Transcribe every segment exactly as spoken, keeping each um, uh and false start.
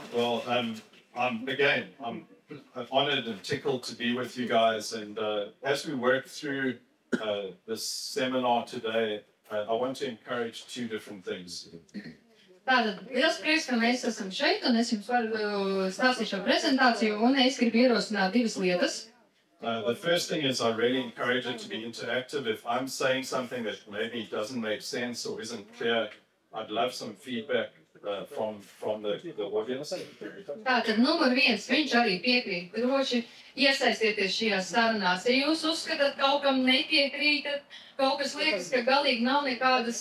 Well, um, I'm again, I'm honored and tickled to be with you guys. And uh, as we work through uh, this seminar today, uh, I want to encourage two different things. Tātad, liels prieks, ka mēs esam šeit, un es jums varu stāstīt šo prezentāciju, un es gribu ierosināt divas lietas. Uh, the first thing is I really encourage it to be interactive. If I'm saying something that maybe doesn't make sense or isn't clear, I'd love some feedback uh, from, from the, the audience. Tātad, numur viens, viņš arī piekrīt. Droši iesaistieties šajās sarunās. Ja jūs uzskatāt, kaut kam nepiekrītat, kaut kas liekas, ka galīgi nav nekādas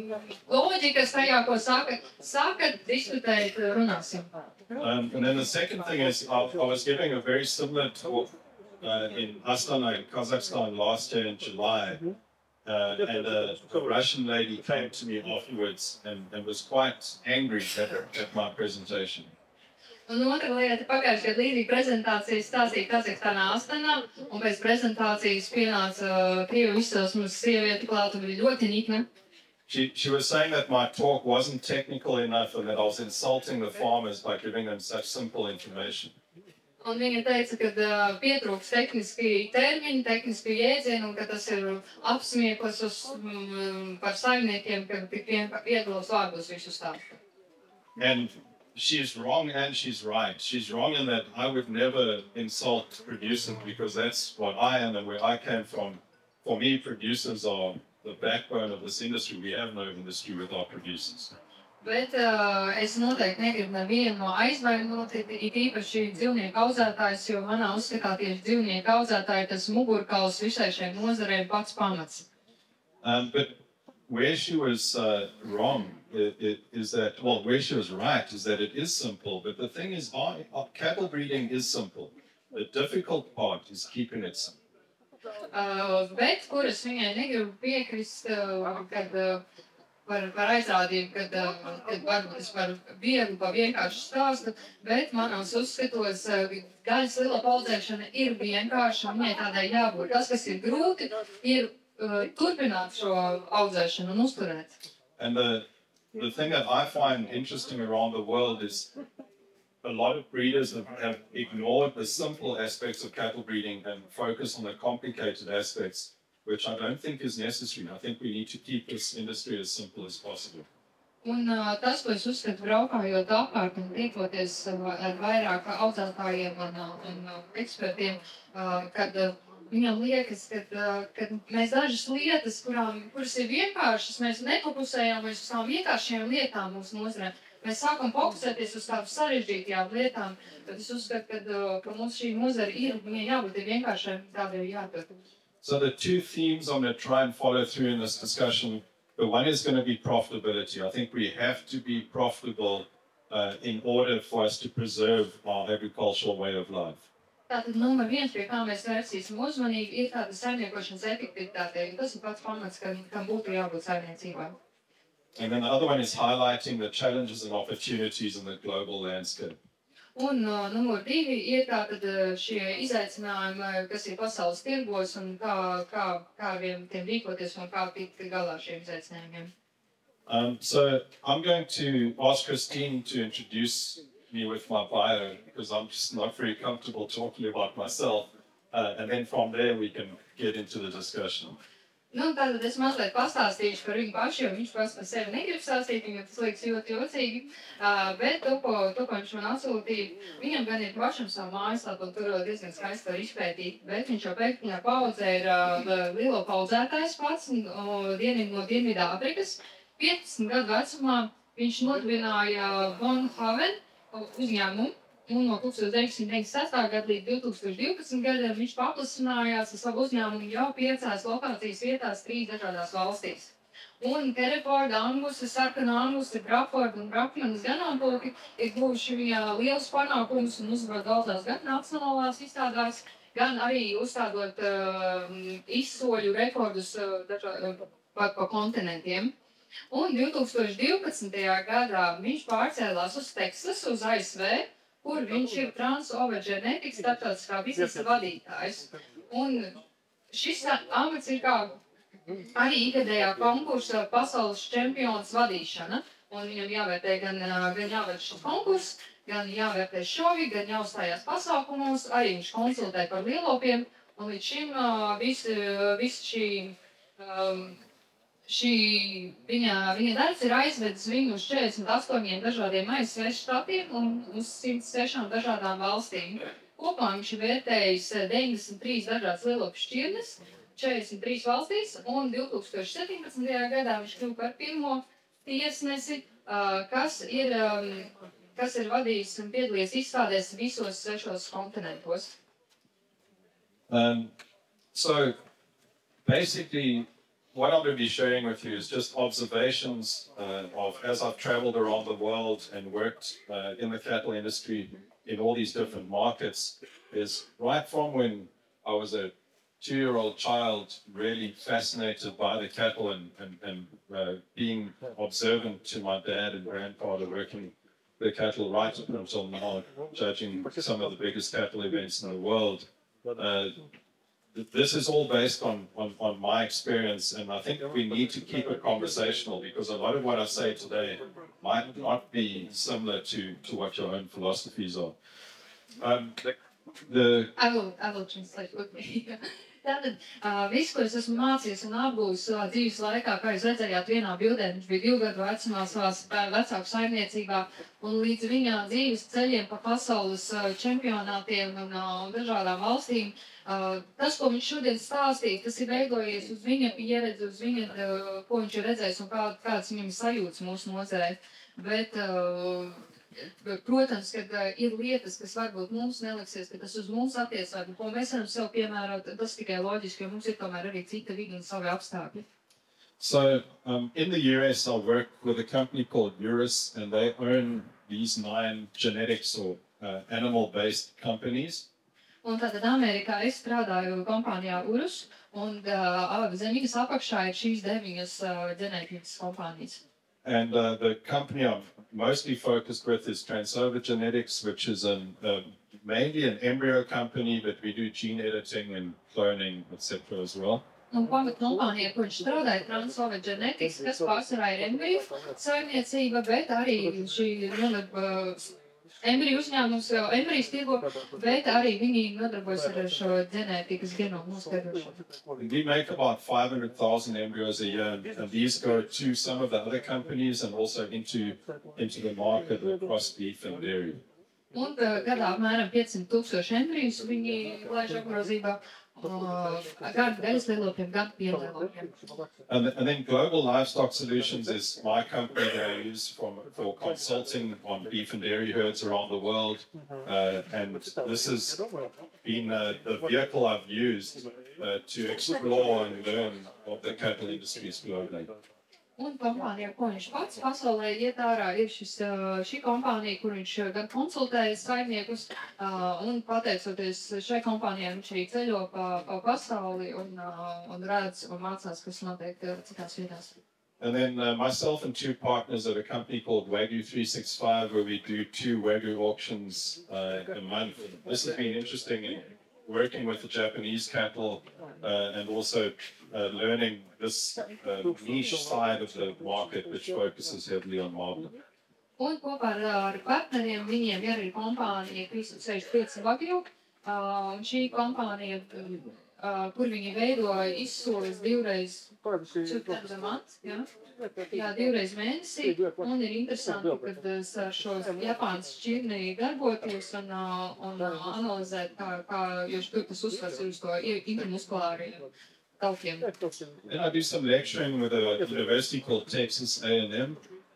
loģikas tajā, ko sakat, sakat, diskutēt, runāsim. Um, and then the second thing is I, I was giving a very similar talk uh, in Astana, in Kazakhstan last year in July. Uh, and a, a Russian lady came to me afterwards and, and was quite angry at, at my presentation. Un otra lieta, pagājušajā gadā līdzīga prezentācija stāstīja Kazahstānā Astanā, un pēc prezentācijas pienāca krievu izcelsmes sieviete klāt un bija ļoti nikna. She, she was saying that my talk wasn't technical enough and that I was insulting the farmers by giving them such simple information. Un viņa teica, ka uh, pietrūks tehniski termiņi, tehniski jēdzieni, un ka tas ir apsmieklis uz, um, par saimniekiem, ka tik vieglos vārdos visu stāsta. And she's wrong and she's right. She's wrong in that I would never insult producers because that's what I am and where I came from. For me, producers are the backbone of this industry. We have no industry without producers. Bet uh, es noteikti negribu nevienu no aizvainot, it īpaši dzīvnieku audzētājs, jo manā uzskatā tieši dzīvnieku audzētāji tas mugurkauls visai šai nozarei pats pamats. Um, but where she was uh, wrong it, it, is that, well, where she was right is that it is simple. But the thing is, our, our cattle breeding is simple. The difficult part is keeping it simple. Uh, bet, kuras viņai negribu piekrist, uh, kad uh, Par, par aizrādību, kad, kad varbūt es par vieglu, pa vienkāršu stāstu, bet manos uzskatos, gaļas lielopu audzēšana ir vienkārša, viņai tādai jābūt. Tas, kas ir grūti, ir uh, turpināt šo audzēšanu un uzturēt. And the, the thing that I find interesting around the world is a lot of breeders have, have ignored the simple aspects of cattle breeding and focus on the complicated aspects, which I don't think is necessary. I think we need to keep this industry as simple as possible. Un uh, tas, ko es uzskatu braukājot apkārt un tiekoties uh, ar vairāk audzētājiem un, un uh, ekspertiem, uh, kad uh, viņam liekas, kad, uh, kad mēs dažas lietas, kurām, kuras ir vienkāršas, mēs nefokusējam uz tām vienkāršajām lietām mūsu nozarē. Mēs sākam fokusēties uz tām sarežģītajām lietām, tad es uzskatu, kad, uh, ka mums šī nozara ir, viņai jābūt vienkāršai, tādai jātur. So the two themes I'm going to try and follow through in this discussion, the one is going to be profitability. I think we have to be profitable uh, in order for us to preserve our agricultural way of life. Tātad numur viens, pie kā mēs vērsīsim uzmanību, ir tāda saimniekošanas efektivitāte, un tas ir pats pamats, kam, kam būtu jābūt saimniecībā. And then the other one is highlighting the challenges and opportunities in the global landscape. Un uh, numur divi ir tātad šie izaicinājumi, kas ir pasaules tirgos un kā, kā, kā vien tiem rīkoties un kā tikt galā šiem izaicinājumiem. Um, so I'm going to ask Christine to introduce me with my bio because I'm just not very comfortable talking about myself. Uh, and then from there we can get into the discussion. Nu, tātad es mazliet pastāstīšu par viņu pašu, jo viņš pats par sevi negrib stāstīt, viņam tas liekas ļoti jocīgi. Uh, bet to, ko, to, ko viņš man atsūtīja, viņam gan ir pašam savu mājaslapu, un tur diezgan skaisti var izpētīt, bet viņš jau pēkšņā paudzē ir uh, lielo paudzētājs pats uh, dienim no Dienvidā Afrikas. piecpadsmit gadu vecumā viņš nodibināja Von Haven uzņēmumu. Un no tūkstoš deviņsimt deviņdesmit sestā gada līdz divi tūkstoši divpadsmitajam gadam viņš paplašinājās ar savu uzņēmumu jau piecās lokācijas vietās trīs dažādās valstīs. Un Hereford, Angus, Sarkana Angus, Braford un Brafmanas ganāmpulki ir guvuši viņa liels panākums un uzvarot daudzās gan nacionālās izstādās, gan arī uzstādot uh, izsoļu rekordus uh, dažā, uh, pa, pa kontinentiem. Un divi tūkstoši divpadsmitajā gadā viņš pārcēlās uz Teksas, uz A S V, kur viņš ir Trans-Over-Genetics starptautiskā biznesa vadītājs. Un šis amats ir kā arī ikgadējā konkursa pasaules čempions vadīšana. Un viņam jāvērtē gan, gan jāvērš šis konkurss, gan jāvērtē šovi, gan jāuzstājās pasākumos, arī viņš konsultē par lielopiem, un līdz šim uh, visi, visi šī, um, šī viņa, viņa darbs ir aizvedis viņu uz četrdesmit astoņiem dažādiem A S V štatiem un uz simt sešām dažādām valstīm. Kopumā viņš ir vērtējis deviņdesmit trīs dažādas lielopu šķirnes, četrdesmit trīs valstīs, un divtūkstoš septiņpadsmitajā gadā viņš kļuva par pirmo tiesnesi, uh, kas ir, um, kas ir vadījis un piedalījies izstādēs visos sešos kontinentos. Um, so, basically, what I'm going to be sharing with you is just observations uh, of as I've traveled around the world and worked uh, in the cattle industry in all these different markets, is right from when I was a two-year-old child, really fascinated by the cattle and, and, and uh, being observant to my dad and grandfather working the cattle right up until now, judging some of the biggest cattle events in the world. Uh, this is all based on, on, on my experience, and I think we need to keep it conversational because a lot of what I say today might not be similar to, to what your own philosophies are. Um, the, I will, I will translate quickly. Tātad, uh, viss, ko es esmu mācījies un apgūlis savā dzīves laikā, kā jūs redzējāt vienā bildē, viņš bija divu gadu vecumā savās vecāku saimniecībā, un līdz viņa dzīves ceļiem pa pasaules čempionātiem un uh, dažādām valstīm, uh, tas, ko viņš šodien stāstīja, tas ir veidojies uz viņa pieredzi, uz viņa, uh, ko viņš ir redzējis un kā, kāds viņam sajūtas mūsu nozarē. Bet, uh, Protams, ka uh, ir lietas, kas varbūt mums neliksies, ka tas uz mums attiecas, vai ko mēs varam sev piemērot, tas tikai loģiski, jo mums ir tomēr arī cita vidi un savi apstākļi. So, um, in the U S, I work with a company called Urus, and they own these nine genetics or uh, animal-based companies. Un tātad Amerikā es strādāju kompānijā Urus, un uh, zem viņas apakšā ir šīs deviņas uh, ģenētikas kompānijas. And uh, the company I'm mostly focused with is Transover Genetics, which is an, uh, mainly an embryo company, but we do gene editing and cloning, et cetera as well. Un pamat kompānija, kur viņš strādāja, Transover Genetics, kas pārsvarā ir embriju saimniecība, bet arī šī uh, embriju uzņēmums, embrijas tirgo, bet arī viņi nodarbojas ar šo ģenētikas genomu noskaidrošanu. We make about five hundred thousand embryos a year, and, and these go to some of the other companies and also into, into the market across beef and dairy. Un uh, gadā apmēram piecsimt tūkstoši embrijus viņi laiž apgrozībā uh, gan gaļas lielopiem, gan piena lielopiem. And, and then Global Livestock Solutions is my company that I use for, for consulting on beef and dairy herds around the world. Uh, and this has been uh, the vehicle I've used uh, to explore and learn of the cattle industries globally. Un kompānija, ko viņš pats pasaulē iet ārā, ir šis, šī kompānija, kur viņš gan konsultēja saimniekus, un pateicoties šai kompānijai, viņš arī ceļo pa, pa pasauli un, un redz un mācās, kas notiek citās vietās. And then uh, myself and two partners at a company called Wagyu three sixty-five, where we do two Wagyu auctions uh, a month. This has been interesting in working with the Japanese cattle uh, and also uh, learning this uh, niche side of the market, which focuses heavily on marble. Un kopā ar, ar partneriem viņiem ir arī kompānija trīs sešdesmit pieci Wagyu, uh, un šī kompānija, uh, kur viņi veido izsoles divreiz četras months, jā, jā, divreiz mēnesī, un ir interesanti, kad ar šo Japānas šķirni darboties un, uh, un uh, analizēt, kā, kā, jo tur tas uzsvars ir uz to intermuskulāriem taukiem. Then I do some lecturing with a university called Texas A and M.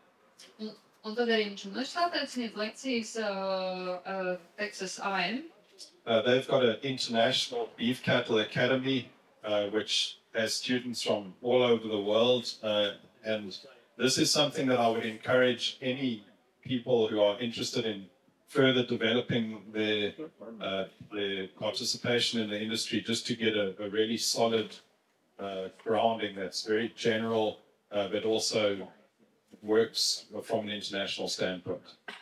Un, un tad arī viņš universitātē sniedz lekcijas uh, uh, Texas A and M. Uh, they've got an international beef cattle academy, uh, which has students from all over the world. Uh, and this is something that I would encourage any people who are interested in further developing their, uh, their participation in the industry, just to get a, a really solid uh, grounding that's very general, uh, but also works from an international standpoint.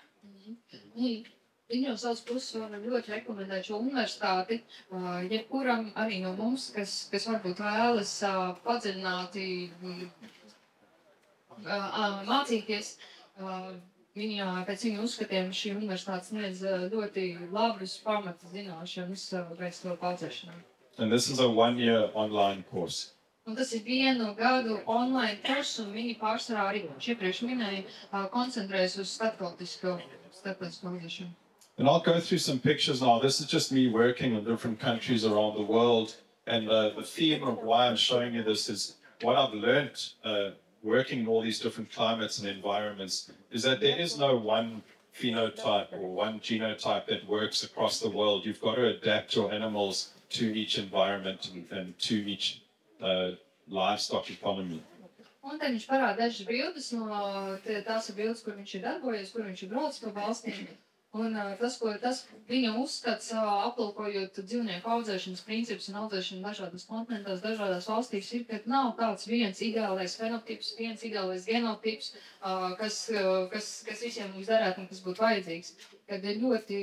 Mm-hmm. Viņi no savas puses varam ļoti rekomendēt šo universitāti, uh, jebkuram arī no mums, kas, kas varbūt vēlas uh, padziļināti uh, uh, mācīties. Uh, Viņa, pēc viņa uzskatiem, šī universitāte sniedz uh, ļoti labus pamata zināšanas uh, veselību audzēšanai. And this is a one-year online course. Un tas ir vienu gadu online kurs, un viņi pārsvarā arī iepriekš minēja, uh, koncentrējas uz starptautisko, starptautisko audzēšanu. And I'll go through some pictures now. This is just me working in different countries around the world. And uh, the theme of why I'm showing you this is what I've learned uh, working in all these different climates and environments is that there is no one phenotype or one genotype that works across the world. You've got to adapt your animals to each environment and, and to each uh, livestock economy. Un te viņš parāda dažas bildes no tās ir bildes, kur viņš ir darbojies, kur viņš ir braucis pa valstīm. Un tas, ko tas viņa uzskats, aplūkojot dzīvnieku audzēšanas principus un audzēšanu dažādas kontinentās, dažādās valstīs, ir, ka nav tāds viens ideālais fenotips, viens ideālais genotips, kas, kas, kas visiem mums derētu un kas būtu vajadzīgs. Kad ir ļoti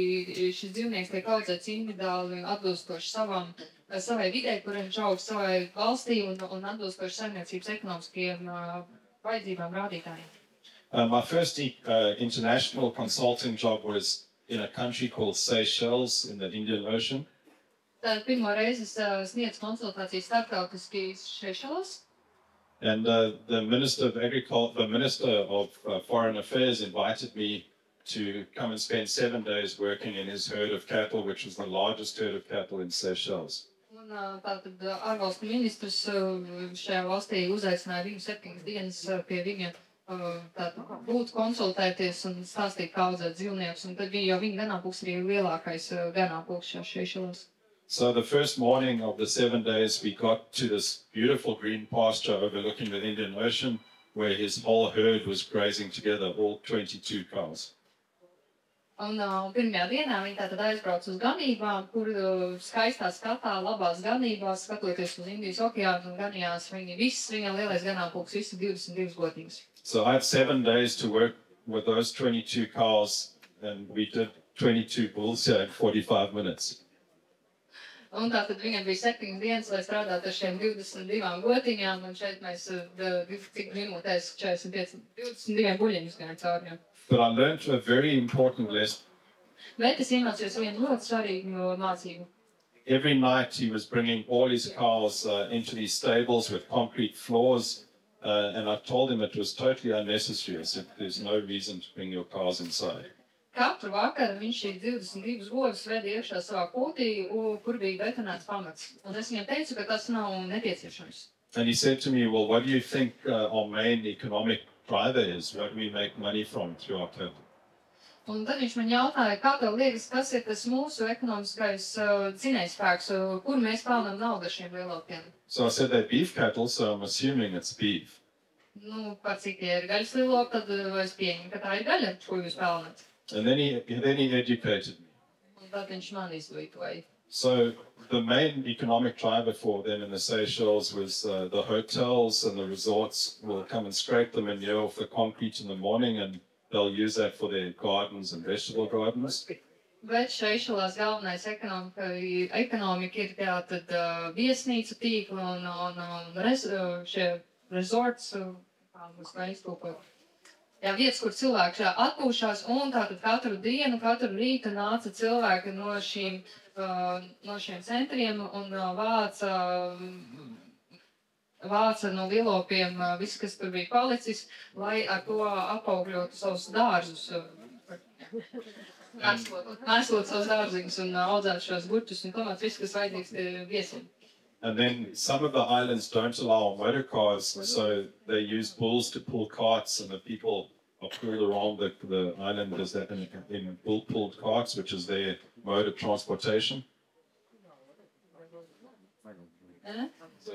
šis dzīvnieks tiek audzēts individuāli atbilstoši savam, savai vidē, kur viņš aug savai valstī un, un atbilstoši saimniecības ekonomiskiem vajadzībām rādītājiem. Uh, my first uh, international consulting job was in a country called Seychelles in the Indian Ocean. Tad pirmo reizi es uh, sniedzu konsultācijas starptautiski Seychelles. And uh, the Minister of Agriculture, the Minister of uh, Foreign Affairs invited me to come and spend seven days working in his herd of cattle, which was the largest herd of cattle in Seychelles. Un uh, tātad ārvalstu ministrs uh, šajā valstī uzaicināja viņu septiņas dienas uh, pie viņa Tātad, būt konsultēties un stāstīt, kā audzēt dzīvniekus, un tad bija jau viņa ganāmpulks arī lielākais ganāmpulks šajās Seychelles. So the first morning of the seven days, we got to this beautiful green pasture overlooking the Indian Ocean, where his whole herd was grazing together, all twenty-two cows. Un uh, pirmajā dienā viņi tātad aizbrauc uz ganībām, kur uh, skaistā skatā, labās ganībās, skatoties uz Indijas okeānu un ganījās viņi viss, viņa lielais ganāmpulks, visi divdesmit divas gotīgas. So I had seven days to work with those twenty-two cows, and we did twenty-two bulls here in forty-five minutes. Un tātad viņam bija septiņas dienas, lai strādātu ar šiem divdesmit divām gotiņām, un šeit mēs cik minūtēs četrdesmit pieci, divdesmit divi buļļiņus gājām cauri. But I learned a very important lesson. Bet es iemācījos vienu ļoti svarīgu mācību. Every night he was bringing all his cows uh, into these stables with concrete floors. Uh, and I told him it was totally unnecessary. I said, there's no reason to bring your cows inside. Katru vakaru viņš šīs divdesmit divas godus veda iekšā savā kūtī, kur bija betonēts pamats. Un es viņam teicu, ka tas nav nepieciešams. And he said to me, well, what do you think uh, our main economic driver is? Where do we make money from through our cattle? Un tad viņš man jautāja, kā tev liekas, kas ir tas mūsu ekonomiskais uh, dzinējspēks, uh, kur mēs pelnām naudu ar šiem lielopiem? So I said they're beef cattle, so I'm assuming it's beef. Nu, par cik tie ir gaļas lielopi, tad uh, es pieņemu, ka tā ir gaļa, ko jūs pelnāt. And then he, then he educated me. Un tad viņš man izglītoja. So the main economic driver for them in the Seychelles was uh, the hotels and the resorts will come and scrape them in here off the concrete in the morning, and they'll use that for their gardens and vegetable gardens. Bet Seychellās galvenais ekonomika, ekonomika ir tātad uh, viesnīcu tīkli un, un, un res, uh, šie resorts, uh, kā iztūkot. Jā, vietas, kur cilvēki atpūšās, un tātad katru dienu, katru rītu nāca cilvēki no šīm, uh, no šiem centriem un uh, vāca, vāca no lielopiem uh, viss, kas tur bija palicis, lai ar to apaugļotu savus dārzus, uh, mēslot savus dārziņus un uh, audzētu šos gurķus un tomēr viss, kas vajadzīgs uh, viesiem. And then some of the islands don't allow motor cars, so they use bulls to pull carts, and the people are pulled around the, the island as that in, in bull-pulled carts, which is their mode of transportation. Uh? So,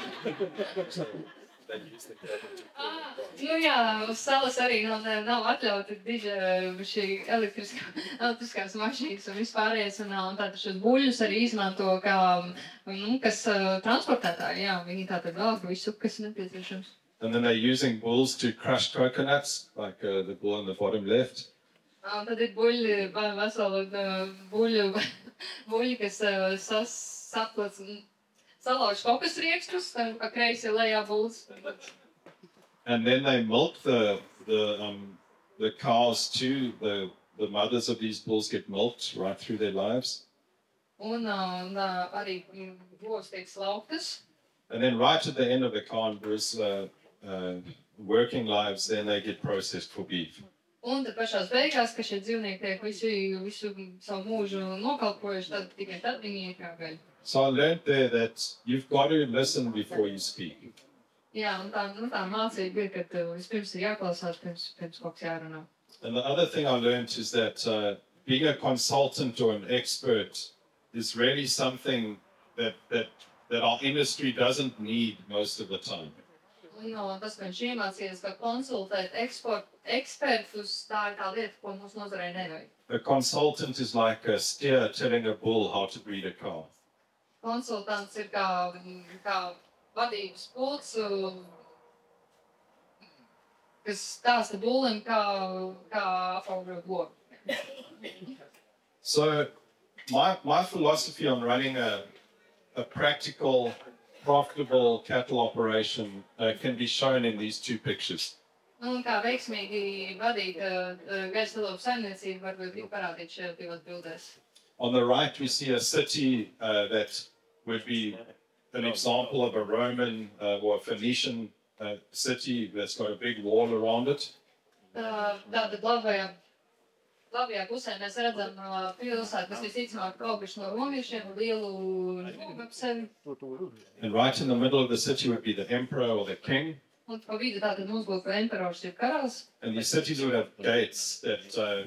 they use the cattle to pull Ah, nu jā, uz salas arī nav, nav atļauti diži šī elektriskā, elektriskās mašīnas un vispārējais, un, un tātad šos buļļus arī izmanto kā, nu, kas uh, transportētāji, jā, viņi tātad velk visu, kas ir nepieciešams. And then they're using bulls to crush coconuts, like uh, the bull on the bottom left. Un tad ir buļļi, veseli uh, buļļu, buļļi, kas uh, sas, saplats, salauž kokas riekstus, pa kreisi lejā bulls. And then they milk the the um, the cows too, the, the mothers of these bulls get milked right through their lives. Un, un uh, arī mm, govs tiek slauktas. And then right at the end of the carnivorous uh, uh, working lives, then they get processed for beef. Un tad pašās beigās, ka šie dzīvnieki tiek visu, visu savu mūžu nokalpojuši, tad tikai tad viņi ir kā gaļa. So I learned there that you've got to listen before you speak. Jā, un tā, nu, tā mācība ir, ka tev vispirms ir jāklausās, pirms, pirms kaut kas jārunā. And the other thing I learned is that uh, being a consultant or an expert is really something that, that, that our industry doesn't need most of the time. Un no, tas, ka viņš iemācījies, ka konsultēt eksport, ekspertus, tā ir tā lieta, ko mums nozarei nevajag. A consultant is like a steer telling a bull how to breed a cow. Konsultants ir kā, kā vadības pults, kas stāsta bullim, kā, kā apaugot govu. So my, my philosophy on running a, a practical, profitable cattle operation uh, can be shown in these two pictures. Un kā veiksmīgi vadīt uh, gaļas lielopu saimniecību, varbūt ir parādīt šajā divās bildēs. On the right, we see a city uh, that would be an example of a Roman uh, or a Phoenician uh, city that's got a big wall around it. Uh, Tātad labajā, labajā pusē mēs redzam uh, pilsētu, kas visticamāk auguši no romiešiem, lielu rogu ap sevi. And right in the middle of the city would be the emperor or the king. Un pa vidu tātad mums būtu emperors, jeb karalis. And these cities would have gates that uh,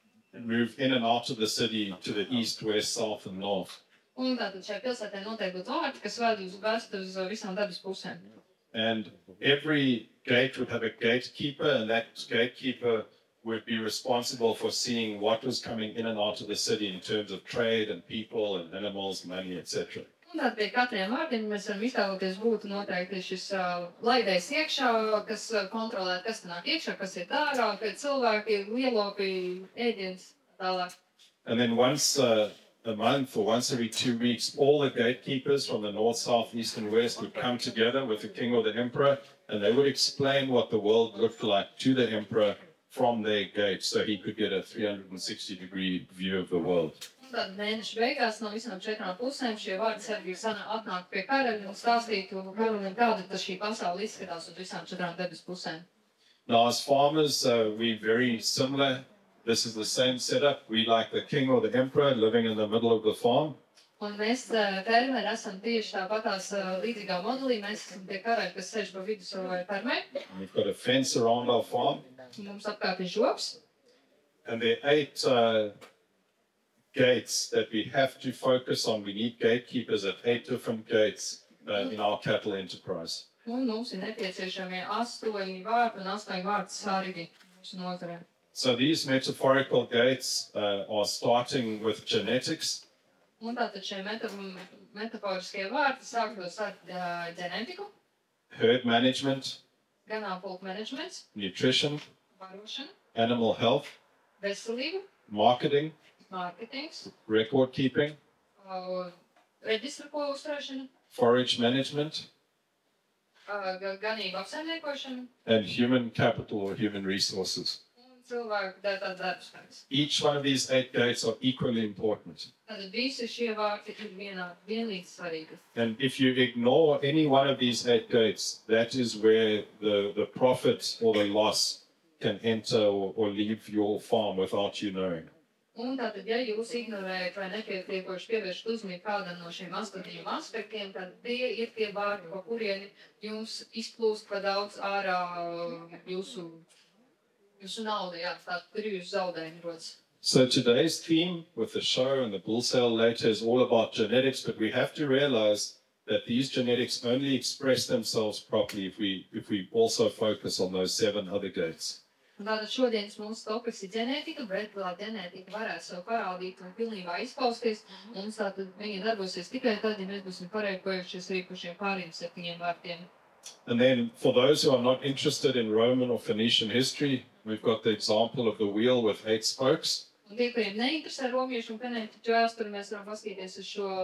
move in and out of the city to the east, west, south, and north. Un tātad šai pilsētai noteikti būtu vārti, kas ved uz vest uz visām dabas pusēm. And every gate would have a gatekeeper, and that gatekeeper would be responsible for seeing what was coming in and out of the city in terms of trade and people and animals, money, et cetera. Un tātad pie katriem vārdiem mēs varam iztēloties būtu noteikti šis uh, laidējs iekšā, kas uh, kontrolē, kas te nāk iekšā, kas ir ārā, kad cilvēki, lielopi, ēdiens, tālāk. And then once uh, a month or once every two weeks, all the gatekeepers from the north, south, east, and west would come together with the king or the emperor, and they would explain what the world looked like to the emperor from their gate, so he could get a three hundred sixty degree view of the world. Un tad mēneša beigās no visām četrām pusēm šie vārdi sargi atnāk pie karaļa un stāstītu karaļiem, kāda tas šī pasaule izskatās uz visām četrām debes pusēm. Now, as farmers, uh, we're very similar. This is the same setup. We, like the king or the emperor, living in the middle of the farm. Un mēs uh, fermeri esam tieši tāpatās uh, līdzīgā modelī. Mēs esam tie karaļi, kas sēž pa vidu savai fermei. We've got a fence around our farm. Mums apkārt ir žoks. And there are eight uh, gates that we have to focus on. We need gatekeepers at eight different gates uh, in our cattle enterprise. Un mums ir nepieciešami astoņi vārti un astoņi vārti sargi mūsu nozarē. So these metaphorical gates uh, are starting with genetics. Un tātad šie meta metaforiskie vārti sāktos ar uh, ģenētiku, Herd management, ganāmpulku menedžments, nutrition, barošana, animal health, veselība, marketing, mārketings, record keeping, uh, reģistra uzturēšana, forage management, uh, ga- ganību apsaimniekošana and human capital or human resources. un cilvēku darbs darbspēks. Each one of these eight gates are equally important. Tātad visi šie vārti ir vienā, vienlīdz svarīgi. And if you ignore any one of these eight gates, that is where the, the profit or the loss can enter or, or leave your farm without you knowing. Un tātad, ja jūs ignorējat vai nepietiekoši pievēršat uzmanību kādam no šiem astoņiem aspektiem, tad tie ir tie vārdi, pa kuriem jums izplūst pa daudz ārā jūsu, jūsu naudu, jā, tātad tur jūsu zaudējumi rodas. So today's theme with the show and the bull sale later is all about genetics, but we have to realize that these genetics only express themselves properly if we, if we also focus on those seven other gates. Un tātad šodienas mūsu topiks ir ģenētika, bet lai ģenētika varētu sev parādīt un pilnībā izpausties, mums tātad viņa darbosies tikai tad, ja mēs būsim pareigojušies arī par šiem pāriem septiņiem vārtiem. And then for those who are not interested in Roman or Phoenician history, we've got the example of the wheel with eight spokes. Un tie, kuriem neinteresē romiešu un kanētiķu vēsturi, mēs varam paskatīties uz šo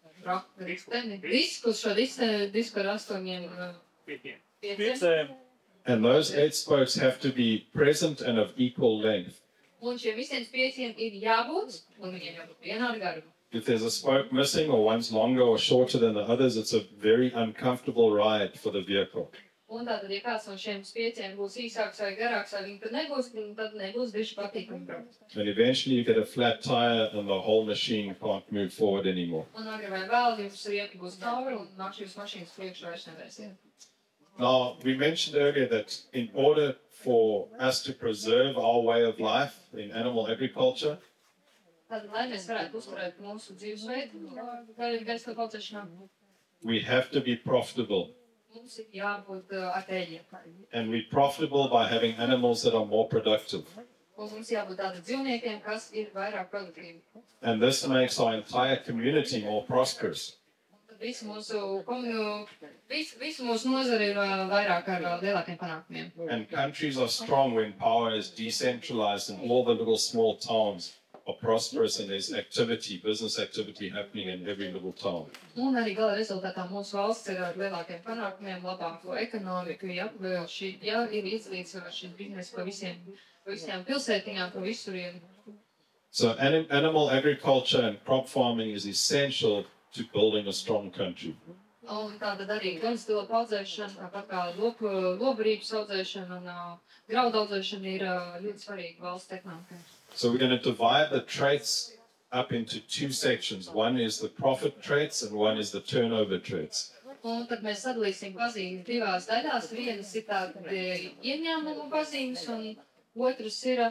disku, uz šo disku ar astoņiem uh, pieciem. Piecēm. And those eight spokes have to be present and of equal length. Un šiem visiem spieciem ir jābūt, un viņiem jābūt vienādi garuma. If there's a spoke missing or one's longer or shorter than the others, it's a very uncomfortable ride for the vehicle. Un tātad, ja kāds no šiem spieciem būs īsāks vai garāks, vai viņi tad nebūs, tad nebūs diši patīkami braukt. And eventually you get a flat tire and the whole machine can't move forward anymore. Un agri vai vēl jums rieki būs tauri un nāk šīs mašīnas priekš vairs nevarēs iet. Now, we mentioned earlier that in order for us to preserve our way of life in animal agriculture, Tad, lai mēs varētu uzturēt mūsu dzīvesveidu, gaisa audzēšanā, we have to be profitable. mums ir jābūt uh, ar tēļiem. And we're profitable by having animals that are more productive. Un mums jābūt tādiem dzīvniekiem, kas ir vairāk produktīvi. And this makes our entire community more prosperous. Tad visu mūsu, komunu, visu, visu mūsu nozari ir uh, vairāk ar uh, lielākiem panākumiem. And countries are strong when power is decentralized and all the little small towns are prosperous and there's activity, business activity happening in every little town. Un arī gala rezultātā mūsu valsts ir ar lielākiem panākumiem, labāko ekonomiku, ja, šī, ja ir izlīdzsvarā šī biznesa pa visiem, pa visiem pilsētiņām, pa visurienu. So anim animal agriculture and crop farming is essential to building a strong country. Un tātad arī gan stilopu audzēšana, tāpat kā lopu, lobarības audzēšana un uh, graudu audzēšana ir uh, ļoti svarīga valsts ekonomikai. So we're going to divide the traits up into two sections. One is the profit traits and one is the turnover traits. Un tad mēs sadalīsim pazīmes divās daļās. Vienas ir tātad e, ieņēmumu pazīmes un otrs ir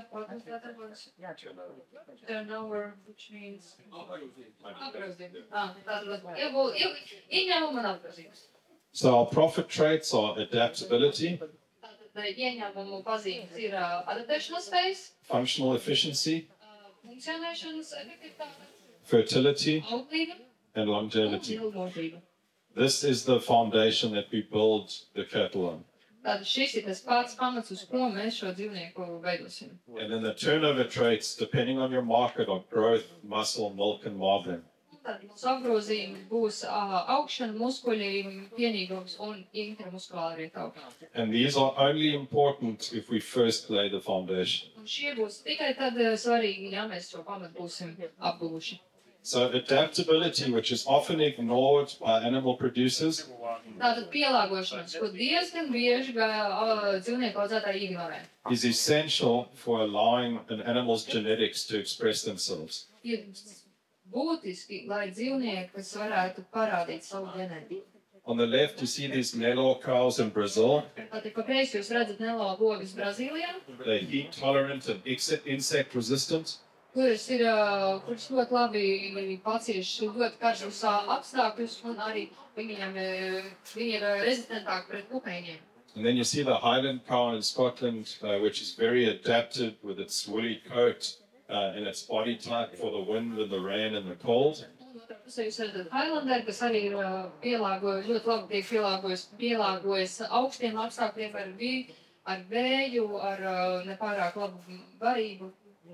turnover, which means apgrozījums. Ah, tātad iegū- iegū- ieņēmumu un apgrozījums. So our profit traits are adaptability, Tātad e, ieņēmumu pazīmes ir uh, adaptēšanās spējas, functional efficiency, uh, funkcionēšanas efektivitāte, fertility, auglība and un longevity. ilgmūžība. This is the foundation that we build the cattle on. Tātad šis ir tas pats pamats, uz ko mēs šo dzīvnieku veidosim. And then the turnover traits, depending on your market, are growth, muscle, milk, and marbling. Tad mūsu apgrozījumi būs uh, augšana, muskuļi, pienīgums un intramuskulārie tauki. And these are only important if we first lay the foundation. Un šie būs tikai tad uh, svarīgi, ja mēs šo pamatu būsim apguvuši. So adaptability, which is often ignored by animal producers, Tātad pielāgošanās, ko diezgan bieži uh, dzīvnieku audzētāji ignorē. is essential for allowing an animal's genetics to express themselves. Ir būtiski, lai dzīvnieks varētu parādīt savu ģenētiku. On the left, you see these Nelore cows in Brazil. Tātad pa kreisi jūs redzat nelāgu logus Brazīlijā, They're heat tolerant and ex- insect resistant. kuras ir, uh, kuras ļoti labi pacieš ļoti karstus uh, apstākļus un arī viņiem, uh, viņi ir uh, rezistentāki pret pupēņiem. And then you see the Highland cow in Scotland, uh, which is very adapted with its woolly coat uh, and its body type for the wind and the rain and the cold. Un otrā pusē jūs redzat Highlander, kas arī ir uh, pielāgojis, ļoti labi tiek pielāgojis, pielāgojis augstiem apstākļiem ar, vi, ar vēju, ar uh, nepārāk labu varību.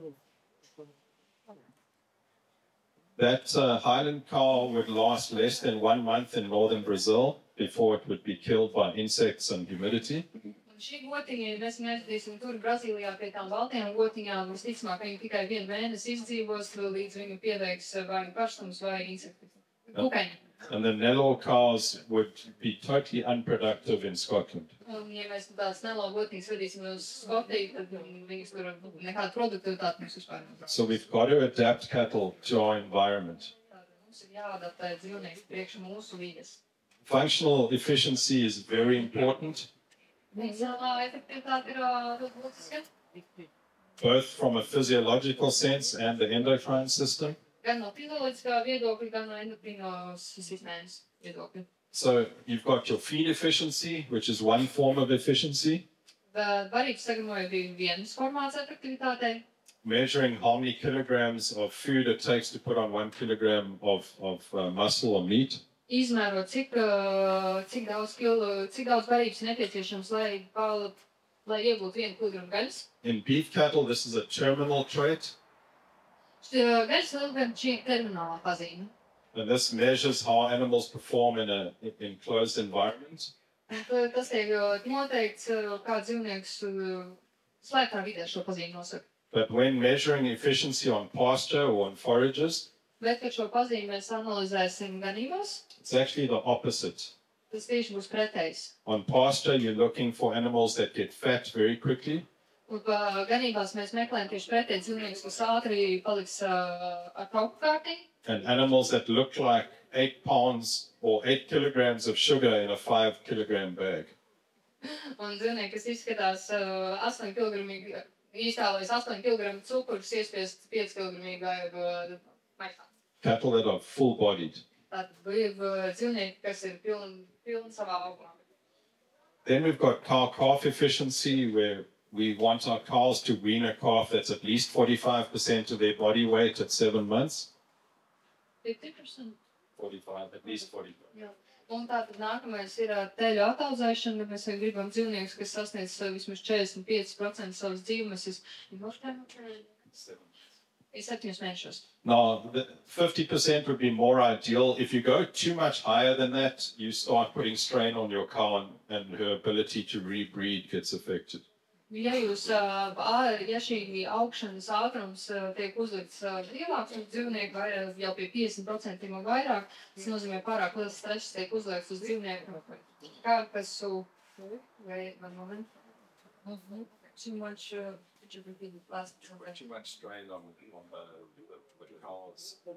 That uh, Highland cow would last less than one month in northern Brazil before it would be killed by insects and humidity. Un šī gotiņa, ja mēs neradīsim tur Brazīlijā pie tām baltajām gotiņām, visticamāk, viņi tikai vienu mēnesi izdzīvos, līdz viņu pieveiks vai karstums vai insekti. Kukaņi. And the Nelore cows would be totally unproductive in Scotland. Un, ja mēs tās nelauku gotiņas vedīsim uz Skotiju, tad viņas tur nekāda produktivitāte mums vispār nav. So we've got to adapt cattle to our environment. Tātad mums ir jāadaptē dzīvnieks priekš mūsu vides. Functional efficiency is very important, Funkcionālā efektivitāte ir ā, ļoti būtiska. both from a physiological sense and the endocrine system. Gan no fizioloģiskā viedokļa, gan no endokrīnos sistēmas viedokļa. So you've got your feed efficiency, which is one form of efficiency, Bet barības sagrimoja bija vienas formāts efektivitātei. measuring how many kilograms of food it takes to put on one kilogram of, of uh, muscle or meat. Izmērot, cik, ā, cik daudz kilo, cik daudz barības ir nepieciešams, lai, pal- lai iegūtu vienu kilogramu gaļas. In beef cattle, this is a terminal trait, Šī gaļas ilguma šī ir terminālā pazīme. and this measures how animals perform in an enclosed environment. Un ta- tas tiek uh, noteikts, uh, kā dzīvnieks uh, slēptā vidē šo pazīmi nosaka. But when measuring efficiency on pasture or on forages, Bet, kad šo pazīmi mēs analizēsim ganībās, it's actually the opposite. tas tieši būs pretējs. On pasture, you're looking for animals that get fat very quickly, Un pa ganībās mēs meklējam tieši pretēji dzīvniekus, kas ātri paliks uh, ar kauku kārtī, and animals that look like eight pounds or eight kilograms of sugar in a five kilogram bag. un dzīvnieki, kas izskatās uh, astoņu kilogramīgi, iztēlojas astoņu kilogramu cukurus iespiest pieci kilogramīgā uh, maisā. Cattle that are full bodied. Tātad ir uh, dzīvnieki, kas ir pilni, pilni savā augumā. Then we've got cow-calf efficiency, where we want our cows to wean a calf that's at least forty-five percent of their body weight at seven months. fifty percent. forty-five, at least forty-five. Jā. Un tātad nākamais ir ā, teļu ataudzēšana, kad mēs gribam dzīvniekus, kas sasniedz ā, vismaz četrdesmit pieci procenti savas dzīvmes, ir septiņos mēnešos. Now, the fifty percent would be more ideal. If you go too much higher than that, you start putting strain on your cow and, and her ability to rebreed gets affected. Ja jūs, ā, ā, ja šī augšanas ātrums ā, tiek uzlikts ā, lielāks un dzīvnieku vai jau pie piecdesmit procent un vairāk, tas nozīmē pārāk liels stress tiek uzlikts uz dzīvnieku. Kā kas su... Wait, one moment. Mm-hmm. Too much... Uh, Could you repeat the last part? Too much strain on, on the, the, the cow's uh,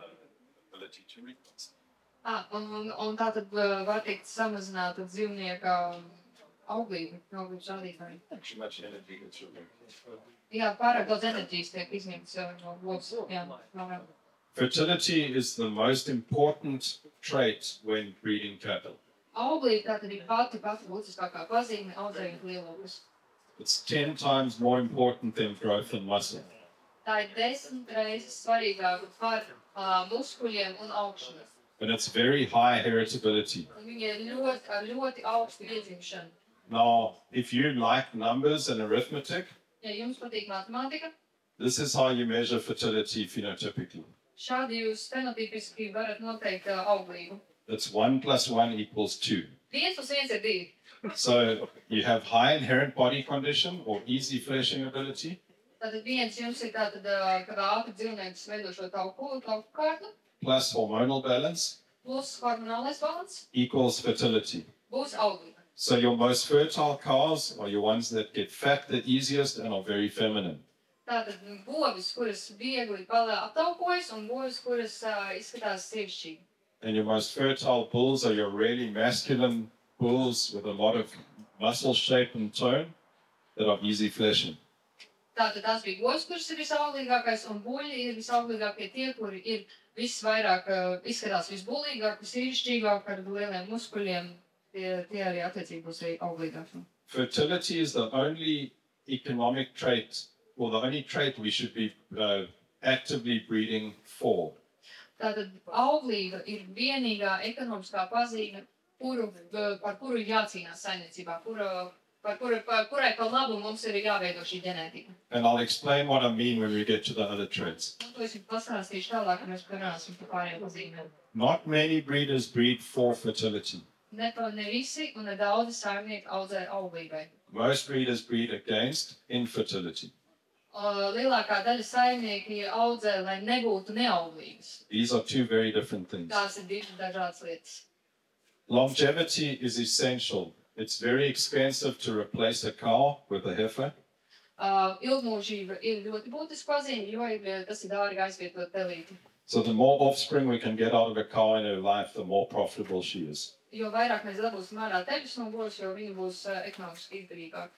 ability to reproduce. Ah, un, un, un tātad uh, var tikt samazināta dzīvnieka auglība, auglības rādītāji. Too much energy gets removed. Jā, pārāk daudz enerģijas tiek izņemts uh, no lopas. Jā, no vēl. Fertility is the most important trait when breeding cattle. Auglība tātad ir pati, pati būtiskākā pazīme audzējot lielopus. It's ten times more important than growth and muscle. Tā ir desmit reizes svarīgāka par uh, muskuļiem un augšanu. And it's very high heritability. Un viņi ir ļoti, ar ļoti augstu iedzimšanu. Now, if you like numbers and arithmetic, Ja jums patīk matemātika, this is how you measure fertility phenotypically. šādi jūs fenotipiski varat noteikt uh, auglību. It's one plus one equals two. Viens plus viens ir divi. So you have high inherent body condition or easy fleshing ability, Tātad viens jums ir tātad, ā, kad ātri dzīvnieks veido šo tauku, tauku kārtu, plus hormonal balance plus hormonālais balans, equals fertility. būs auglība. So your most fertile cows are your ones that get fat the easiest and are very feminine. Tātad govis, kuras viegli palā aptaukojas, un govis, kuras uh, izskatās sievišķīgi. And your most fertile bulls are your really masculine bulls with a lot of muscle shape and tone that are easy fleshing. Tātad tās bija govis, kuras ir visauglīgākais, un buļļi ir visauglīgākie tie, kuri ir visvairāk, uh, izskatās visbullīgāk, visīrišķīgāk ar lieliem muskuļiem. Tie, tie arī attiecīgi būs arī auglīgāki. Fertility is the only economic trait, or the only trait we should be uh, actively breeding for. Tātad auglība ir vienīgā ekonomiskā pazīme, kuru, par kuru ir jācīnās saimniecībā, kura, par, kura, par kurai par labu mums ir jāveido šī ģenētika. And I'll explain what I mean when we get to the other traits. Un to es jums pastāstīšu tālāk, kad mēs parunāsim par pārējām pazīmēm. Not many breeders breed for fertility. Ne, to ne visi un ne daudzi saimnieki audzē auglībai. Most breeders breed against infertility. Uh, lielākā daļa saimnieki audzē, lai nebūtu neauglīgas. These are two very different things. Tās ir divas dažādas lietas. Longevity is essential. It's very expensive to replace a cow with a heifer. Uh, ilgmūžība ir ļoti būtiska pazīme, jo ir, tas ir dārgi aizvietot telīti. So the more offspring we can get out of a cow in her life, the more profitable she is. Jo vairāk mēs dabūsim ārā teļus no govs, jo viņi būs uh, ekonomiski izdevīgāki.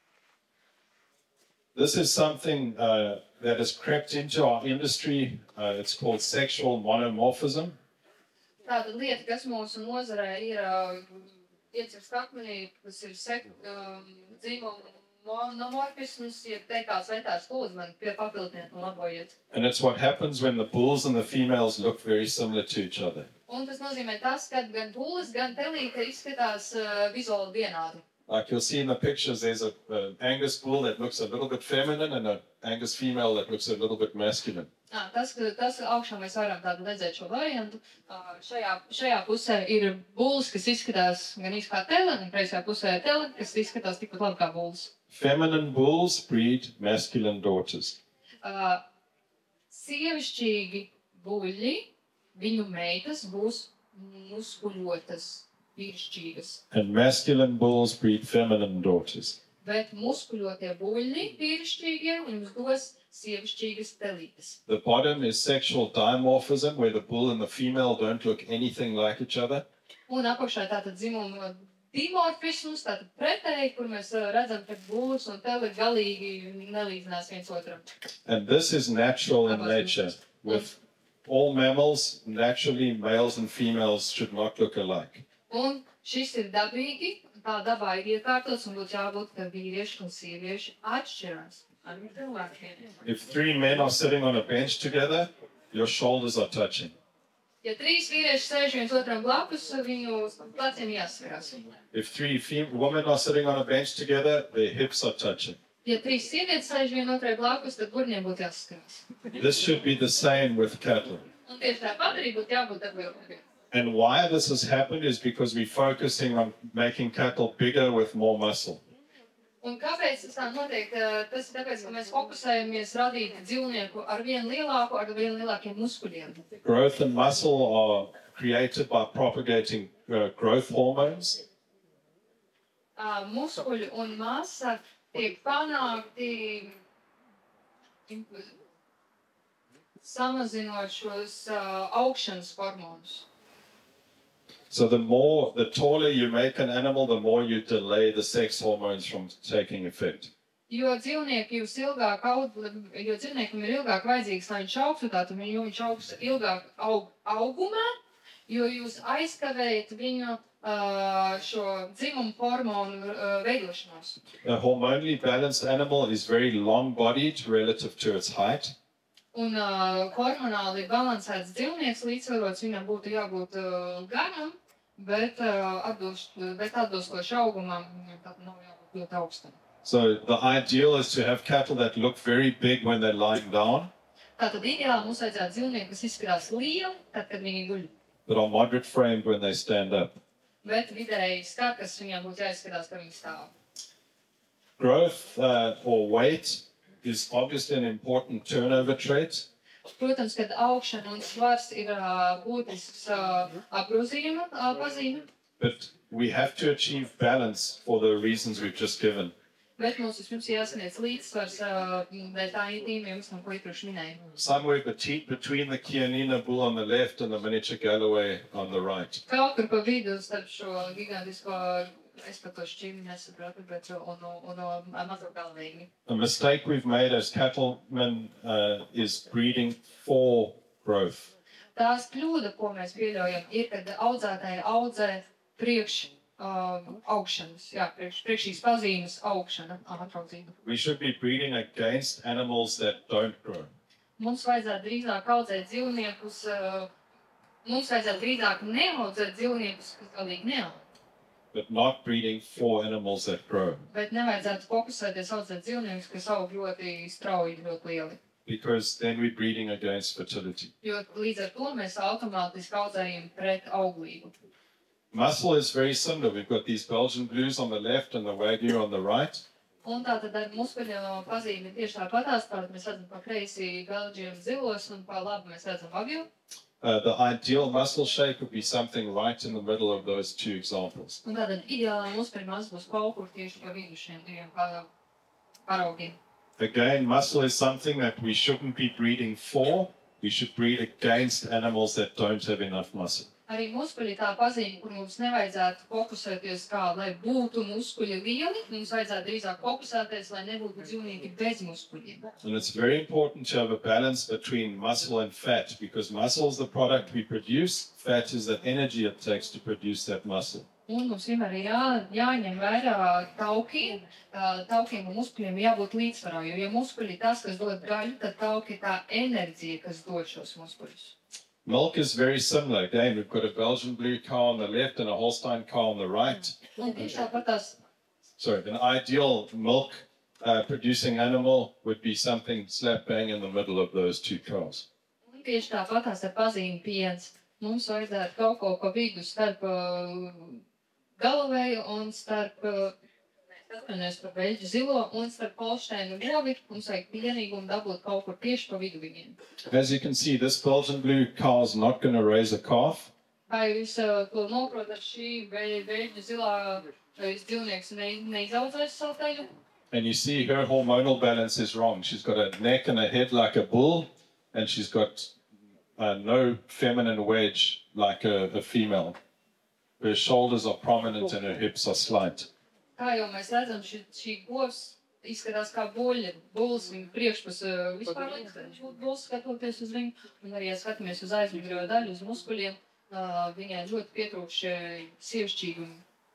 This is something uh, that has crept into our industry. Uh, it's called sexual monomorphism. Tāda lieta, kas mūsu nozarē ir uh, iecirst akmenī, kas ir sek, um, dzīvuma monomorfisms, ja teikās vērtās lūdzu man pie papildiniet un labojiet. And it's what happens when the bulls and the females look very similar to each other. Un tas nozīmē tas, ka gan pūles, gan telīte izskatās uh, vizuāli vienādi. Like you'll see in the pictures, there's a, an Angus bull that looks a little bit feminine and an Angus female that looks a little bit masculine. À, tas, ka- tas augšā mēs varam tādu redzēt šo variantu. Uh, šajā, šajā pusē ir bulls, kas izskatās gan īsti kā tele, un preizajā pusē ir tele, kas izskatās tikpat labi kā bulls. Feminine bulls breed masculine daughters. Uh, sievišķīgi buļļi, viņu meitas būs muskuļotas, vīrišķīgas. And masculine bulls breed feminine daughters. Bet muskuļotie buļļi, vīrišķīgie, viņus dos sievišķīgas telītes. The bottom is sexual dimorphism, where the bull and the female don't look anything like each other. Un apakšā tātad dzimuma dimorfisms, tātad pretēji, kur mēs uh, redzam, ka bulls un tele galīgi nelīdzinās viens otram. And this is natural in nature. With all mammals, naturally males and females should not look alike. Un šis ir dabīgi, tā dabā ir iekārtots un būtu jābūt, ka vīrieši un sievieši atšķirās. If three men are sitting on a bench together, your shoulders are touching. Ja trīs vīrieši sēž viens otram blakus, viņu pleciem jāsverās. If three fem- women are sitting on a bench together, their hips are touching. Ja trīs sievietes sēž vien otrai blakus, tad burņiem būtu jāskarās. This should be the same with cattle. Un tieši tāpat arī būtu jābūt atbildīgiem. And why this has happened is because we're focusing on making cattle bigger with more muscle. Un kāpēc tas tā notiek? Tas ir tāpēc, ka mēs fokusējamies radīt dzīvnieku ar vien lielāku, ar vien lielākiem muskuļiem. Growth and muscle are created by propagating uh, growth hormones. Uh, muskuļi un masa tiek panākti samazinot šos uh, augšanas hormonus. So the more, the taller you make an animal, the more you delay the sex hormones from taking effect. Jo dzīvnieki jūs ilgāk aug, jo dzīvniekam ir ilgāk vajadzīgs, lai viņš augstu, tātad jo viņš augs ilgāk aug, augumā, jo jūs aizkavējat viņu uh, šo dzimumu hormonu uh, veidošanos. A hormonally balanced animal is very long-bodied relative to its height. Un uh, hormonāli balansēts dzīvnieks līdzsvarots, viņam būtu jābūt uh, garam, bet, uh, atbilst, bet atbilstoši augumam, viņam tātad nav jābūt ļoti augstam. So the ideal is to have cattle that look very big when they're lying down, Tātad ideāli mums vajadzētu dzīvnieku, kas izskatās lieli, tad, kad viņi guļ. but are moderate framed when they stand up. Bet vidēji skakas viņam būtu jāizskatās, ka viņi stāv. Growth uh, or weight is obviously an important turnover trait. Protams, kad augšana un svars ir uh, būtisks uh, apgrozījuma uh, pazīme, But we have to achieve balance for the reasons we've just given. bet mums vispirms jāsaniedz līdzsvars uh, dēļ tā ietīm iemesliem, ko iepriekš minēju. Somewhere beti- between the Chianina bull on the left and the miniature Galloway on the right. Kaut kur pa vidu starp šo gigantisko, es pat to šķīmi nesaprotu, bet un, un, un mazo galvīgi. A mistake we've made as cattlemen uh, is breeding for growth. Tās kļūda, ko mēs pieļaujam, ir, kad audzētāji audzē priekš uh, augšanas, jā, priekš, priekš šīs pazīmes augšana, atraudzība. We should be breeding against animals that don't grow. Mums vajadzētu drīzāk audzēt dzīvniekus, uh, mums vajadzētu drīzāk neaudzēt dzīvniekus, kas galīgi neaug. But not breeding for animals that grow. Bet nevajadzētu fokusēties audzēt dzīvniekus, kas aug ļoti strauji, ļoti lieli. Because then we're breeding against fertility. Jo līdz ar to mēs automātiski audzējam pret auglību. Muscle is very similar. We've got these Belgian blues on the left and the Wagyu on the right. Un tātad ar muskuļu pazīmi tieši tāpatās, tātad mēs redzam pa kreisi Belģiem zilos un pa labi mēs redzam Wagyu. Uh, the ideal muscle shape would be something right in the middle of those two examples. Un tātad ideāli muskuļu maz būs kaut kur tieši pa vidu šiem diviem pa- paraugiem. Again, muscle is something that we shouldn't be breeding for. We should breed against animals that don't have enough muscle. Arī muskuļi tā pazīme, kur mums nevajadzētu fokusēties kā, lai būtu muskuļi lieli, mums vajadzētu drīzāk fokusēties, lai nebūtu dzīvnieki bez muskuļiem. And it's very important to have a balance between muscle and fat, because muscle is the product we produce, fat is the energy it takes to produce that muscle. Un mums vienmēr ir jā, jāņem vērā taukiem, ā, taukiem un muskuļiem jābūt līdzsvarā, jo ja muskuļi ir tas, kas dod gaļu, tad tauki ir tā enerģija, kas dod šos muskuļus. Milk is very similar. Again, we've got a Belgian blue cow on the left and a Holstein cow on the right. Un tieši tāpat tās sorry, an ideal milk uh, producing animal would be something slap bang in the middle of those two cows. Un tieši tāpatās ar pazīmi piens. Mums vajadzētu kaut ko pa vidu starp uh, galavēju un starp, uh, atvainojos par beļģu zilo, un starp Holšteinu govi. Mums vajag pienīgumu dabūt kaut kur tieši pa vidu viņiem. As you can see, this Belgian blue cow is not going to raise a calf. Kā jūs uh, to noprotat, šī beļ- beļģu zilā uh, dzīvnieks ne, neizaudzēs savu teļu. And you see her hormonal balance is wrong. She's got a neck and a head like a bull, and she's got uh, no feminine wedge like a, a female. Her shoulders are prominent and her hips are slight. Kā jau mēs redzam, šī, šī govs izskatās kā buļļa. Bulls viņa priekšpus uh, vispār liekas, ka viņš būtu bulls skatoties uz viņu. Un arī, ja skatāmies uz aizmigro daļu, uz muskuļiem, uh, viņai ļoti pietrūkst sievišķīgumu.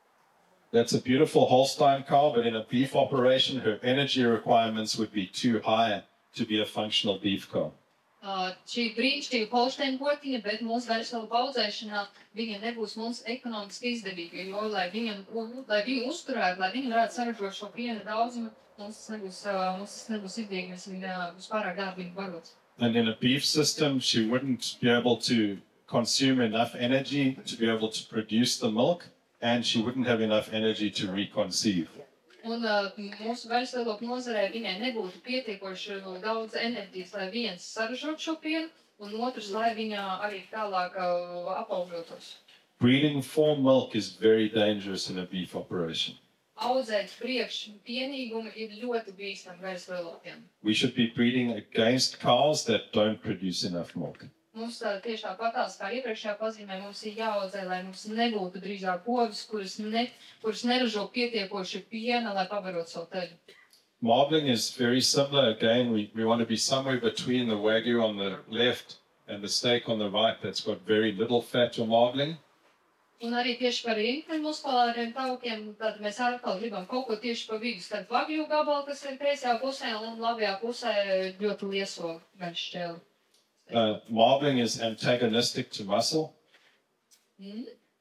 That's a beautiful Holstein cow, but in a beef operation, her energy requirements would be too high to be a functional beef cow. Uh, šī brīnišķīga Holšteina gotiņa, bet mūsu verselu paudzēšanā viņa nebūs mums ekonomiski izdevīga, jo, lai viņam, lai viņu uzturētu, lai viņi varētu saražot šo piena daudzumu, mums tas nebūs, uh, mums tas nebūs izdevīgi, mēs viņa būs pārāk dārgi viņu barot. And in a beef system, she wouldn't be able to consume enough energy to be able to produce the milk, and she wouldn't have enough energy to reconceive. Un uh, mūsu verslilopu nozarē viņai nebūtu pietiekoši daudz enerģijas, lai viens saražot šo pienu, un otrs, lai viņa arī tālāk uh, apaugļotos. Breeding for milk is very dangerous in a beef operation. Audzēt priekš pienīgumu ir ļoti bīstami verslilopiem. We should be breeding against cows that don't produce enough milk. Mums tā, tieši tāpatās kā iepriekšējā pazīmē mums ir jāaudzē, lai mums nebūtu drīzāk govis, kuras, ne, kuras neražo pietiekoši piena, lai pabarot savu teļu. Marbling is very similar. Again, we, we want to be somewhere between the Wagyu on the left and the steak on the right that's got very little fat or marbling. Un arī tieši par intermuskulāriem taukiem, tad mēs atkal gribam kaut ko tieši pa vidu starp Wagyu gabalu, kas ir kreisajā pusē, un labajā pusē ļoti lieso gaļas šķēli. Uh, marbling is antagonistic to muscle. Mm.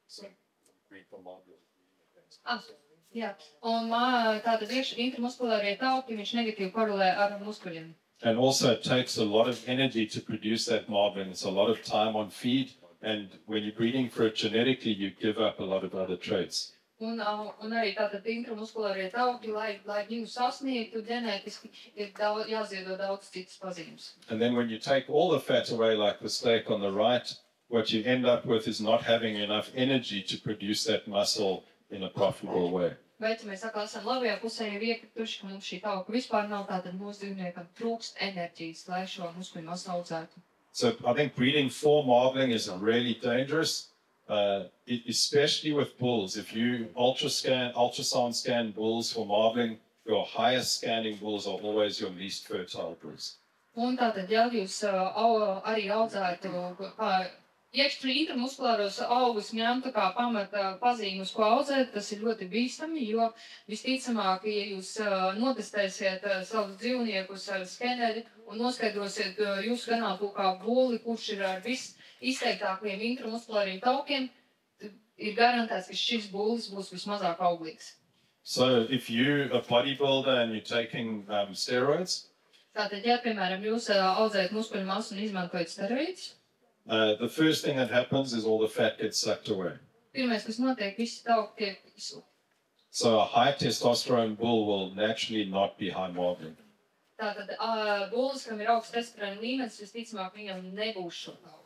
Ah, jā. Un mā, tātad intermuskulārie tauki, viņš negatīvi korelē ar muskuļiem. And also it takes a lot of energy to produce that marbling. It's a lot of time on feed. And when you're breeding for it genetically, you give up a lot of other traits. Un, un arī tātad intermuskulārie tauki, lai, lai viņu sasniegtu ģenētiski, ir daudz, jāziedo daudz citas pazīmes. And then when you take all the fat away, like the steak on the right, what you end up with is not having enough energy to produce that muscle in a profitable way. Bet, ja mēs atkal esam labajā pusē jau iekrituši, ka mums šī tauka vispār nav, tātad mūsu dzīvniekam trūkst enerģijas, lai šo muskuļu masu audzētu. So I think breeding for marbling is really dangerous. Uh, it, especially with bulls. If you ultrascan, ultrasound scan bulls for marbling, your highest scanning bulls are always your least fertile bulls. Un tātad, ja jūs uh, au, arī audzētu kā iekšķi intermuskulāros augus ņemtu kā pamata pazīmes, ko audzēt, tas ir ļoti bīstami, jo visticamāk, ja jūs uh, notestēsiet uh, savus dzīvniekus ar skeneri un noskaidrosiet uh, jūsu ganāmpulku kā bulli, kurš ir ar viss izteiktākajiem intramuskulāriem taukiem, ir garantēts, ka šis bullis būs vismazāk auglīgs. So if you're a bodybuilder and you're taking um, steroids, tātad, ja, piemēram, jūs uh, audzējat muskuļu masu un izmantojat steroīdus, uh, the first thing that happens is all the fat gets sucked away. pirmais, kas notiek, visi tauki tiek izsūkti. So a high testosterone bull will naturally not be high marbling. Tātad, uh, bullis, kam ir augsts testosterona līmenis, visticamāk, viņam nebūs šo tauku.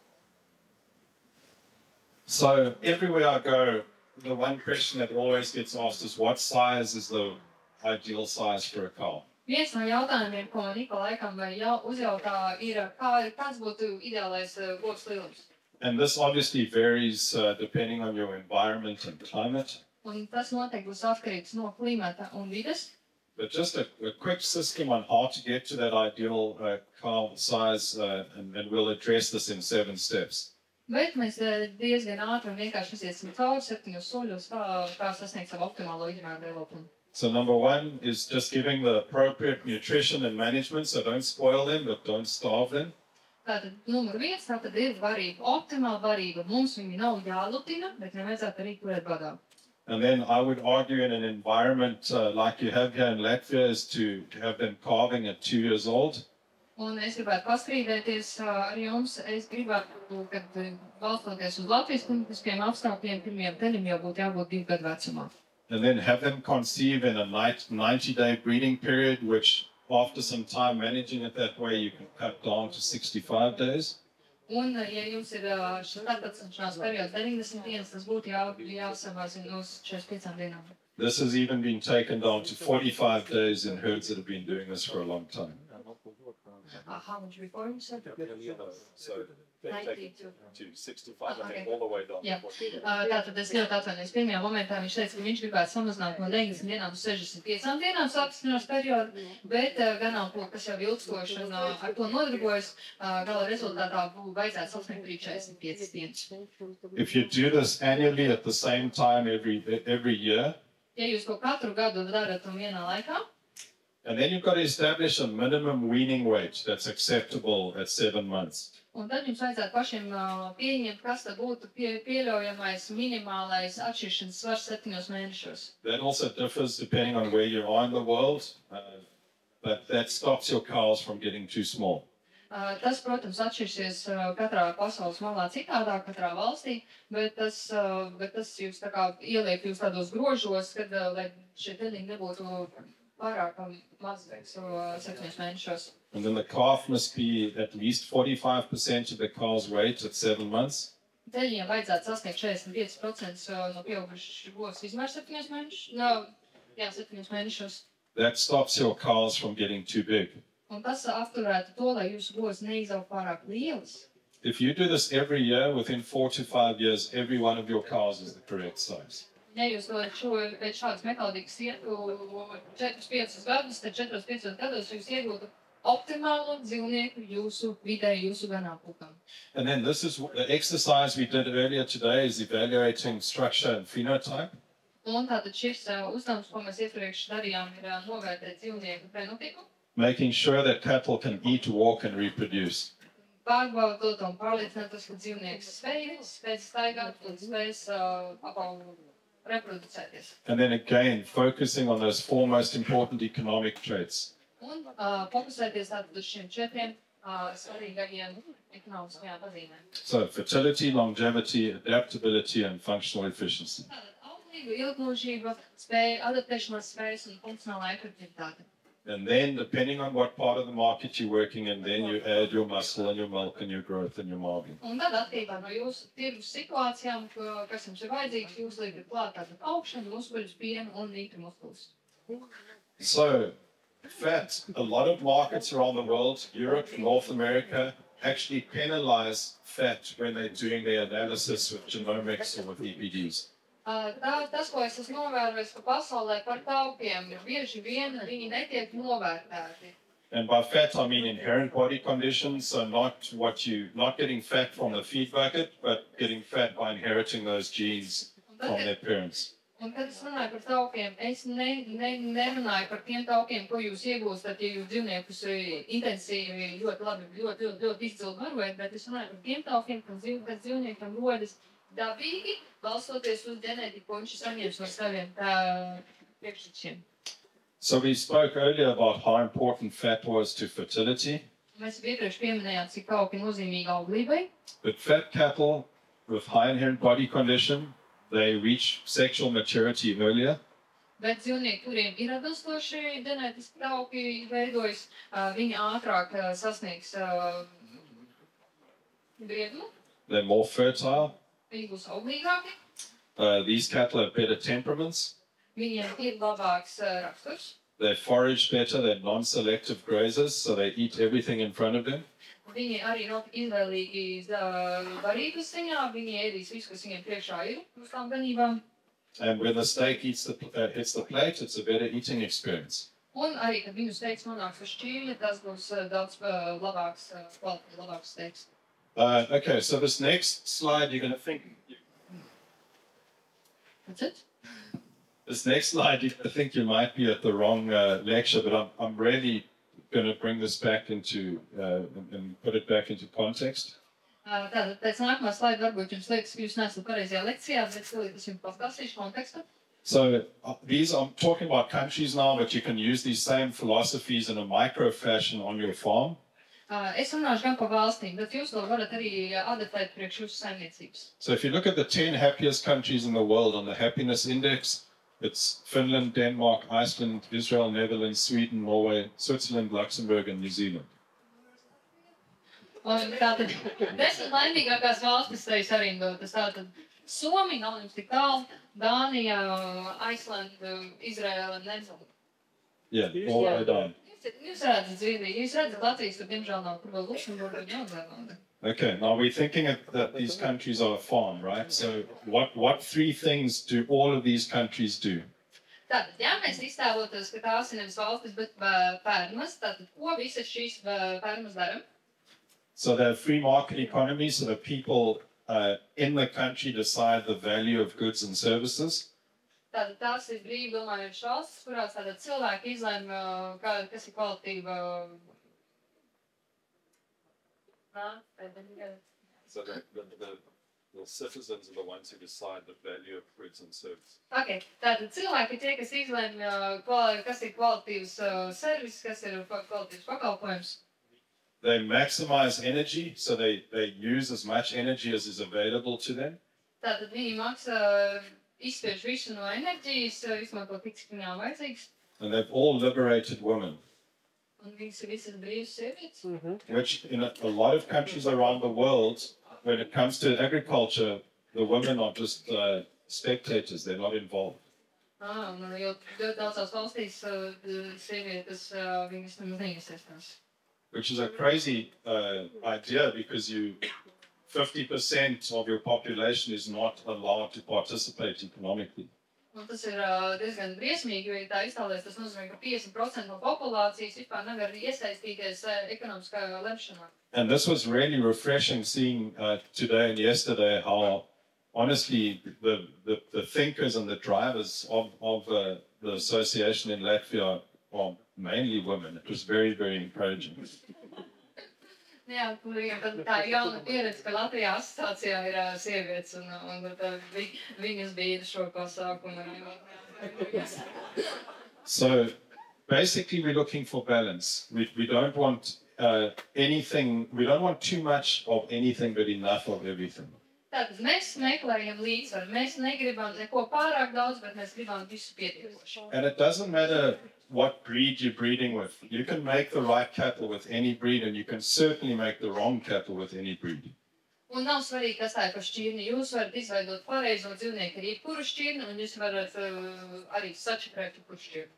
So everywhere I go, the one question that always gets asked is what size is the ideal size for a cow? Viens no jautājumiem, ko man ik pa laikam vai jau uzjautā, ir, kā, kāds būtu ideālais uh, govs lielums. And this obviously varies uh, depending on your environment and climate. Un tas noteikti būs atkarīgs no klimata un vides. But just a, a quick system on how to get to that ideal uh, cow size, uh, and, and we'll address this in seven steps. Bet mēs uh, diezgan ātri un vienkārši iziesim cauri septiņos soļos, kā, kā sasniegt savu optimālo ideālu lielopumu. So number one is just giving the appropriate nutrition and management, so don't spoil them, but don't starve them. Tātad, numur viens, tātad ir varība, optimāla varība. Mums viņa nav jālutina, bet nevajadzētu arī turēt badā. And then I would argue in an environment uh, like you have here in Latvia is to, to have them calving at two years old. Un es gribētu pastrīdēties uh, ar jums. Es gribētu, kad uh, balstoties uz Latvijas klimatiskiem apstākļiem, pirmiem teļiem jau būtu jābūt divu gadu vecumā. And then have them conceive in a ninety-day breeding period, which after some time managing it that way, you can cut down to sixty-five days. Un, ja jums ir uh, šis atpacināšanās periods deviņdesmit dienas, tas būtu jā, jāsamazina uz četrdesmit piecām dienām. This has even been taken down to forty-five days in herds that have been doing this for a long time. Uh, how much before you said? So they take ninety-two. to sixty-five, I think, Okay. all the way down. Jā, uh, tātad es ļoti atvainojos. Pirmajā momentā viņš teica, ka viņš gribētu samazināt no deviņdesmit dienām uz sešdesmit piecām dienām apstiprinās periodu, bet uh, ganāmpulku, kas jau ilgstoši un uh, ar to nodarbojas, uh, gala rezultātā būtu vajadzētu sasniegt arī četrdesmit piecas dienas. If you do this annually at the same time every every year, Ja jūs to katru gadu darat un vienā laikā, and then you've got to establish a minimum weaning weight that's acceptable at seven months. un tad jums vajadzētu pašiem uh, pieņemt, kas tad būtu pie, pieļaujamais minimālais atšķiršanas svars septiņos mēnešos. That also differs depending on where you are in the world, uh, but that stops your cows from getting too small. Uh, tas, protams, atšķirsies uh, katrā pasaules malā citādā, katrā valstī, bet tas, uh, bet tas jūs tā kā ieliek jūs tādos grožos, kad, uh, lai šie teļiņi nebūtu pārāk mazveiks uh, septiņos mēnešos. And then the calf must be at least forty-five percent of the cow's weight at seven months. Teļiem vajadzētu sasniegt četrdesmit pieci procenti no pieaugušas govs izmērs septiņos mēnešos. No, jā, septiņos mēnešos. That stops your cows from getting too big. Un tas apturētu to, lai jūsu govs neizaug pārāk lielas. If you do this every year, within four to five years, every one of your cows is the correct size. Ja jūs to šo, pēc šādas metodikas ietu četrus piecus gadus, tad četros piecos gados jūs iegūtu optimālu dzīvnieku jūsu vidē, jūsu ganāmpulkam. And then this is the exercise we did earlier today is evaluating structure and phenotype. Un tātad šis uh, uzdevums, ko mēs iepriekš darījām, ir uh, novērtēt dzīvnieku fenotipu, Making sure that cattle can eat, walk, and reproduce. pārbaudot un pārliecinātos, ka dzīvnieks spēj, spēj staigāt un spēj uh, apaugu reproducēties. And then again, focusing on those four most important economic traits. Un uh, fokusēties tātad uz šiem četriem uh, svarīgajiem ekonomiskajām pazīmēm. So fertility, longevity, adaptability, and functional efficiency. Tātad auglība, ilgmūžība, spēja, adaptēšanās spējas un funkcionālā efektivitāte. And then, depending on what part of the market you're working in, then you add your muscle and your milk and your growth and your margin. Un tad attiecībā no jūsu tirgus situācijām, ka- kas jums ir vajadzīgs, jūs liekat klāt tātad augšanu, muskuļus, pienu un nītri muskuļus. So, fat, a lot of markets around the world, Europe, North America, actually penalize fat when they're doing their analysis with genomics or with E P Ds. Uh, Tā, tas, ko es esmu novērojis, ka pasaulē par taukiem bieži vien viņi netiek novērtēti. And by fat, I mean inherent body conditions, so not what you, not getting fat from the feed bucket, but getting fat by inheriting those genes Un from tad, their parents. un kad es runāju par taukiem, es ne, ne, nerunāju par tiem taukiem, ko jūs iegūstat, ja jūs dzīvniekus eh, intensīvi, ļoti labi, ļoti, ļoti, ļoti izcili barojat, bet es runāju par tiem taukiem, kas dzīv, kas dzīvniekam rodas dabīgi, balstoties uz ģenētiku, ko viņš ir saņēmis no saviem tā, priekštečiem. So we spoke earlier about how important fat was to fertility, Mēs jau iepriekš pieminējām, cik tauki nozīmīgi auglībai, but fat cattle with high inherent body condition, they reach sexual maturity earlier. bet dzīvnieki, kuriem ir atbilstoši ģenētiski tauki veidojas, ā, viņi ātrāk ā, sasniegs ā, briedumu, They're more fertile. viņi būs auglīgāki, Uh, these cattle have better temperaments. viņiem ir labāks ā, raksturs, They forage better. They're non-selective grazers, so they eat everything in front of them. viņi arī nav tik izvēlīgi ā, barības ziņā, viņi ēdīs visu, kas viņiem priekšā ir uz tām ganībām. And when the steak eats the, uh, hits the plate, it's a better eating experience. Un arī, kad viņu steiks nonāks uz šķīvja, tas būs ā, daudz ā, labāks, ā, kvalitātes labāks steiks. Uh, okay, so this next slide, you're going to think. That's it? This next slide, you- I think you might be at the wrong uh, lecture, but I'm, I'm really going to bring this back into uh, and, and put it back into context. Ā, Tātad pēc nākamā slaida varbūt jums liekas, ka jūs neesat pareizajā lekcijā, bet tūlīt es jums pastāstīšu kontekstu. So uh, these, I'm talking about countries now, but you can use these same philosophies in a micro fashion on your farm. Uh, es runāšu gan par valstīm, bet jūs to varat arī adaptēt priekš jūsu saimniecības. So if you look at the ten happiest countries in the world on the happiness index, it's Finland, Denmark, Iceland, Israel, Netherlands, Sweden, Norway, Switzerland, Luxembourg, and New Zealand. Un tātad desmit laimīgākās valstis tai sarindotas. Tātad Somija nav jums tik tālu, Dānija, Islanda, Izraela, Nezinu. Yeah, all the way down. Jūs redzat Zviedriju, jūs redzat Latvijas, tur diemžēl nav, tur vēl Luksemburga un Jaunzēlanda. Okay, now we're thinking that these countries are a farm, right? So what, what three things do all of these countries do? Tātad, ja mēs iztēlotos, ka tās ir nevis valstis, bet fermas, tātad ko visas šīs fermas dara? So they're free market economies, so the people uh, in the country decide the value of goods and services. Tātad tās ir brīvi domājošas valstis, kurās tātad cilvēki izlēma, kā, kas ir kvalitīva. Nā, So the, the, the, the citizens are the ones who decide the value of goods and services. Okay, tātad cilvēki ir tie, kas izlēma, kas ir kvalitīvs servis, kas ir kvalitīvs pakalpojums. They maximize energy, so they, they use as much energy as is available to them. Tātad viņi maksā izspiež visu no enerģijas, izmanto tik, cik viņām vajadzīgs. And they've all liberated women. Un viņas ir visas brīvas sievietes. Mhm. Which in a, a lot of countries around the world, when it comes to agriculture, the women are just uh, spectators, they're not involved. Ah, un jo ļoti daudzās valstīs sievietes viņas nemaz neiesaistās. Which is a crazy uh, idea because you fifty percent of your population is not allowed to participate economically. Un tas ir uh, diezgan briesmīgi, jo, ja tā iztālēs, tas nozīmē, ka piecdesmit procenti no populācijas vispār nevar iesaistīties uh, ekonomiskā lemšanā. And this was really refreshing seeing uh, today and yesterday how honestly the, the, the thinkers and the drivers of, of uh, the association in Latvia are mainly women. It was very, very encouraging. Jā, kuriem tad tā ir jauna pieredze, ka Latvijā asociācijā ir uh, sievietes, un, un tad vi, viņas bija šo pasākumu. So basically we're looking for balance. We, we don't want uh, anything, we don't want too much of anything but enough of everything. Tātad mēs meklējam līdzsvaru. Mēs negribam neko pārāk daudz, bet mēs gribam visu pietiekoši. And it doesn't matter what breed you're breeding with. You can make the right cattle with any breed, and you can certainly make the wrong cattle with any breed. Un nav svarīgi, kas tā ir par šķirni. Jūs varat izveidot pareizo dzīvnieku ar jebkuru šķirni, un jūs varat uh, arī sačakrēt jebkuru šķirni.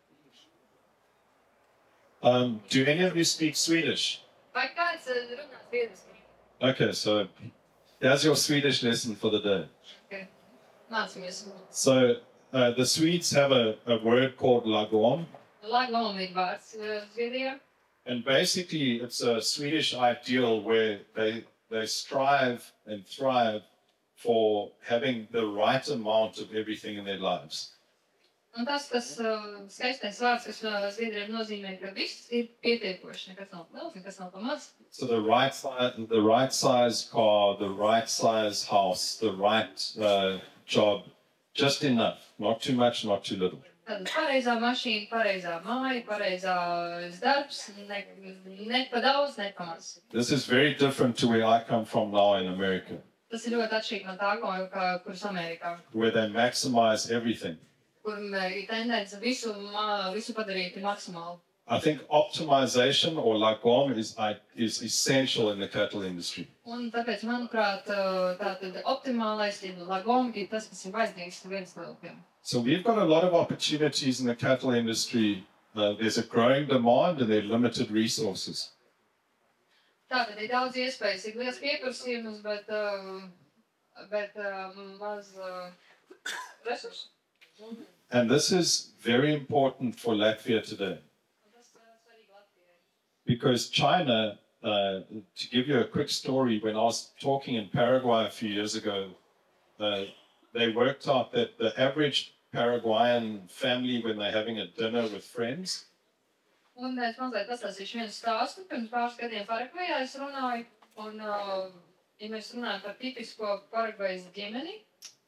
Um, do any of you speak Swedish? Vai kāds uh, runā zviedriski? Okay, so there's your Swedish lesson for the day. Okay. Mācāmies. So uh, the Swedes have a, a word called lagom. Lagom ir vārds uh, Zviedrijā. And basically, it's a Swedish ideal where they, they strive and thrive for having the right amount of everything in their lives. Un tas, tas uh, skaistais vārds, kas uh, Zviedrijam nozīmē, ka viss ir pietiekoši, nekas nav liels, nekas nav pamaz. So the right size, the right size car, the right size house, the right uh, job, just enough, not too much, not too little. Tad pareizā mašīna, pareizā māja, pareizās darbs, ne, ne pa daudz, ne pa maz. This is very different to where I come from now in America, Tas ir ļoti atšķirīgi no tā, ko, kā, kuras Amerikā, where they maximize everything. kur ir tendence visu, mā- visu padarīt maksimāli. I think optimization or lagom is, is essential in the cattle industry. Un tāpēc, manuprāt, uh, tātad optimālais ir lagom, ir tas, kas ir vajadzīgs viens no tiem. So we've got a lot of opportunities in the cattle industry. Uh, there's a growing demand and there are limited resources. Tātad ir daudz iespējas, ir liels pieprasījums, bet, uh, bet uh, maz uh, resursu. And this is very important for Latvia today. Un tas uh, svarīgi Latvijai. Because China, uh, to give you a quick story, when I was talking in Paraguay a few years ago, uh, they worked out that the average Paraguayan family, when they're having a dinner with friends, Un es mazliet pastāstīšu vienu stāstu. Pirms pāris gadiem Paragvajā es runāju, un, uh, ja mēs runājam par tipisko Paragvajas ģimeni,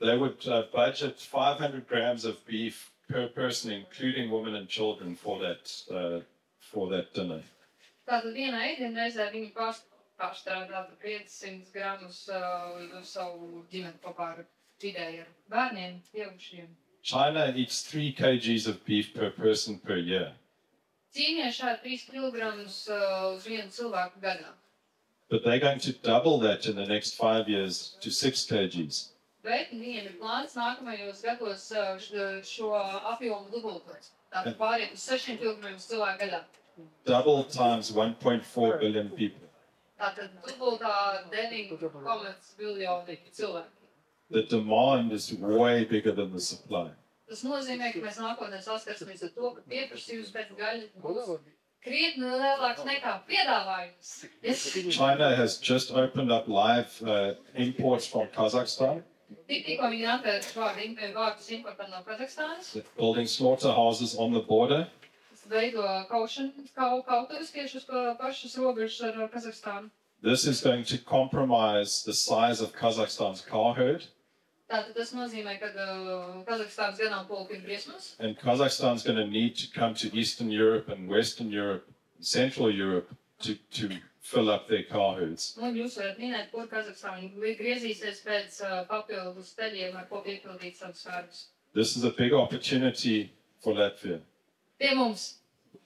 they would uh, budget five hundred grams of beef per person, including women and children, for that uh, for that dinner. Tātad vienā ēdienreizē viņi pār, pārstrādātu piecsimt gramus uh, savu ģimeni kopā ar vidēji ar bērniem, pieaugušiem. China eats three kilograms of beef per person per year. Ķīnieši ēd trīs kilogramus uh, uz vienu cilvēku gadā. But they're going to double that in the next five years to six kilograms. Bet viņiem ir plāns nākamajos gados uh, šo apjomu dubultot. Tātad pāriet uz sešiem kilogramiem cilvēku gadā. Double times one point four billion people. Tātad dubultā deviņi miljoni cilvēki. The demand is way bigger than the supply. Tas nozīmē, ka mēs nākotnē saskarsimies ar to, ka pieprasījums pēc gaļas būs krietni lielāks nekā piedāvājums. Yes. China has just opened up live uh, imports from Kazakhstan. Tikko viņi atvēra šādu vārdus importam no Kazahstānas. Building slaughterhouses on the border. Tas veido kaušanas, kau, kautuves tieši uz pašas robežas ar Kazahstānu. This is going to compromise the size of Kazakhstan's car herd. Tātad tas nozīmē, ka uh, Kazahstānas ganāmpulki ir briesmas. And Kazakhstan's going to need to come to Eastern Europe and Western Europe, Central Europe, to, to fill up their car herds. Un jūs varat minēt, kur Kazahstāna griezīsies pēc uh, papildus ceļiem, ar ko piepildīt savus vārdus. This is a big opportunity for Latvia. Pie mums.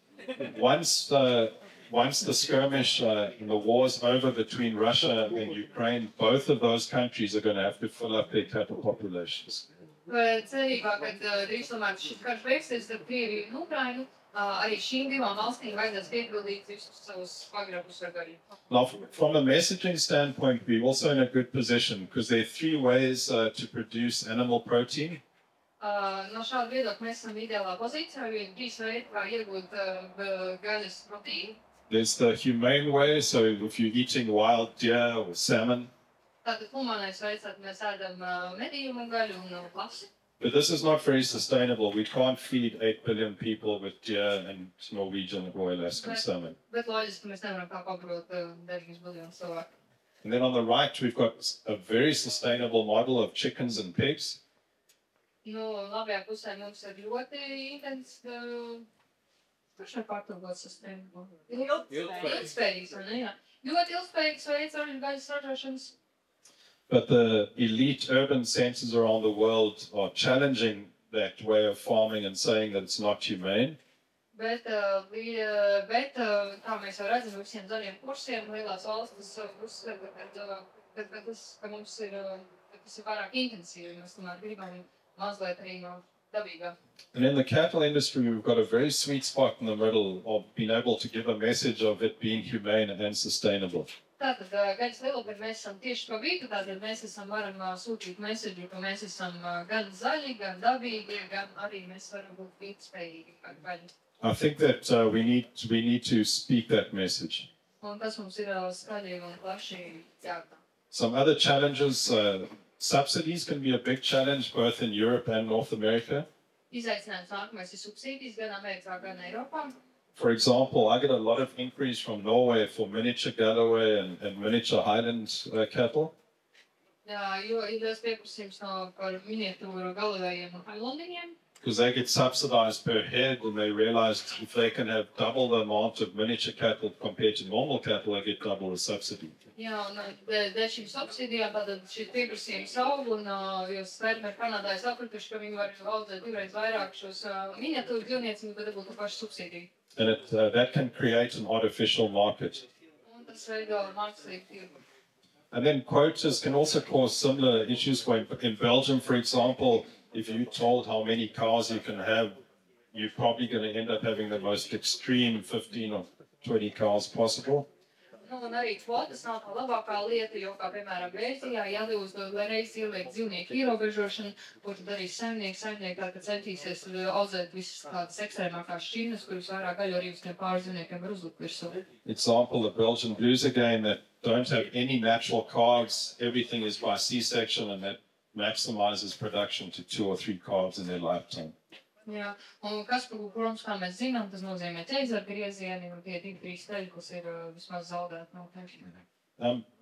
Once, uh, once the skirmish uh, and the war's over between Russia and Ukraine, both of those countries are going to have to fill up their cattle populations. Cerībā, kad uh, drīz tomēr šis karš beigsies ar Krieviju un Ukrainu, uh, arī šīm divām valstīm vajadzēs piepildīt visus savus pagrabus ar gaļu. Now, from a messaging standpoint, we're also in a good position because there are three ways uh, to produce animal protein. Uh, no šāda viedokļa mēs esam ideālā pozīcijā, jo ir trīs veidi, kā iegūt uh, gaļas proteīnu. There's the humane way, so if you're eating wild deer or salmon. Tātad humānais veids, tad mēs ēdam uh, medījumu gaļu un uh, plasi. But this is not very sustainable. We can't feed eight billion people with deer and Norwegian or Alaskan Bet, salmon. bet loģiski mēs nevaram tā pagrot uh, deviņus miljonus cilvēku. And then on the right, we've got a very sustainable model of chickens and pigs. Nu, labajā pusē mums ir ļoti intens, uh, kurš var pārtulkot sustainable? Ilgspējīgs, vai ne? Jā. Ļoti ilgspējīgs veids ar gaļas ražošanas. But the elite urban centers around the world are challenging that way of farming and saying that it's not humane. Bet, uh, li- uh, bet uh, kā mēs jau redzam, visiem zaļiem kursiem lielās valstis uh, uzskata, ka, uh, ka, ka, tas, ka mums ir, uh, ka tas ir pārāk intensīvi, mēs tomēr gribam mazliet arī no dabīgā. And in the cattle industry, we've got a very sweet spot in the middle of being able to give a message of it being humane and sustainable. Tātad uh, gaļas lielopē mēs esam tieši pa vidu, tātad mēs esam varam uh, sūtīt meseģu, ka mēs esam uh, gan zaļi, gan dabīgi, gan arī mēs varam būt ilgspējīgi ar gaļu. I think that uh, we need we need to speak that message. Un tas mums ir uh, skaļi un plaši jārunā. Some other challenges, uh, subsidies can be a big challenge both in Europe and North America. Izaicinājums nākamais ir subsīdijas gan Amerikā, gan Eiropā. For example, I get a lot of inquiries from Norway for miniature Galloway and, and miniature Highland uh, cattle. Jā, jo ir liels pieprasījums no par miniatūru galvējiem un hailandiņiem. Because they get subsidized per head and they realized if they can have double the amount of miniature cattle compared to normal cattle, they get double the subsidy. Jā, un dēļ dēļ šīm subsīdijām tātad šī pieprasījums aug, un uh, jūs fermeri Kanādā ir sapratuši, ka viņi var audzēt divreiz vairāk šos uh, miniatūru dzīvniecības, bet dabūtu pašu subsīdiju. And it, uh, that can create an artificial market. Un tas veido mākslīgu tirgu. And then quotas can also cause similar issues. When in Belgium, for example, if you're told how many cars you can have, you're probably going to end up having the most extreme fifteen or twenty cars possible. Nu, un arī kvotas nav tā labākā lieta, jo, kā piemēram, Bēļģijā, ja jūs reiz ieliek dzīvnieku ierobežošanu, ko tad darīs saimnieki, saimnieki tā, ka centīsies audzēt visas tādas ekstrēmākās šķirnes, kuras vairāk gaļu arī uz tiem pāris dzīvniekiem var uzlikt virsū. Example, the Belgian blues again that don't have any natural calves, everything is by C-section and that maximizes production to two or three calves in their lifetime. Jā, un Kasparu kroms, kā mēs zinām, tas nozīmē ķeizara griezieni, un tie divi, trīs teļi, kas ir uh, vismaz zaudēti no teļiem. Um,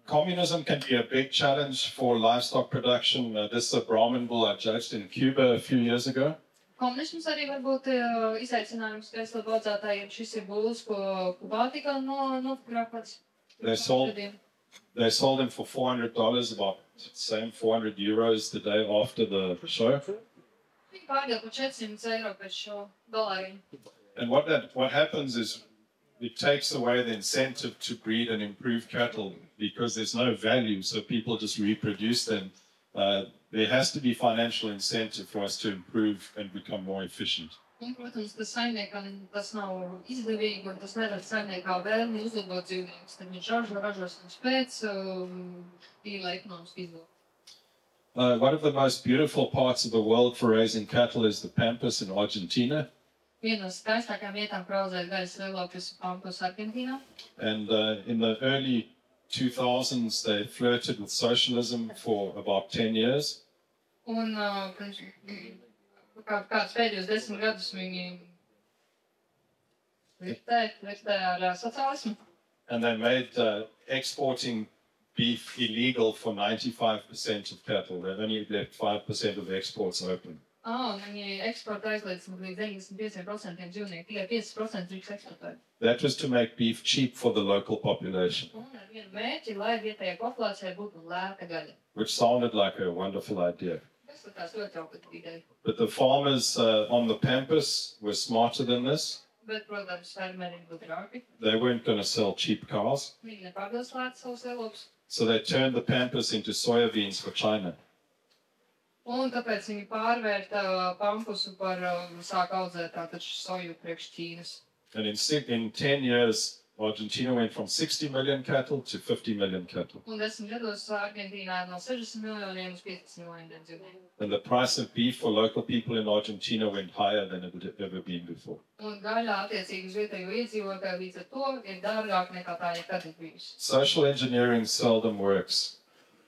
communism can be a big challenge for livestock production. Uh, this is a Brahmin bull I judged in Cuba a few years ago. Komunisms arī var būt uh, izaicinājums kaislību audzētājiem. Šis ir bulls, ko Kubā tika no, nofotografēts. They sold, they sold him for four hundred dollars, about same four hundred euros the day after the show. Viņi pārdeva par četri simti eiro pēc šo dolāriem. And what that what happens is it takes away the incentive to breed and improve cattle because there's no value, so people just reproduce them. Uh, there has to be financial incentive for us to improve and become more efficient. Un, protams, tas saimniekam tas nav izdevīgi, un tas nerada saimniekā vēlmi uzlabot dzīvniekus. Tad viņš ražo, ražos viņus pēc, um, tīla ekonomiski izdevīgi. Uh, one of the most beautiful parts of the world for raising cattle is the Pampas in Argentina. Viena no skaistākajām vietām, kur audzēt gaļas lielopus, ir Pampas, Argentīnā. And uh, in the early two thousands, they flirted with socialism for about ten years. Un uh, pirms kā, kāds pēdējos desmit gadus viņi flirtēja, flirtēja ar uh, sociālismu. And they made uh, exporting beef illegal for ninety-five percent of cattle. They only left five percent of the exports open. Ah, un viņi eksporta aizliedz līdz deviņdesmit pieciem procentiem dzīvnieku, tikai pieci procenti drīkst eksportēt. That was to make beef cheap for the local population. Un ar vienu mērķi, lai vietējai populācijai būtu lēta gaļa. Which sounded like a wonderful idea. Tas likās ļoti jauka ideja. But the farmers uh, on the Pampas were smarter than this. Bet, protams, fermeri ir gudrāki. They weren't going to sell cheap cows. Viņi nepārdos lēt savus lielopus. So they turned the Pampas into soybeans for China. Un tāpēc viņi pārvērta pampusu par um, sāk audzēt tātad soju priekš Ķīnas. And in, si- in ten years, Argentina went from sixty million cattle to fifty million cattle. Un desmit gados Argentīnā no sešdesmit miljoniem uz piecdesmit miljoniem dzīvnieku. And the price of beef for local people in Argentina went higher than it had ever been before. Un gaļā attiecīgi uz vietējo iedzīvotāju līdz ar to ir dārgāk nekā tā jebkad ir bijusi. Social engineering seldom works.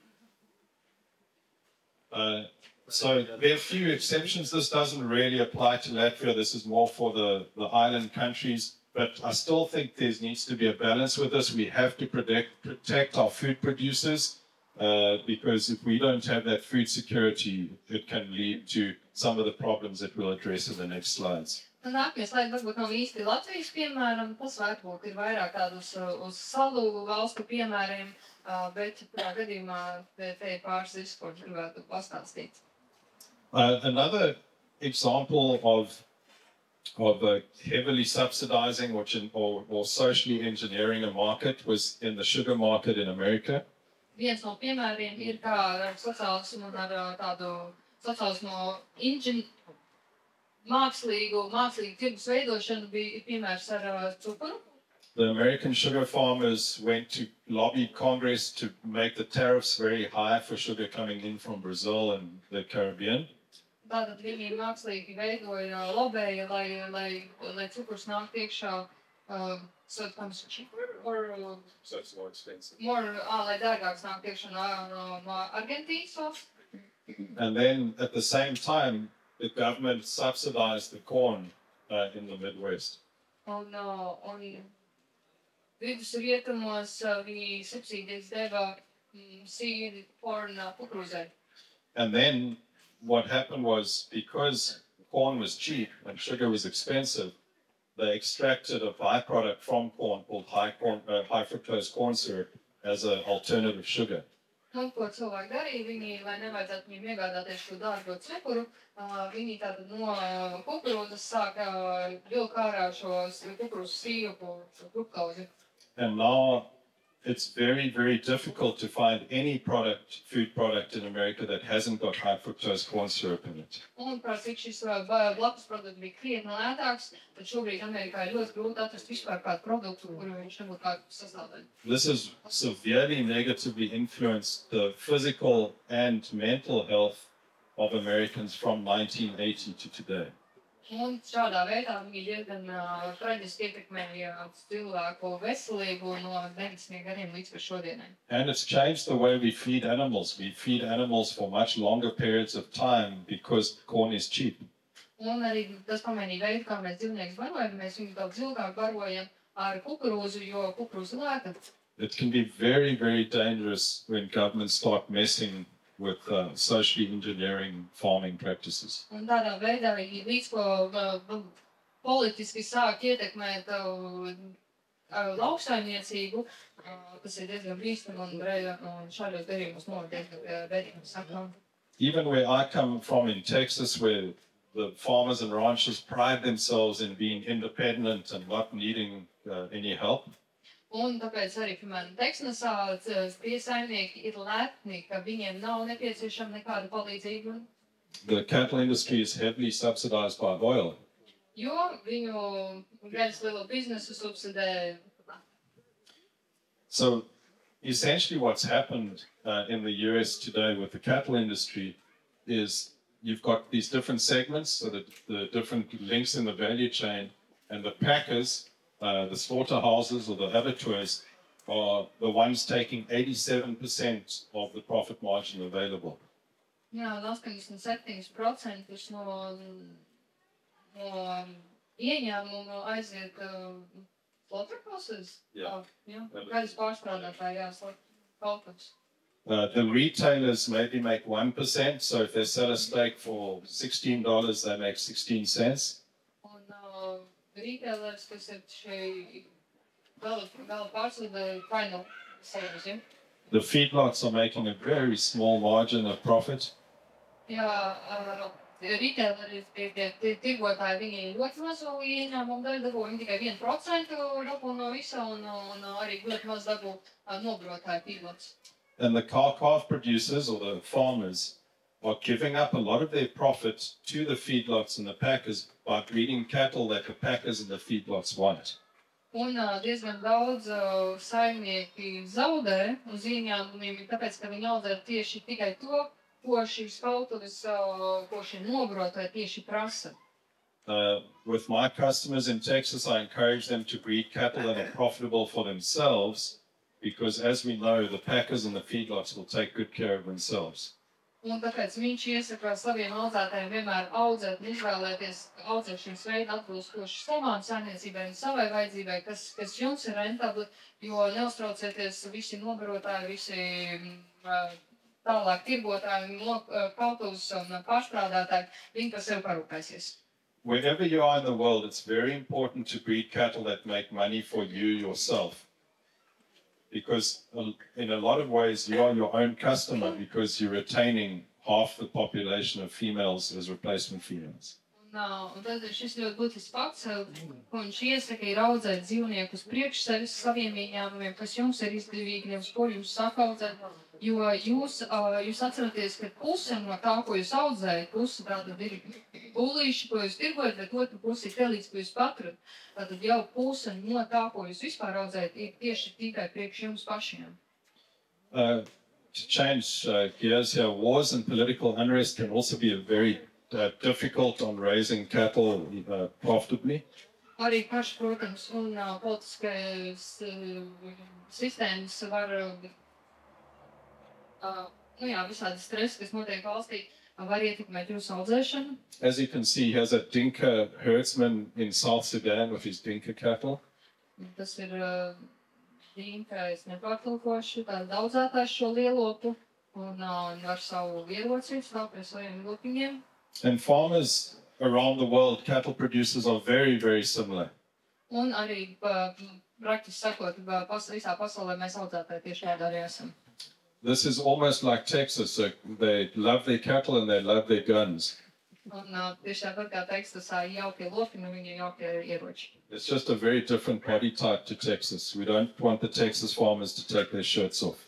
Uh, so there are a few exceptions. This doesn't really apply to Latvia. This is more for the, the island countries. But I still think there needs to be a balance with this. We have to protect, protect our food producers uh, because if we don't have that food security, it can lead to some of the problems that we'll address in the next slides. Un nākamie slaidi varbūt nav īsti Latvijas piemēram, tas varētu būt ir vairāk tādus uz salu valstu piemēriem, bet tā gadījumā te, te ir pāris risks, ko gribētu pastāstīt. Uh, another example of of uh, heavily subsidizing or, or, or socially engineering a market was in the sugar market in America. Viens no piemēriem ir kā ar sociālismu un ar tādu sociālismu inžin... mākslīgu, mākslīgu tirgus veidošanu bija piemērs ar uh, cukuru. The American sugar farmers went to lobby Congress to make the tariffs very high for sugar coming in from Brazil and the Caribbean. Tātad viņi mākslīgi veidoja, lobēja, lai, lai, lai cukurs nāk iekšā, uh, so it comes cheaper, or uh, So it's more expensive. more, ah, lai dārgāks nāk iekšā no, no, no Argentīnas. And then at the same time, the government subsidized the corn uh, in the Midwest. Un, uh, un vidus rietumos uh, viņi subsīdijas deva mm, seed corn uh, kukurūzai. And then what happened was because corn was cheap and sugar was expensive, they extracted a byproduct from corn called high, corn, uh, high fructose corn syrup as an alternative sugar. Un, ko cilvēki darīja, viņi, lai nevajadzētu viņiem iegādāties šo dārgo cukuru, uh, viņi tātad no uh, kukurūzas sāka uh, vilkt ārā šos kukurūzas sīrupu, šo fruktozi. And now it's very, very difficult to find any product, food product in America that hasn't got high fructose corn syrup in it. Un par cik šis uh, blakus produkts bija krietni lētāks, tad šobrīd Amerikā ir ļoti grūti atrast vispār kādu produktu, kuru viņš nebūtu kādu sastāvdaļu. This has severely negatively influenced the physical and mental health of Americans from nineteen eighty to today. Un šādā veidā viņi diezgan uh, traģiski ietekmēja cilvēku veselību no deviņdesmitiem gadiem līdz pat šodienai. And it's changed the way we feed animals. We feed animals for much longer periods of time because corn is cheap. Un arī tas pamainīja veidu, kā mēs dzīvniekus barojam. Mēs viņus daudz ilgāk barojam ar kukurūzu, jo kukurūza lēta. it can be very, very dangerous when governments start messing with uh, socially engineering farming practices. Un tādā veidā, ja līdz ko uh, politiski sāk ietekmēt uh, uh, lauksaimniecību, uh, tas ir diezgan bīstami un, un šādos darījumos novad diezgan bēdīgi sakām. Even where I come from in Texas, where the farmers and ranchers pride themselves in being independent and not needing uh, any help. Un tāpēc arī, piemēram, Teksasā tie saimnieki ir lepni, ka viņiem nav nepieciešama nekāda palīdzība. The cattle industry is heavily subsidized by oil. Jo viņu gaļas lielo biznesu subsidē. So essentially what's happened uh, in the U S today with the cattle industry is you've got these different segments, so the, the different links in the value chain, and the packers, uh, the slaughterhouses or the abattoirs, are the ones taking eighty-seven percent of the profit margin available. Jā, astoņdesmit septiņi procenti no, no ieņēmumu aiziet uh, slaughterhouses. Yeah. Jā, gaļas pārstrādātāji, jā, slaughterhouses. Uh, the retailers maybe make one percent, so if they sell a steak for sixteen dollars, they make sixteen cents. Un uh, retailers, kas ir šī gala, gala pārsūdē final sales, ja? The feedlots are making a very small margin of profit. Jā, uh, retaileri, tie, tie, tie tirgotāji, viņi ļoti mazu ieņēmumu daļu dabū, viņi tikai vienu procentu dabū no visa, un, un arī ļoti maz dabū uh, nobrotāju feedlots. And the cow-calf producers or the farmers are giving up a lot of their profit to the feedlots and the packers by breeding cattle that the packers and the feedlots want. Un uh, diezgan daudz uh, saimnieki zaudē uz ieņēmumiem, tāpēc, ka viņi audzē tieši tikai to, ko šīs kautuves, uh, ko šie nobrotāji tieši prasa. Uh, with my customers in Texas, I encourage them to breed cattle that are profitable for themselves, because as we know, the packers and the feedlots will take good care of themselves. Un tāpēc viņš iesaka saviem audzētājiem vienmēr audzēt un izvēlēties audzēšanas veidu atbilstoši savām saimniecībai un savai vajadzībai, kas, kas jums ir rentabli, jo neuztraucieties visi nobarotāji, visi tālāk tirgotāji, kautuves un pārstrādātāji, viņi par sevi parūpēsies. Wherever you are in the world, it's very important to breed cattle that make money for you yourself. Because in a lot of ways, you are your own customer because you're retaining half the population of females as replacement females. Un, un tad šis ļoti būtisks fakts, ko viņš iesaka, ir audzēt dzīvniekus priekš sevis saviem ieņēmumiem, kas jums ir izdevīgi, nevis ko jums saka audzēt, jo jūs, jūs atceraties, ka puse no tā, ko jūs audzējat, puse tātad ir pūlīši, ko jūs tirgojat, bet otru pusi ir telīts, ko jūs patrat. Tātad jau puse no tā, ko jūs vispār audzējat, ir tieši tikai priekš jums pašiem. Uh, to change uh, gears here, wars and political unrest can also be a very uh, difficult on raising cattle uh, profitably. Arī karš, protams, un uh, politiskais uh, sistēmas var, uh, nu jā, visādi stresi, kas notiek valstī, var ietekmēt jūsu audzēšanu. As you can see, he has a Dinka herdsman in South Sudan with his Dinka cattle. Tas ir uh, Dinka, es nepārtulkošu, tāds daudzētājs šo lielopu un uh, ar savu ieroci, stāv pie saviem lopiņiem. And farmers around the world, cattle producers are very, very similar. Un arī, uh, praktiski sakot, pas, visā pasaulē mēs audzētāji tieši tādi arī esam. This is almost like Texas. So they love their cattle and they love their guns. Un uh, tieši tāpat kā Teksasā jaukie lopi, nu viņi jaukie ieroči. It's just a very different body type to Texas. We don't want the Texas farmers to take their shirts off.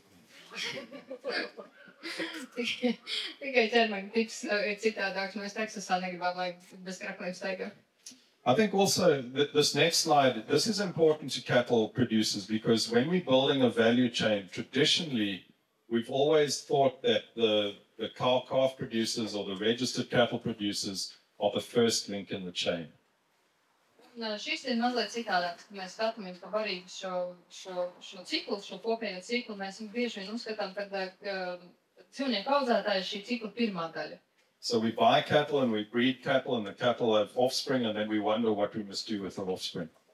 Tikai ķermeņa tips ir citādāks. Mēs Teksasā negribam, lai bez krakliem staigā. I think also that this next slide, this is important to cattle producers because when we're building a value chain, traditionally, we've always thought that the, the cow-calf producers or the registered cattle producers are the first link in the chain. Un šis ir mazliet citādāks, kad mēs skatāmies pa barību šo, šo, šo ciklu, šo kopējo ciklu. Mēs bieži vien uzskatām, ka uh, dzīvnieku audzētāji ir šī cikla pirmā daļa. So we buy cattle and we breed cattle and the cattle have offspring and then we wonder what we must do with the offspring.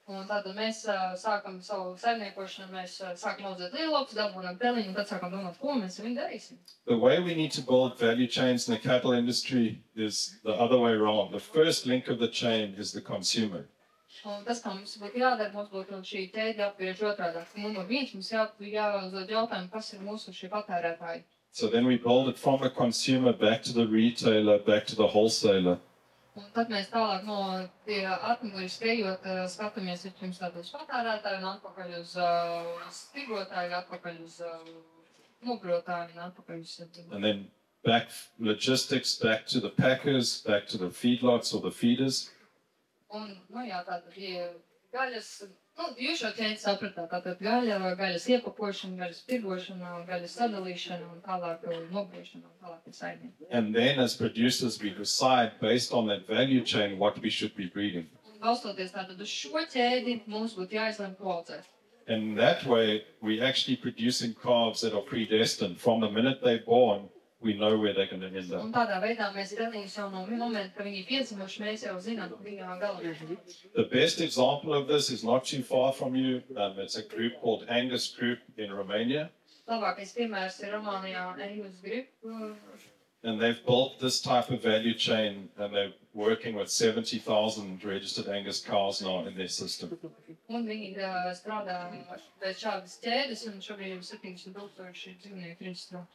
Un tad mēs uh, sākam savu saimniekošanu, mēs uh, sākam audzēt lielopus, dabūnam peliņu, un tad sākam domāt, ko mēs ar viņu darīsim. The way we need to build value chains in the cattle industry is the other way around. The first link of the chain is the consumer. Un tas, kā mums būtu jādara, mums būtu šī ķēde jāapgriež otrādāk. Numur viens mums jā, jāuzdod jautājumu, kas ir mūsu šie patērētāji. So then we build it from the consumer back to the retailer, back to the wholesaler. Un tad mēs tālāk no tie atmuguri skejot, uh, skatāmies vispirms tādu uz patērētāju un atpakaļ uz uh, tirgotāju, atpakaļ uz uh, nogrotāju un atpakaļ uz... And then back logistics, back to the packers, back to the feedlots or the feeders. Un, nu jā, tātad ir gaļas, nu, jūs jau ķēdi sapratāt, tātad gaļa, gaļas iepakošana, gaļas tirgošana, gaļas sadalīšana un tālāk nogriežana un tālāk ir saimnieki. And then as producers we decide based on that value chain what we should be breeding. Un balstoties tātad uz šo ķēdi, mums būtu jāizlem ko audzēt. And that way we actually producing calves that are predestined. From the minute they're born, we know where they're going to end Un up. tādā veidā mēs pelnījām jau no momenta, ka viņi ir piedzimuši, mēs jau zinām, ka viņi ir galā. The best example of this is not too far from you. Um, it's a group called Angus Group in Romania. Labākais piemērs ir Romānijā Angus Group. And they've built this type of value chain and they're working with seventy thousand registered Angus cows now in their system. Un viņi uh, strādā pēc šādas ķēdes un šobrīd jau septiņdesmit tūkstoši dzīvnieku reģistrā.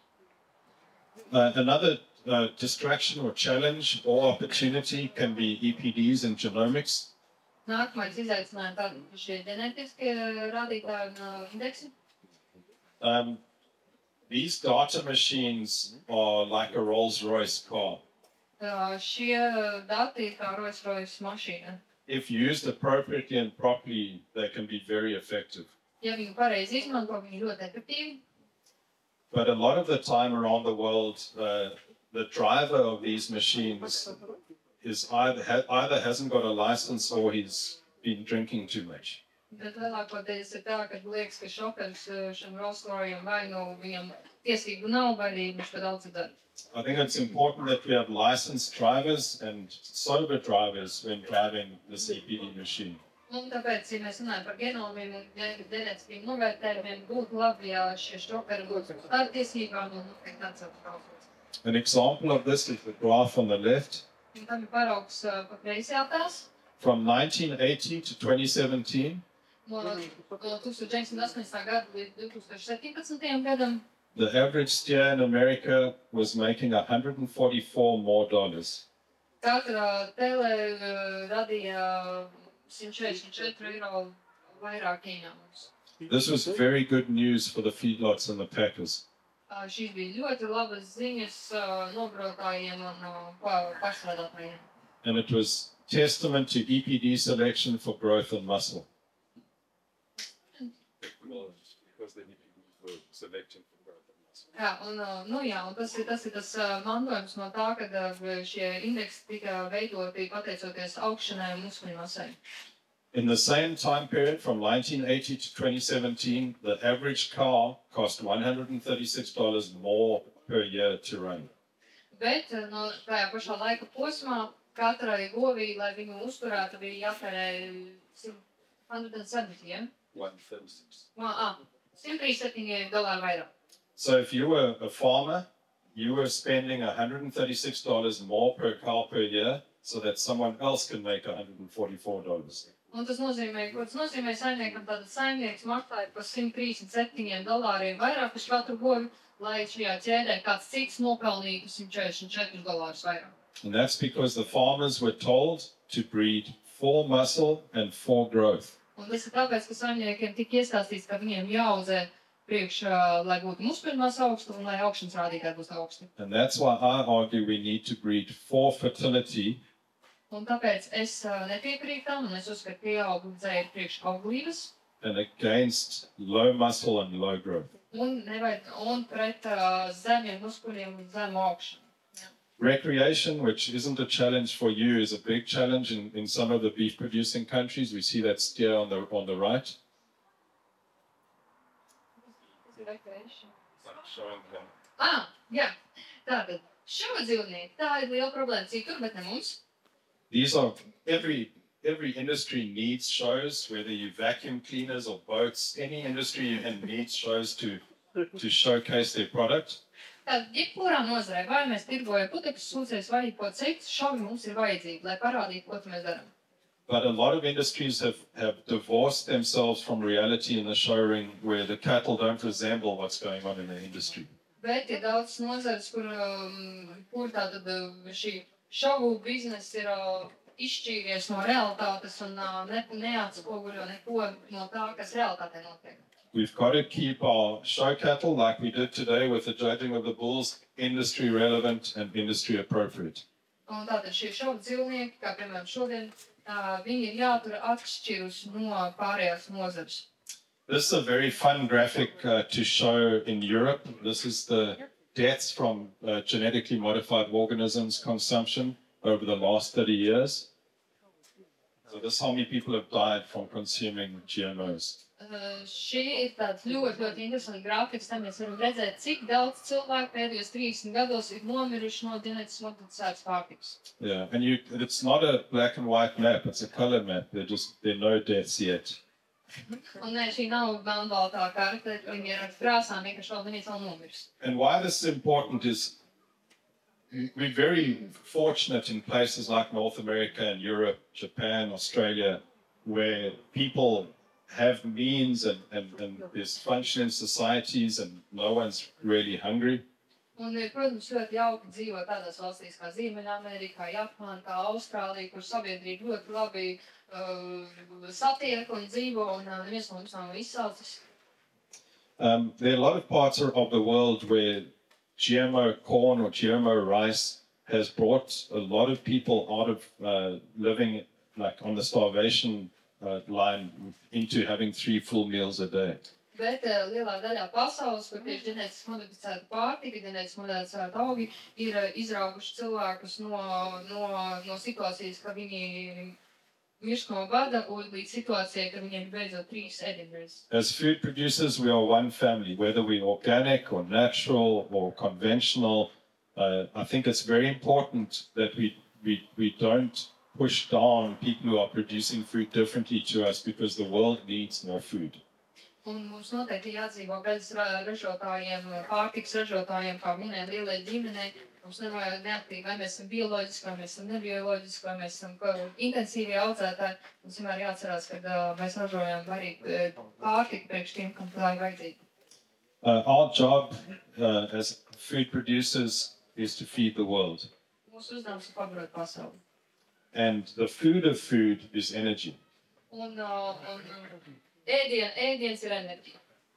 Uh, another uh, distraction or challenge or opportunity can be E P Ds and genomics. Nākamais izaicinājums tādi šie ģenētiskie rādītāji un uh, indeksi. Um, these data machines are like a Rolls-Royce car. Uh, šie dati ir kā Rolls-Royce mašīna. If used appropriately and properly, they can be very effective. Ja viņu pareizi izmanto, viņi ļoti efektīvi. But a lot of the time around the world, uh, the driver of these machines is either, ha either hasn't got a license or he's been drinking too much. Bet lielākoties ir tā, ka liekas, ka šofers šim Rolls-Royce vai nu viņam tiesību nav, vai arī viņš par daudz dara. I think it's important that we have licensed drivers and sober drivers when driving this E P D machine. Un tāpēc, ja mēs runājam par genomiem un ģenētiskiem novērtējumiem, būtu labi, ja šie šoferi būtu ar tiesībām un noteikti atceltu braucot. An example of this is the graph on the left. Un tam ir paraugs uh, pa kreisajā tās. From nineteen eighty to twenty seventeen, No, no tūkstoš deviņsimt astoņdesmitā gada līdz divi tūkstoši septiņpadsmitajam gadam the average steer in America was making one hundred forty-four more dollars. katra tele uh, radīja simt četrdesmit četri eiro vairāk ieņēmumus. This was very good news for the feedlots and the packers. Uh, šīs bija ļoti labas ziņas uh, nogrotājiem un uh, pašstrādātājiem. And it was testament to E P D selection for growth and muscle. Well, because the E P D were selecting for growth and muscle. Jā, un, uh, nu jā, un tas ir tas, ir tas uh, mantojums no tā, ka uh, šie indeksi tika veidoti pateicoties augšanai un muskuļu masai. In the same time period, from nineteen eighty to twenty seventeen, the average car cost one hundred thirty-six dollars more per year to run. Bet uh, no tajā pašā laika posmā katrai govī, lai viņu uzturētu, bija jātērē one hundred seventy, ja? one thirty-six. Ah, simt trīsdesmit septiņi dolāri vairāk. So if you were a farmer, you were spending one hundred thirty-six dollars more per cow per year so that someone else can make one hundred forty-four dollars. Un tas nozīmē, ko tas nozīmē saimniekam, tātad saimnieks maksāja par simt trīsdesmit septiņiem dolāriem vairāk uz katru govi, lai šajā ķēdē kāds cits nopelnītu simt četrdesmit četrus dolārus vairāk. And that's because the farmers were told to breed for muscle and for growth. Un tas ir tāpēc, ka saimniekiem tika iestāstīts, ka viņiem jāaudzē priekš, uh, lai būtu muskuļmās augstu un lai augšanas rādītāji būs augsti. And that's why I argue we need to breed for fertility. Un tāpēc es uh, nepiekrītu tam, un es uzskatu, ka jāaudzē priekš auglības And against low muscle and low growth. un, nevajag, un pret uh, zemiem muskuļiem un zemu augšanu. Recreation, which isn't a challenge for you, is a big challenge in, in some of the beef producing countries. We see that steer on the, on the right. Showing them. Ah, jā, tātad šo dzīvnieku, tā ir liela problēma citur, bet ne mums. These are every every industry needs shows, whether you vacuum cleaners or boats, any industry you can needs shows to, to showcase their product. Tad, jebkurā nozarē, vai mēs tirgojam putekļus, sūcējus vai ko citu, šovi mums ir vajadzīgi, lai parādītu, ko mēs darām. But a lot of industries have, have divorced themselves from reality in the show ring where the cattle don't resemble what's going on in the industry. Bet ir daudz nozares, kur, um, kur tātad šī šovu biznesa ir uh, izšķīries no realitātes un uh, ne, neatspoguļo neko no tā, kas realitātē notiek. We've got to keep our show cattle, like we did today with the judging of the bulls, industry relevant and industry appropriate. Un tātad šie šovu dzīvnieki, kā piemēram šodien, uh, viņi ir jātur atšķirus no pārējās nozares. This is a very fun graphic uh, to show in Europe. This is the deaths from uh, genetically modified organisms consumption over the last thirty years. So this is how many people have died from consuming G M Os. Uh, šī ir tāds ļoti, ļoti interesants grafiks, tā mēs varam redzēt, cik daudz cilvēku pēdējos trīsdesmit gados ir nomiruši no ģenētiski modificētas pārtikas. Yeah, and you, it's not a black and white map, it's a color map. There just there are no deaths yet. Un ne, šī nav melnbaltā karte, viņi ir ar krāsām, vienkārši vēl neviens nav nomiris. And why this is important is we're very fortunate in places like North America and Europe, Japan, Australia, where people have means and, and, and there's functioning societies and no one's really hungry. Un ir, protams, ļoti jauki dzīvot tādās valstīs kā Ziemeļamerikā, Japāna, kā Austrālija, kur sabiedrība ļoti labi uh, satiek un dzīvo, un uh, neviens no mums nav izsaucis. Um, there are a lot of parts of the world where G M O corn or G M O rice has brought a lot of people out of uh, living like on the starvation uh, line into having three full meals a day. Bet uh, lielā daļā pasaules, kur tieši ģenētiski modificēta pārtika, ģenētiski modificēta augi, ir uh, izrauguši cilvēkus no, no, no situācijas, ka viņi mirst no bada, līdz situācijai, ka viņiem beidzot trīs ēdienreizes. As food producers, we are one family, whether we're organic or natural or conventional. Uh, I think it's very important that we, we, we don't push down people who are producing food differently to us because the world needs more food. Un mums noteikti jāatdzīvo gaļas ražotājiem, pārtiks ražotājiem, kā minēja lielai ģimenei. Mums nevajag neatkarīgi, vai mēs esam bioloģiski, vai mēs esam nebioloģiski, vai mēs esam intensīvi audzētāji. Mums vienmēr jāatcerās, ka uh, mēs ražojam arī pārtiku priekš tiem, kam tā ir vajadzīga. Uh, our job uh, as food producers is to feed the world. Mūsu uzdevums ir pabarot pasauli. And the food of food is energy. Un, uh, un, un ēdien, ēdiens ir enerģija.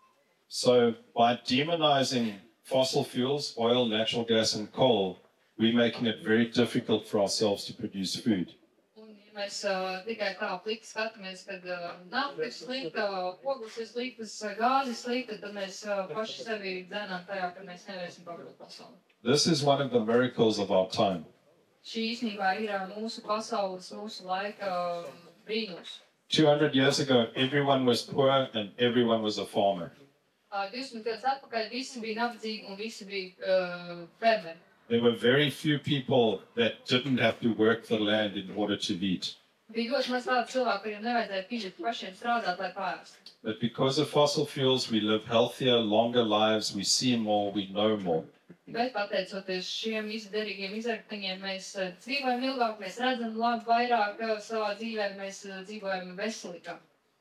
So by demonizing fossil fuels, oil, natural gas and coal, we're making it very difficult for ourselves to produce food. Un, ja mēs uh, tikai tā pliki skatāmies, kad uh, nafta ir slikta, ogles ir sliktas, gāzi ir slikta, tad mēs uh, paši sevi dzenām tajā, ka mēs nevarēsim pabarot pasauli. This is one of the miracles of our time. Šī īstenībā ir uh, mūsu pasaules, mūsu laika uh, brīnums. two hundred years ago, everyone was poor and everyone was a farmer. Uh, divdesmit gadus atpakaļ visi bija nabadzīgi un visi bija uh, fermeri. There were very few people that didn't have to work the land in order to eat. Bija ļoti maz tādu cilvēku, kuriem nevajadzēja fiziski pašiem strādāt, lai pārāstu. But because of fossil fuels, we live healthier, longer lives, we see more, we know more. Bet pateicoties šiem izderīgiem izrakteņiem, mēs uh, dzīvojam ilgāk, mēs redzam labi vairāk uh, savā dzīvē, mēs uh, dzīvojam veselīgāk.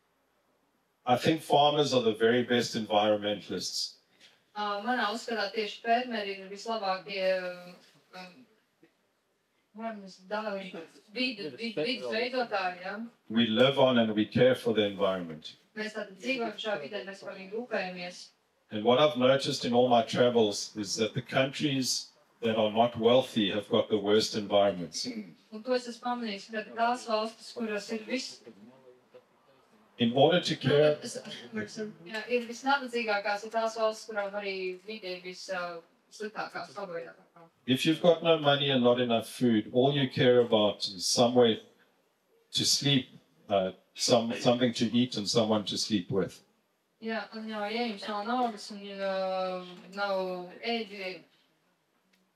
I think farmers are the very best environmentalists. Uh, manā uzskatā tieši fermeri ir vislabākie uh, um, vidas veidotāji. Ja? We live on and we care for the environment. Mēs tātad dzīvojam šā vidē, mēs par viņu rūpējamies. And what I've noticed in all my travels is that the countries that are not wealthy have got the worst environments. Un to es esmu pamanījis, ka tās valstis, kuras ir vis... In order to care... Jā, ir visnabadzīgākās, ir tās valstis, kurām arī vide ir vissliktākās, labojātākās. If you've got no money and not enough food, all you care about is somewhere to sleep, uh, some, something to eat and someone to sleep with. Jā, un jau, ja jums nav naudas un ja nav ēdi,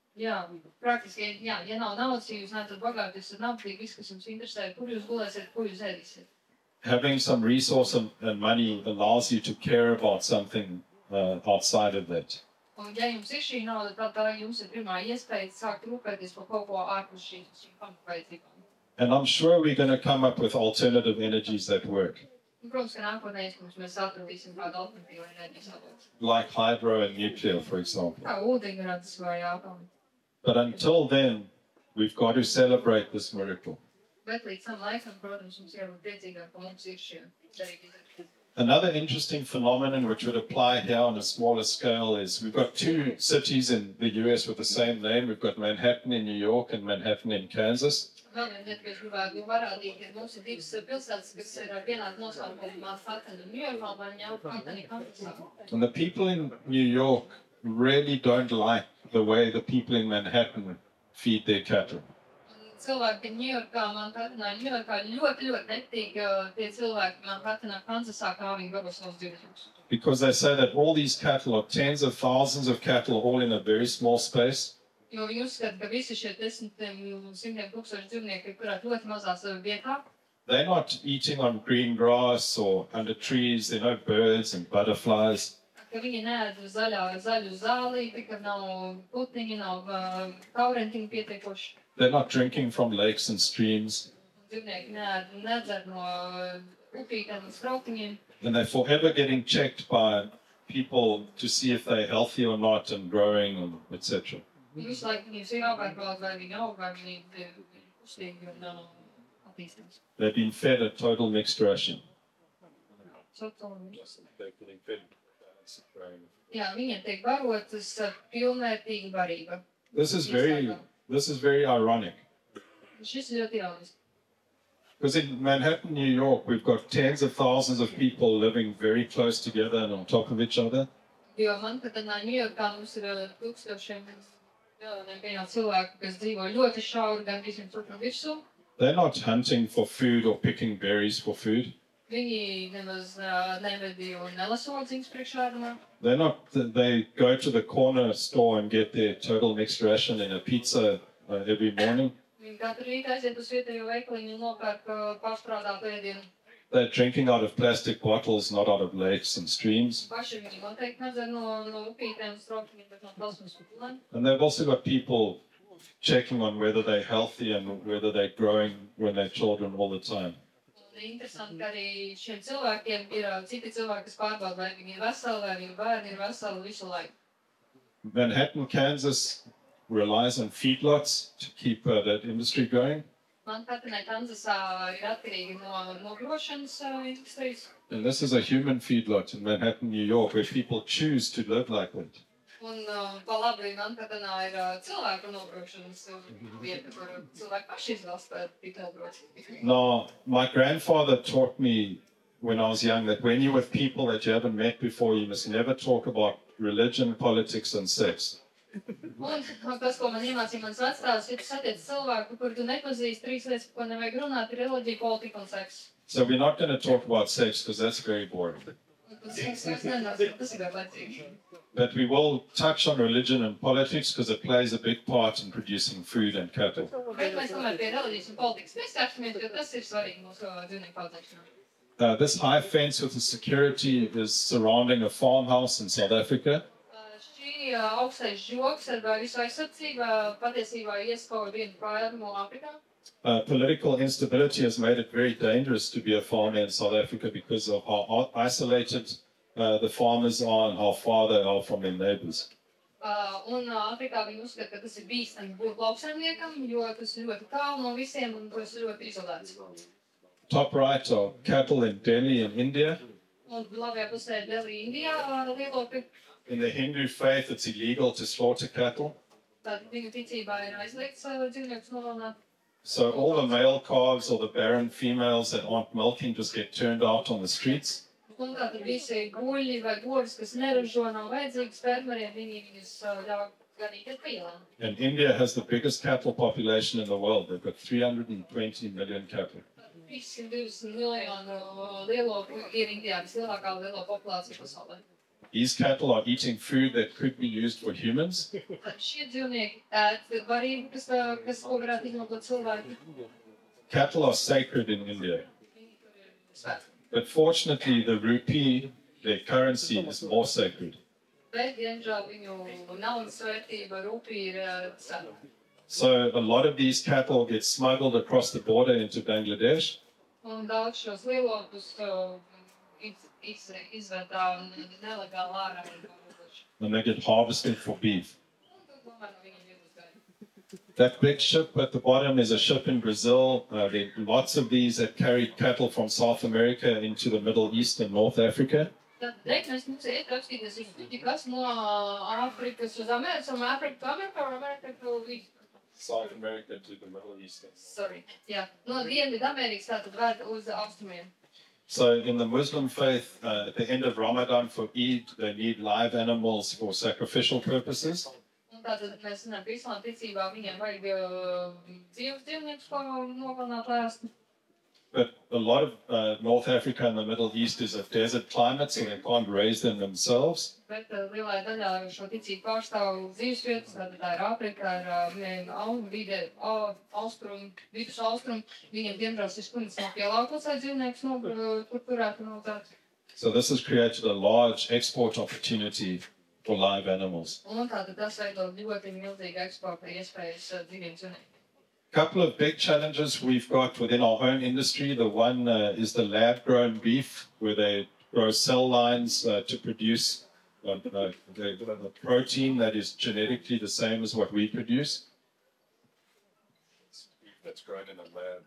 Jā, praktiski, jā, ja nav naudas, ja jūs neesat bagāti, jūs esat nabadzīgi, viss, kas jums interesē, kur jūs gulēsiet, ko jūs ēdīsiet. Having some resource and, and money allows you to care about something uh, outside of that. Un, ja jums ir šī nauda, tad tā jums ir pirmā iespēja sākt rūpēties par kaut ko ārpus šīm šī pamatvajadzībām. And I'm sure we're going to come up with alternative energies that work, Un, protams, ka nākotnē, iespējams, mēs atradīsim kādu alternatīvu enerģijas avotu. like hydro and nuclear, for example. Kā ūdeņrads vai atomi. But until then, we've got to celebrate this miracle. Bet līdz tam laikam, protams, mums jābūt priecīgāk, ka mums ir šie darīgi izdarbi. Another interesting phenomenon which would apply here on a smaller scale is we've got two cities in the U S with the same name. We've got Manhattan in New York and Manhattan in Kansas. Vēl viena lieta, ko es gribētu parādīt, ir mums ir divas pilsētas, kas ir ar vienādu nosaukumu Manhattan un New York, vai Manhattan, Kansasā. And the people in New York really don't like the way the people in Manhattan feed their cattle. Cilvēki Ņujorkā, Manhattanā, Ņujorkā ļoti, ļoti nepatīk uh, tie cilvēki Manhattanā, Kansasā, kā viņi baro savus dzīvniekus. Because they say that all these cattle are tens of thousands of cattle all in a very small space. Jo viņi uzskata, ka visi šie desmitiem, simtiem tūkstoši dzīvnieki ir kurāt ļoti mazās vietā. They're not eating on green grass or under trees. There are no birds and butterflies. Ka viņi neēd zaļā, zaļu zālīti, ka nav putniņi, nav uh, taurentiņi pietiekoši. They're not drinking from lakes and streams. Dzīvnieki neēd, nedzer no uh, upītēm un strautiņiem. And they're forever getting checked by people to see if they're healthy or not and growing and et cetera. Visu laiku viņus ir jāpārbauda, vai viņi aug, vai viņi ir kustīgi un uh, attīstības. They've been fed a total mixed ration. They're getting fed balanced grain. Jā, viņiem tiek barotas uh, pilnvērtīga barība. This is very, this is very ironic. Šis ir ļoti ironiski. Because in Manhattan, New York, we've got tens of thousands of people living very close together and on top of each other. Jo Manhattanā, Ņujorkā mums ir uh, tūkstošiem nevienā cilvēku, kas dzīvo ļoti šauri, gan visiem turpam virsū. They're not hunting for food or picking berries for food. Viņi nemaz uh, nevedi un nelasa odziņas priekšādumā. They're not, they go to the corner store and get their total mixed ration in a pizza uh, every morning. Viņi katru rītu aiziet uz vietējo veikaliņu un nopērk uh, pārstrādātu ēdienu. They're drinking out of plastic bottles, not out of lakes and streams. Paši viņi noteikti nedzer no, no upītēm un strautiņiem, bet no plasmas kukulēm. And they've also got people checking on whether they're healthy and whether they're growing when they're children all the time. Un interesanti, ka arī šiem cilvēkiem ir uh, citi cilvēki, kas pārbauda, vai viņi ir veseli, vai viņu bērni ir veseli visu laiku. Manhattan, Kansas relies on feedlots to keep uh, that industry going. Manhattanā, Kansasā ir atkarīgi no nogrošanas uh, industrijas. And this is a human feedlot in Manhattan, New York, where people choose to live like that. Un uh, pa labi Manhattanā ir uh, cilvēku nogrošanas uh, vieta, kur cilvēki paši izvēlas tikt nogroti. Now, my grandfather taught me when I was young that when you're with people that you haven't met before, you must never talk about religion, politics, and sex. Un tas, ko man iemācīja mans vectēvs, ja tu satiec cilvēku, kur tu nepazīsti, trīs lietas, par ko nevajag runāt, ir reliģija, politika un seks. So we're not going to talk about sex because that's very boring. Un seks vairs nenāc, tas ir garlaicīgi. But we will touch on religion and politics because it plays a big part in producing food and cattle. Bet mēs tomēr pie reliģijas un politikas pieskārsimies, jo tas ir svarīgi mūsu dzīvnieku audzēšanā. Uh, this high fence with the security is surrounding a farmhouse in South Africa. Šī uh, augstais žoks ar uh, visu aizsardzību uh, patiesībā ieskauja vienu farmu Āfrikā. Uh, political instability has made it very dangerous to be a farmer in South Africa because of how o- isolated uh, the farmers are and how far they are from their neighbors. Uh, un uh, Āfrikā viņi uzskata, ka tas ir bīstami būt lauksaimniekam, jo tas ir ļoti tālu no visiem un tas ir ļoti izolēts. Top right are cattle in Delhi in India. Un labajā pusē Delhi, Indijā uh, lielopi. In the Hindu faith, it's illegal to slaughter cattle. Tad viņu ticībā ir aizliegts uh, dzīvniekus nogalināt. So all the male calves or the barren females that aren't milking just get turned out on the streets. Un tātad visi guļi vai govis, kas neražo, nav vajadzīgs fermeriem, viņi viņus uh, ļauj ganīties pa ielām. And India has the biggest cattle population in the world. They've got three hundred twenty million cattle. trīs simt divdesmit miljonu lielopu ir Indijā, vislielākā lielo populācija pasaulē. these cattle are eating food that could be used for humans. Šie dzīvnieki ēd barību, kas, ā, kas ko varētu izmantot cilvēki. Cattle are sacred in India. Viņi tur ir svēti. But fortunately, the rupee, their currency, is more sacred. Bet, diemžēl, viņu naudas vērtība rupī ir ā, svēta. So a lot of these cattle get smuggled across the border into Bangladesh. Un daudz šos lielopus ā, iz, iz, izvedā nelegāli ārā no robežas. And they get harvested for beef. Un tad tomēr no viņiem iegūst gaļu. That big ship at the bottom is a ship in Brazil. Uh, there are lots of these that carry cattle from South America into the Middle East and North Africa. Tad reikmēs mums ir rakstītas uz kuģi, kas no Āfrikas uz Ameriku, un Āfriku to Ameriku, un Ameriku to visu. South America to the Middle East. Sorry. Jā, no Dienvidu Amerikas tātad ved uz austrumiem. So in the Muslim faith, uh, at the end of Ramadan for Eid, they need live animals for sacrificial purposes. Un tātad mēs zinām, ka islāma ticībā viņiem vajag uh, dzīves dzīvniekus, ko nogalināt lēstu. But a lot of uh, North Africa and the Middle East is a desert climate, so they can't raise them themselves. Bet uh, lielai daļā šo ticību pārstāv dzīves vietas, tātad tā ir Āfrika, ir uh, au, vide, au, austrum, vidus austrum. Viņiem diemžēl šis kundis nav pielāgots, lai dzīvnieks no, uh, tur turētu nozāt. So this has created a large export opportunity for live animals. Un tātad tas veido ļoti milzīgu eksporta iespējas uh, dzīviem dzīvniekiem. Couple of big challenges we've got within our own industry. The one uh, is the lab-grown beef, where they grow cell lines uh, to produce uh, uh, the, the protein that is genetically the same as what we produce. It's beef that's grown in a lab.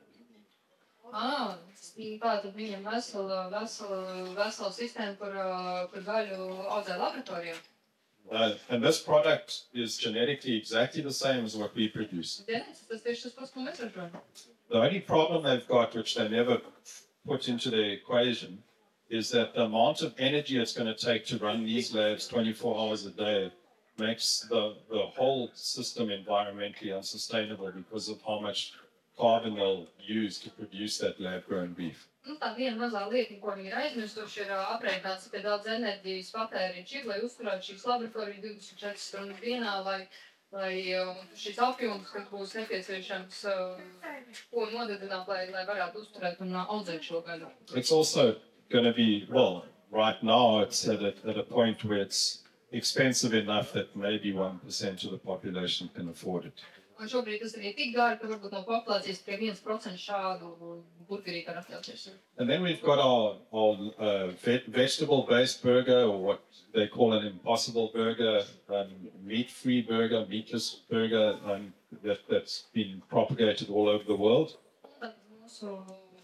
Ah, tātad viņam vesela, vesela, vesela sistēma, kur, uh, kur gaļu audzē laboratorijā. Uh, and this product is genetically exactly the same as what we produce. Ģenētiski tas tieši tas pats, ko mēs ražojam. The only problem they've got, which they never put into their equation, is that the amount of energy it's going to take to run these labs twenty-four hours a day makes the, the whole system environmentally unsustainable because of how much carbon they'll use to produce that lab-grown beef. Nu, tā viena mazā lieta, ko viņi ir aizmirstuši, ir uh, aprēķināts, cik daudz enerģijas patēriņš ir, lai uzturētu šīs laboratorijas divdesmit četras stundas dienā, lai, lai uh, šis apjoms, kas būs nepieciešams, uh, ko nodedināt, lai, lai varētu uzturēt un uh, audzēt šo gaļu. It's also going to be, well, right now it's at a, at a point where it's expensive enough that maybe one percent of the population can afford it. Un šobrīd tas ir tik dārgi, ka varbūt no populācijas tikai viens procents šādu burgerī var atļauties. And then we've got our, our uh, ve- vegetable-based burger, or what they call an impossible burger, um, meat-free burger, meatless burger, um, that, that's been propagated all over the world. Tad mūsu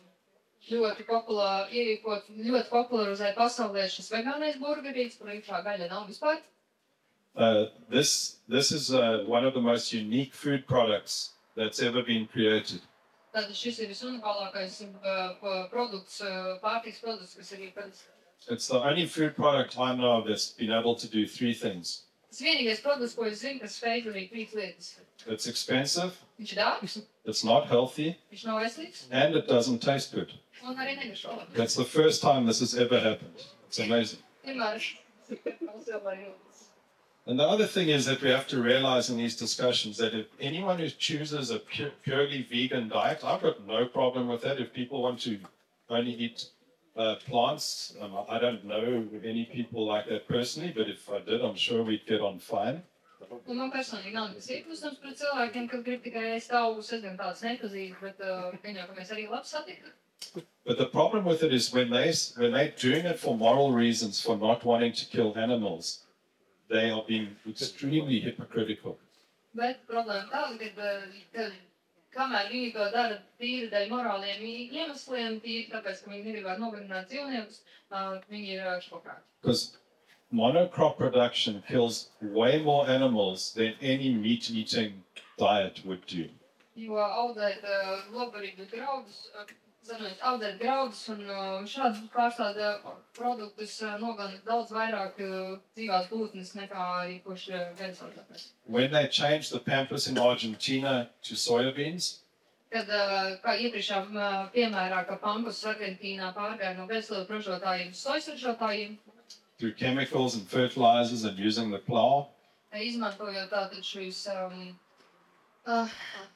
ļoti populāri, ierīkot, ļoti popularizē pasaulē šis vegānais burgerīts, kur iekšā gaļa nav vispār. Uh, this this is uh, one of the most unique food products that's ever been created. Tad šis ir visunikālākais uh, produkts, uh, pārtiks produkts, kas ir iepazīstams. It's the only food product I know of that's been able to do three things. Tas vienīgais produkts, ko es zinu, kas spēj darīt trīs lietas. It's expensive, Viņš ir dārgs, it's not healthy, viņš nav veselīgs, and it doesn't taste good. un arī negaršo. That's the first time this has ever happened. It's amazing. Vienmēr mums vienmēr jūtas. And the other thing is that we have to realize in these discussions that if anyone who chooses a pu- purely vegan diet, I've got no problem with that. If people want to only eat uh, plants, um, I don't know any people like that personally, but if I did, I'm sure we'd get on fine. Un man personīgi nav nekas ieklusams pret cilvēkiem, kad grib tikai ēst augļus, es gan tāds nepazīstu, bet uh, viņam, ka mēs arī labi satiktu. But the problem with it is when, they, when they're doing it for moral reasons, for not wanting to kill animals, they are being extremely hypocritical. Bet problēma tāda, ka, ka kamēr viņi to dara tīri dēļ morāliem iemesliem, tīri tāpēc, ka viņi negribētu nogalināt dzīvniekus, uh, viņi ir uh, šokāti. Because monocrop production kills way more animals than any meat-eating diet would do. Jo audzēt uh, lobarīgu graudus, uh, zanojot, audzēt graudus un uh, šādus pārstāda produktus uh, nogalina daudz vairāk uh, dzīvās būtnes nekā īpaši uh, gaļas audzētājs. When they changed the pampas in Argentina to soybeans, Kad, uh, kā iepriekšā uh, piemērā, ka pampas Argentīnā pārgāja no gaļas ražotājiem uz sojas ražotājiem, through chemicals and fertilizers and using the plow. Izmantojot tātad šīs um, uh,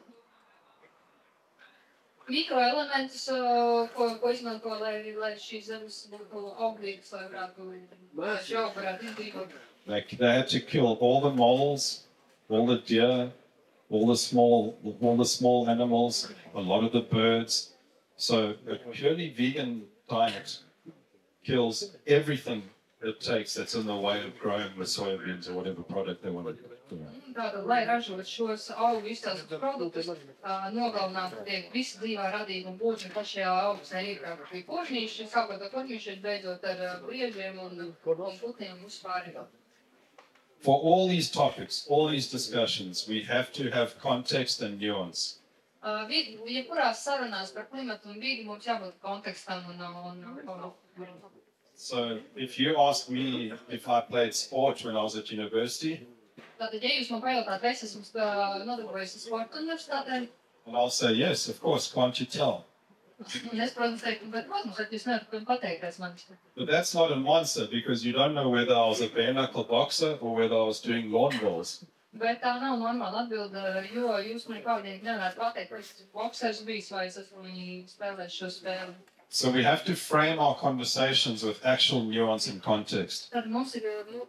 mikroelementus, uh, ko, ko izmanto, lai, lai šīs zemes būtu auglīgas, lai varētu, lai šī auga varētu izdzīvot. Like they had to kill all the moles, all the deer, all the small, all the small animals, a lot of the birds. So a purely vegan diet kills everything it takes that's in the way of growing the soybeans or whatever product they want to do. Tātad, lai ražot šos augu izcelsmes produktus, uh, nogalināti tiek visi dzīvā radīgi un būtni pašajā augsnē iekļauti kožņīši, sākot ar kožņīšiem, beidzot ar uh, briežiem un, un putniem uzpārējā. For all these topics, all these discussions, we have to have context and nuance. Uh, vid, jebkurās sarunās par klimatu un vidi mums jābūt kontekstam un, un, un, un So if you ask me if I played sport when I was at university, Tātad, ja jūs man pajautāt, vai es esmu uh, nodarbojies ar sporta universitātē, and I'll say yes, of course, can't you tell? un es, protams, teiktu, bet, protams, bet jūs nevarat pateikties man. But that's not an answer because you don't know whether I was a bare knuckle boxer or whether I was doing lawn bowls. Bet tā nav normāla atbilde, jo jūs man kaudīgi nevarētu pateikt, ka es esmu boksers bijis vai es esmu spēlējis šo spēli. So we have to frame our conversations with actual nuance and context. Tad mums ir, nu,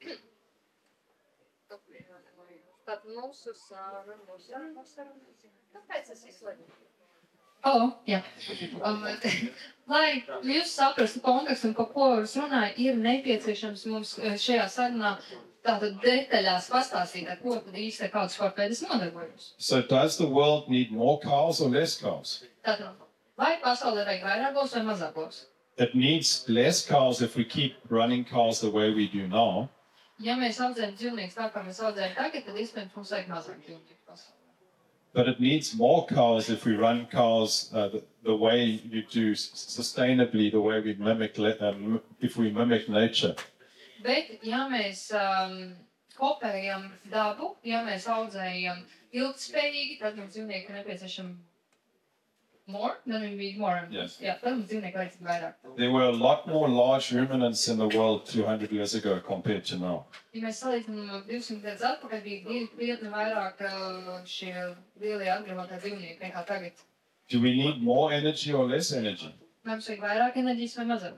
tad mūsu sarunas, kāpēc es izslēgu? Oh, jā. Um, lai jūs saprastu kontekstu un par ko es runāju, ir nepieciešams mums šajā sarunā tātad detaļās pastāstīt, ar ko tad īsti kāds sportveidis nodarbojas. So does the world need more cows or less cows? Tātad, vai pasaulē vajag vairāk govs vai mazāk govs? It needs less cows if we keep running cows the way we do now. Ja mēs audzējam dzīvniekus tā, kā mēs audzējam tagad, tad iespējams mums vajag mazāk dzīvnieku pasaulē. But it needs more cows if we run cows uh, the, the way you do sustainably, the way we mimic, um, if we mimic nature. Bet, ja mēs um, kopējam dabu, ja mēs audzējam ilgtspējīgi, tad mums dzīvnieki ir nepieciešami more, then we need more. Yes. Jā, tad mums dzīvnieki vajag vairāk. There were a lot more large ruminants in the world two hundred years ago compared to now. Ja mēs salīdzinām divsimt gadus atpakaļ, bija krietni vairāk uh, šie lielie atgrievotie dzīvnieki nekā tagad. Do we need more energy or less energy? Vai mums vajag vairāk enerģijas vai mazāk?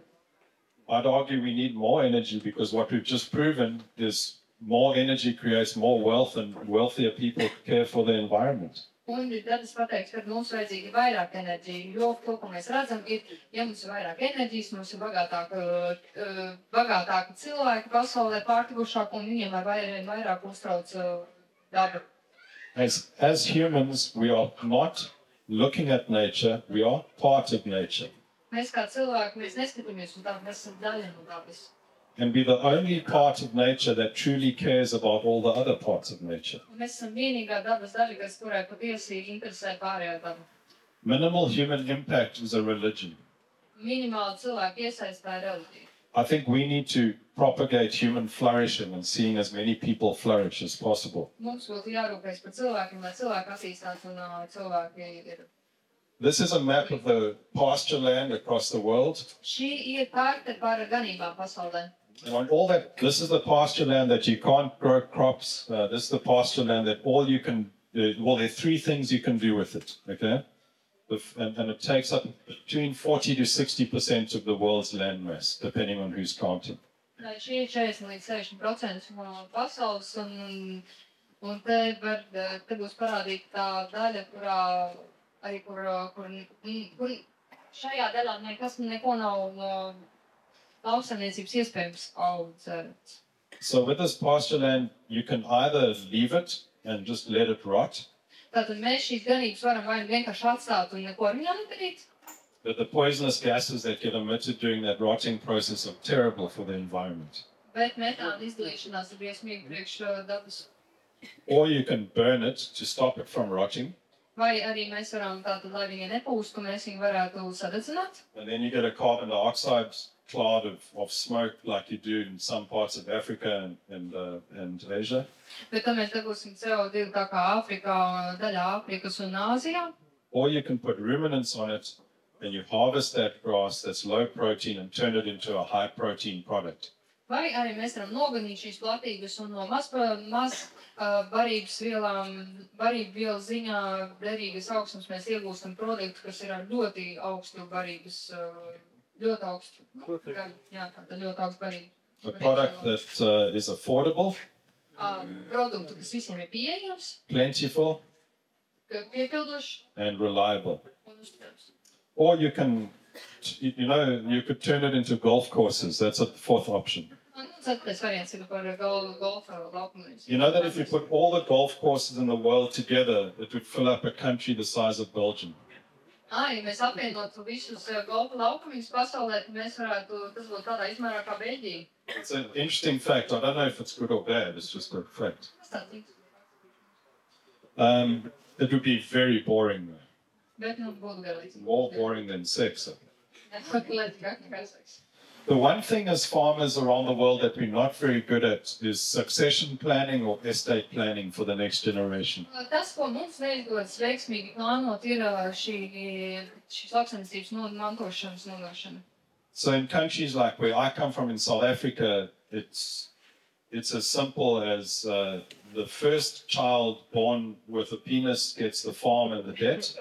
I'd argue we need more energy because what we've just proven is more energy creates more wealth and wealthier people care for the environment. Un tad es pateikšu, ka mums vajadzīgi vairāk enerģiju, jo to, ko mēs redzam, ir, ja mums ir vairāk enerģijas, mums ir bagātāk, uh, bagātāki cilvēki pasaulē, pārtikušāk, un viņiem ar vairāk, vairāk uztrauc uh, dabu. As, as humans, we are not looking at nature, we are part of nature. Mēs kā cilvēki, mēs neskatāmies uz dabu, mēs esam daļa no dabas. And be the only part of nature that truly cares about all the other parts of nature. Un mēs esam vienīgā dabas daļa, kas kurai patiesi interesē pārējā daba. Minimal human impact is a religion. Minimāli cilvēki iesaistā reliģiju. I think we need to propagate human flourishing and seeing as many people flourish as possible. Mums būtu jārūpējas par cilvēkiem, lai cilvēki attīstās un uh, cilvēki ir. This is a map of the pasture land across the world. Šī ir karte par ganībām pasaulē. And on all that, this is the pasture land that you can't grow crops. Uh, this is the pasture land that all you can, uh, well, there are three things you can do with it, okay? And, and it takes up between forty to sixty percent of the world's land mass, depending on who's counting. Šī ir četrdesmit līdz sešdesmit procenti no pasaules, un, un te, var, te būs parādīta tā daļa, kurā, arī kur, kur, kur šajā daļā nekas neko nav no lauksaimniecības iespējams audzēt. So with this pasture land, you can either leave it and just let it rot. Tātad mēs šīs ganības varam vai vienkārši atstāt un neko ar viņām nedarīt. But the poisonous gases that get emitted during that rotting process are terrible for the environment. Bet metāna izdalīšanās ir briesmīgi priekš dabas. Or you can burn it to stop it from rotting. Vai arī mēs varam tātad, lai viņi nepūstu, mēs viņu varētu sadedzināt. And then you get a carbon dioxide cloud of, of smoke like you do in some parts of Africa and, and, uh, and Asia. Bet tad mēs dabūsim C O divu tā kā Āfrikā, daļā Āfrikas un Āzijā. Or you can put ruminants on it and you harvest that grass that's low protein and turn it into a high protein product. Vai arī mēs varam noganīt šīs platības un no maz, maz uh, barības vielām, barību vielu ziņā derīgas augstums mēs iegūstam produktu, kas ir ar ļoti augstu barības, uh, ļoti augstu, nu, gan, jā, tāda ļoti augstu barību. A product that uh, is affordable, Uh, produktu, kas visiem ir pieejams, plentiful, piepildošs and reliable. un uzturams. Or you can, you know, you could turn it into golf courses. That's a fourth option. Un ceturtais variants ir par gol, golfa laukumiem. You know that if you put all the golf courses in the world together, it would fill up a country the size of Belgium. Ā, ja mēs apvienotu visus uh, golfa laukumus pasaulē, tad mēs varētu, tas būtu tādā izmērā kā Beļģija. It's an interesting fact. I don't know if it's good or bad. It's just a fact. Tas tāds īsts. Um, it would be very boring, though. Bet nu būtu garīgs. More boring than sex. I think. Boring. The one thing as farmers around the world that we're not very good at is succession planning or estate planning for the next generation. Tas, ko mums neizdodas veiksmīgi plānot, ir uh, šī, šīs lauksaimniecības no- mantošanas nodošana. So in countries like where I come from in South Africa, it's it's as simple as uh, the first child born with a penis gets the farm and the debt.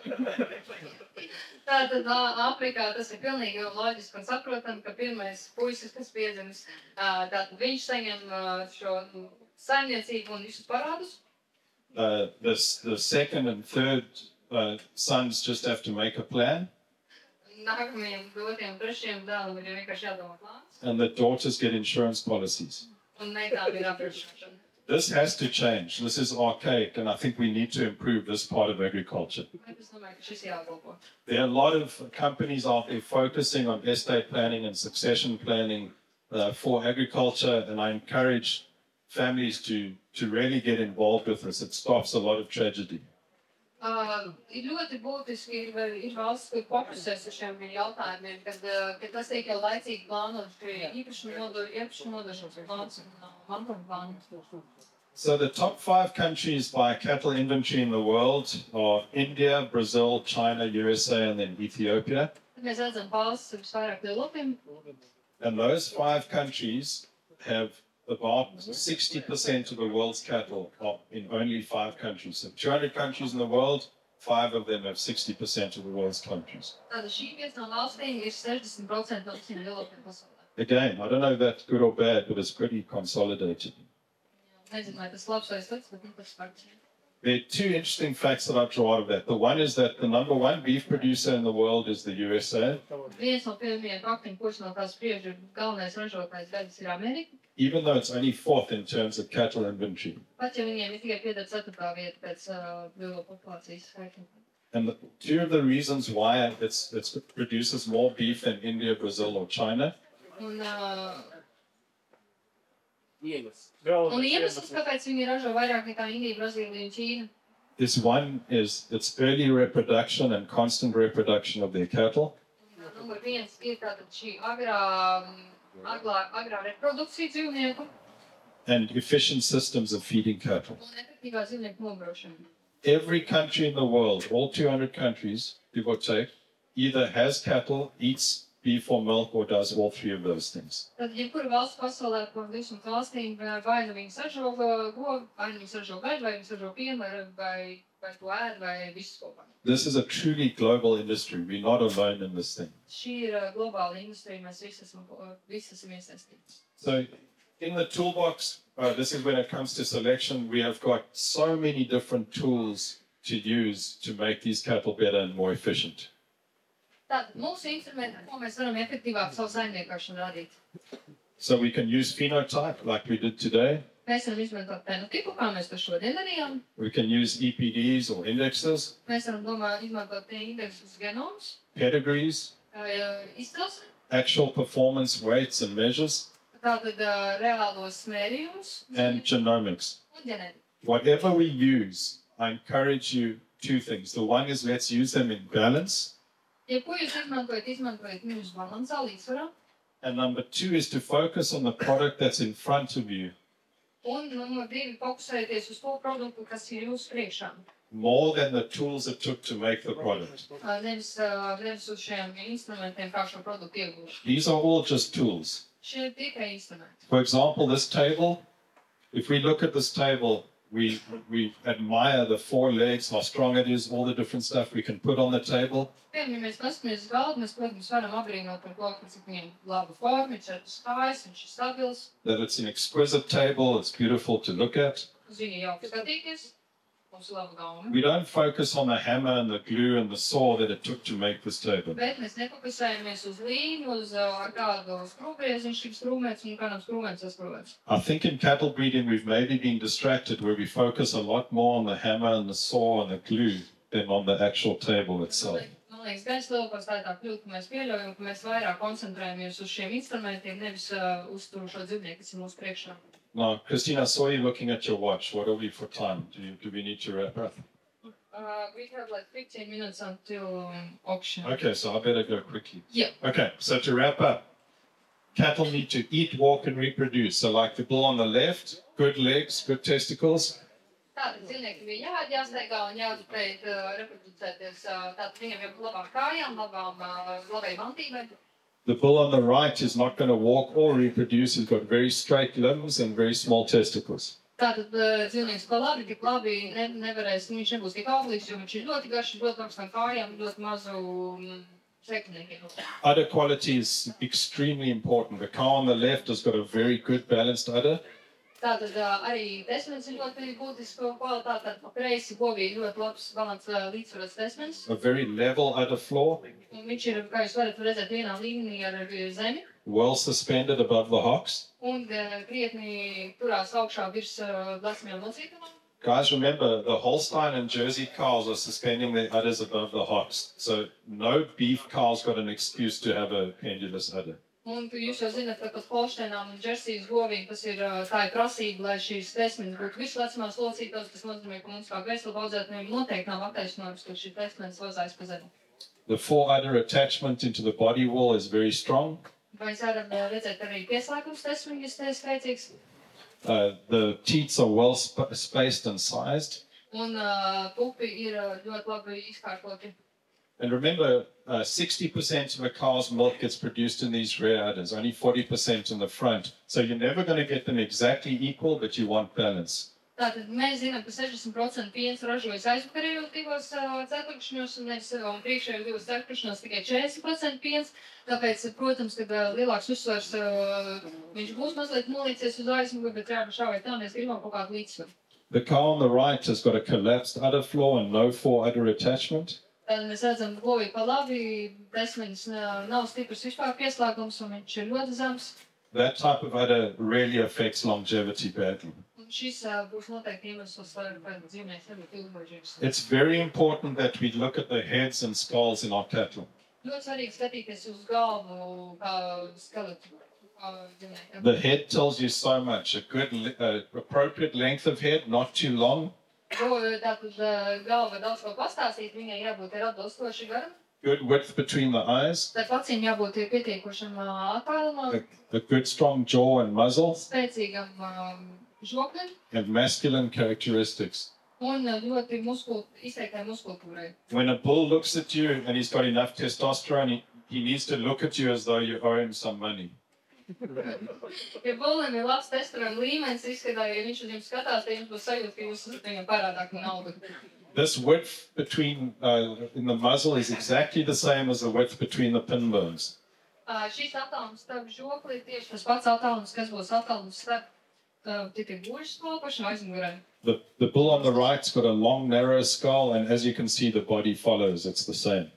Tātad ā, Āfrikā tas ir pilnīgi loģiski un saprotam, ka pirmais puisis, kas piedzimis, ā, tātad viņš saņem ā, šo nu, saimniecību un visus parādus. Uh, this, the second and third uh, sons just have to make a plan, Nākamajam, otrajam, trešajam dēlam ir vienkārši jādomā plāns. and the daughters get insurance policies. Un meitām ir aprūpēšana. This has to change. This is archaic, and I think we need to improve this part of agriculture. Es domāju, ka šis jāapkopo. There are a lot of companies out there focusing on estate planning and succession planning uh, for agriculture, and I encourage families to, to really get involved with this. It stops a lot of tragedy. Uh, ir ļoti būtiski, ir, ir valsts, kur fokusēs uz šiem jautājumiem, kad, uh, kad tas tiek jau laicīgi plānot, ka īpaši nodošanas plāns un uh, mantojuma plāns. So the top five countries by cattle inventory in the world are India, Brazil, China, U S A, and then Ethiopia. Tad mēs redzam valsts ar visvairāk lielopiem, And those five countries have about sixty percent of the world's cattle are in only five countries. So two hundred countries in the world, five of them have sixty percent of the world's countries. tāda šī piec no valstīm ir sešdesmit procenti no visiem lielopiem pasaulē. Again, I don't know if that's good or bad, but it's pretty consolidated. Nezinu, vai tas labs vai slikts, bet nu, tas fakts. There are two interesting facts that I draw out of that. The one is that the number one beef producer in the world is the U S A. Viens no pirmajiem faktiem, kurš no tās spriež, ir galvenais ražotājs gaļas ir Amerika. Even though it's only fourth in terms of cattle inventory. Pat ja viņiem ir tikai piedara ceturtā vieta pēc uh, lielo populācijas skaitļiem. And the, two of the reasons why it's, it's it produces more beef than India, Brazil, or China Un, uh, Ielas. un iemesls, kāpēc viņi ražo vairāk nekā Indija, Brazīlija un Ķīna, is one is its early reproduction and constant reproduction of their cattle. numur viens ir tātad šī agrā, agrā, agrā reprodukcija dzīvnieku And efficient systems of feeding cattle. un efektīvā dzīvnieku nobrošana. Every country in the world, all two hundred countries, give or take, either has cattle, eats beef or milk, or does all three of those things. Tad, jebkura valsts pasaulē, ko desmit valstīm, vai nu viņi sažo gogu, vai nu viņi sažo gaļu, vai viņi sažo pienu, vai, vai, vai to ēd, vai visus kopā. This is a truly global industry. We're not alone in this thing. Šī ir uh, globāla industrija, mēs visi esam, uh, visi esam iesaistīti. So in the toolbox, uh, this is when it comes to selection, we have got so many different tools to use to make these cattle better and more efficient. Tātad mūsu instrumenti, ko mēs varam efektīvāk savu saimniekošanu radīt. So we can use phenotype like we did today. Mēs varam izmantot fenotipu, kā mēs to šodien darījām. We can use E P Ds or indexes, Mēs varam domā, izmantot tie indeksus genomus, pedigrees, uh, izcelsmi, actual performance weights and measures, tātad uh, reālos smērījumus and genomics. un ģenētiku. Whatever we use, I encourage you two things. The one is let's use them in balance. Ja ko jūs izmantojat, izmantojat viņus balansā, līdzsvarā. And number two is to focus on the product that's in front of you Un numur divi, fokusēties uz to produktu, kas ir jūsu priekšā. more than the tools it took to make the product. Uh, Nevis, uh, nevis uz šiem instrumentiem, kā šo produktu iegūst. These are all just tools. Šie ir tikai instrumenti. For example, this table, if we look at this table, we, we admire the four legs, how strong it is, all the different stuff we can put on the table. Piemēram, ja mēs paskatāmies uz galdu, mēs, protams, varam apbrīnot par to, cik viņam laba forma, viņš ir stājas, viņš ir stabils. That it's an exquisite table, it's beautiful to look at. Uz viņu jau skatīties. Mums ir laba gauma. We don't focus on the hammer and the glue and the saw that it took to make this table. Bet mēs nefokusējamies uz līņu, uz uh, kādu skrūvēzi, viņš tik skrūvēts un kādam skrūvēts saskrūvēts. I think in cattle breeding we've maybe been distracted where we focus a lot more on the hammer and the saw and the glue than on the actual table itself. Man liekas, gaisa laukos tā ir tā kļūda, ka mēs pieļaujam, ka mēs vairāk koncentrējamies uz šiem instrumentiem, nevis uh, uz to šo dzīvnieku, kas ir mūsu priekšā. Now, Christina, I saw you looking at your watch. What are we for time? Do, you, do we need to wrap up? Uh, we have like fifteen minutes until um, auction. Okay, so I better go quickly. Yeah. Okay, so to wrap up, cattle need to eat, walk, and reproduce. So like the bull on the left, good legs, good testicles. Tātad dzīvnieki bija jāēd, jāsteigā un jāspēj uh, reproducēties. Uh, tātad viņam jābūt labām kājām, labām, uh, labai mantībai. The bull on the right is not going to walk or reproduce. He's got very straight limbs and very small testicles. Tātad uh, dzīvnieks pa labi, tik labi ne, nevarēs, viņš nebūs tik auglīgs, jo viņš ir ļoti garš, ļoti augstām kājām, ļoti mazu um, sekundniekiem. Udder quality is extremely important. The cow on the left has got a very good balanced udder. Tātad uh, arī tesmens ir ļoti būtiska kvalitāte, tātad pa kreisi govī ļoti labs balans uh, līdzsvarots tesmens. A very level udder floor, Un viņš ir, kā jūs varat redzēt, vienā līmenī ar zemi. well suspended above the hocks. Un uh, krietni turās augšā virs uh, lecamajām locītavām. Guys, remember, the Holstein and Jersey cows are suspending their udders above the hocks. So no beef cow's got an excuse to have a pendulous udder. Un jūs jau zināt, ka pat Holšteinām un Džersijas govīm tas ir uh, tā ir prasība, lai šīs tesmenes būtu virs lecamās locītavas. Tas nozīmē, ka mums kā veiselu audzētājiem noteikti nav attaisnojums, ka šī tesmenes vazājas pa zemi. The fore-udder attachment into the body wall is very strong. Vai mēs varam uh, redzēt arī pieslēgums tesmeņas, tas ir spēcīgs. Uh, the teats are well sp spaced and sized. Un uh, pupi ir uh, ļoti labi izkārtoti. And remember, uh, sixty percent of a cow's milk gets produced in these rear udders, only forty percent in the front. So you're never going to get them exactly equal, but you want balance. Tātad mēs zinām, ka sešdesmit procenti piens ražojas aizvakarējos divos uh, ceturkšņos un nevis uh, un priekšējos divos ceturkšņos tikai četrdesmit procenti piens. Tāpēc, protams, kad uh, lielāks uzsvars uh, viņš būs mazliet nolīcies uz aizmuguri, bet jā, šā vai tā mēs gribam kaut kādu līdzsvaru. The cow on the right has got a collapsed udder floor and no fore-udder attachment. Tad mēs redzam, ka govī pa labi desmeņas nav stiprs vispār pieslēgums un viņš ir ļoti zems. That type of udder really affects longevity badly. Un šis uh, būs noteikti iemesls, lai dzīvnieks nebūtu ilgmūžīgs. It's very important that we look at the heads and skulls in our cattle. Ļoti svarīgi skatīties uz galvu kā skeletu uh, dzīvniekam. The head tells you so much. A good, uh, appropriate length of head, not too long. Tātad uh, galva daudz ko pastāstīt, viņai jābūt ir atbilstoši garam. Good width between the eyes. Tad acīm jābūt ir pietiekošam uh, attālumam, A, a good strong jaw and muzzle. spēcīgam um, žoklim And masculine characteristics. un uh, ļoti muskul, izteiktai muskultūrai. When a bull looks at you and he's got enough testosterone, he, he needs to look at you as though you owe him some money. Ja bullim ir labs testosterona līmenis, izskatās, ja viņš uz jums skatās, tad jums būs sajūta, ka jūs esat viņam parādāk naudu. This width between uh, in the muzzle is exactly the same as the width between the pin bones. Uh, šis attālums starp žokli ir tieši tas pats attālums, kas būs attālums starp uh, tikai guļas stolpašu un aizmugurē. The, the bull on the right's got a long, narrow skull, and as you can see, the body follows. It's the same.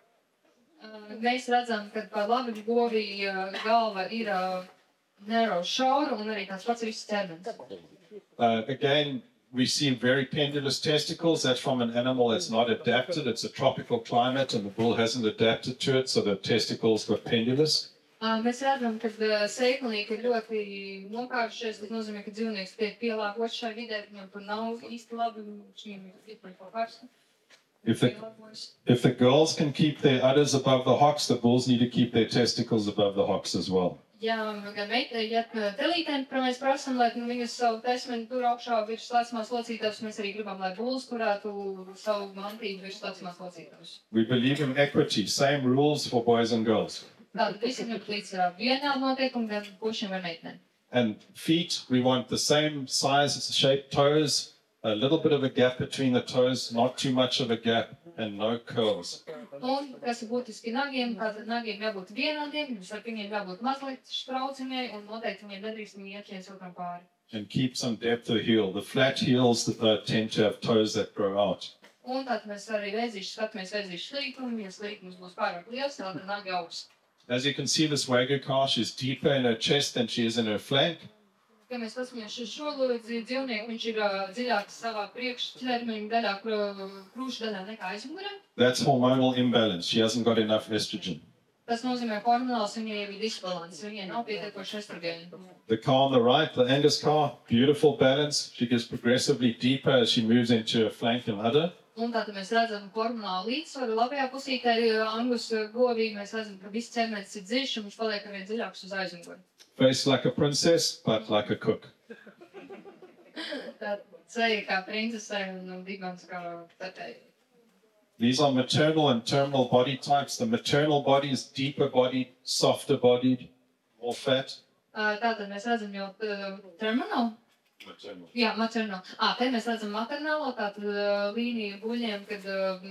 Uh, mēs redzam, ka pa labi govī uh, galva ir uh, narrow šaura un arī tāds pats viss ķermenis. Uh, again, we see very pendulous testicles. That's from an animal that's not adapted. It's a tropical climate, and the bull hasn't adapted to it, so the testicles got pendulous. Uh, mēs redzam, ka uh, sēklinieki ir ļoti nokāršies. Tas nozīmē, ka dzīvnieks tiek pielāgots šai vidē, viņam tur nav īsti labi, viņam ir kaut kāds. If the, if the girls can keep their udders above the hocks, the bulls need to keep their testicles above the hocks as well. Jā, gan meitei, ja telītēm, mēs prasam, lai nu, viņas savu tesmeni tur augšā virs lecamās locītavas, mēs arī gribam, lai bulls turētu savu mantību virs lecamās locītavas. We believe in equity, same rules for boys and girls. Tātad visiem ir līdz vienādi noteikumi, gan pušiem vai meitenēm. And feet, we want the same size, shape, toes, a little bit of a gap between the toes, not too much of a gap, and no curls. Un, kas ir būtiski nagiem, tātad nagiem jābūt vienādiem, starp viņiem jābūt mazliet spraucamiem, un noteikti viņiem nedrīkst viņi iet viens otram pāri. And keep some depth of heel. The flat heels that uh, tend to have toes that grow out. Un tātad mēs arī vēzīši skatāmies vēzīši slīkumu, ja slīkums būs pārāk liels, tātad nagi augsts. As you can see, this Wagyu cow, she's deeper in her chest than she is in her flank. Ja mēs paskatāmies uz šo dzīvnieku, viņš ir uh, dziļāks savā priekšķermeņa daļā, krūšu daļā nekā aizmugurē. That's hormonal imbalance. She hasn't got enough estrogen. Tas nozīmē, ka hormonāls viņai ir disbalans, viņai nav pietiekoši estrogēnu. The cow on the right, the Angus cow, beautiful balance. She gets progressively deeper as she moves into her flank and udder. Un tātad mēs redzam hormonālu līdzsvaru. Labajā pusītē ir Angus govī, mēs redzam, ka viss ķermenis ir dziļš un viņš paliek arvien dziļāks uz aizmuguri. Face like a princess, but like a cook. Tā ceļa kā princesei un digants kā tetēji. These are maternal and terminal body types. The maternal body is deeper bodied, softer bodied, more fat. Tātad mēs redzam jau terminal. Maternal. Jā, maternal. Ah, te mēs redzam maternālo, tātad līniju buļļiem, kad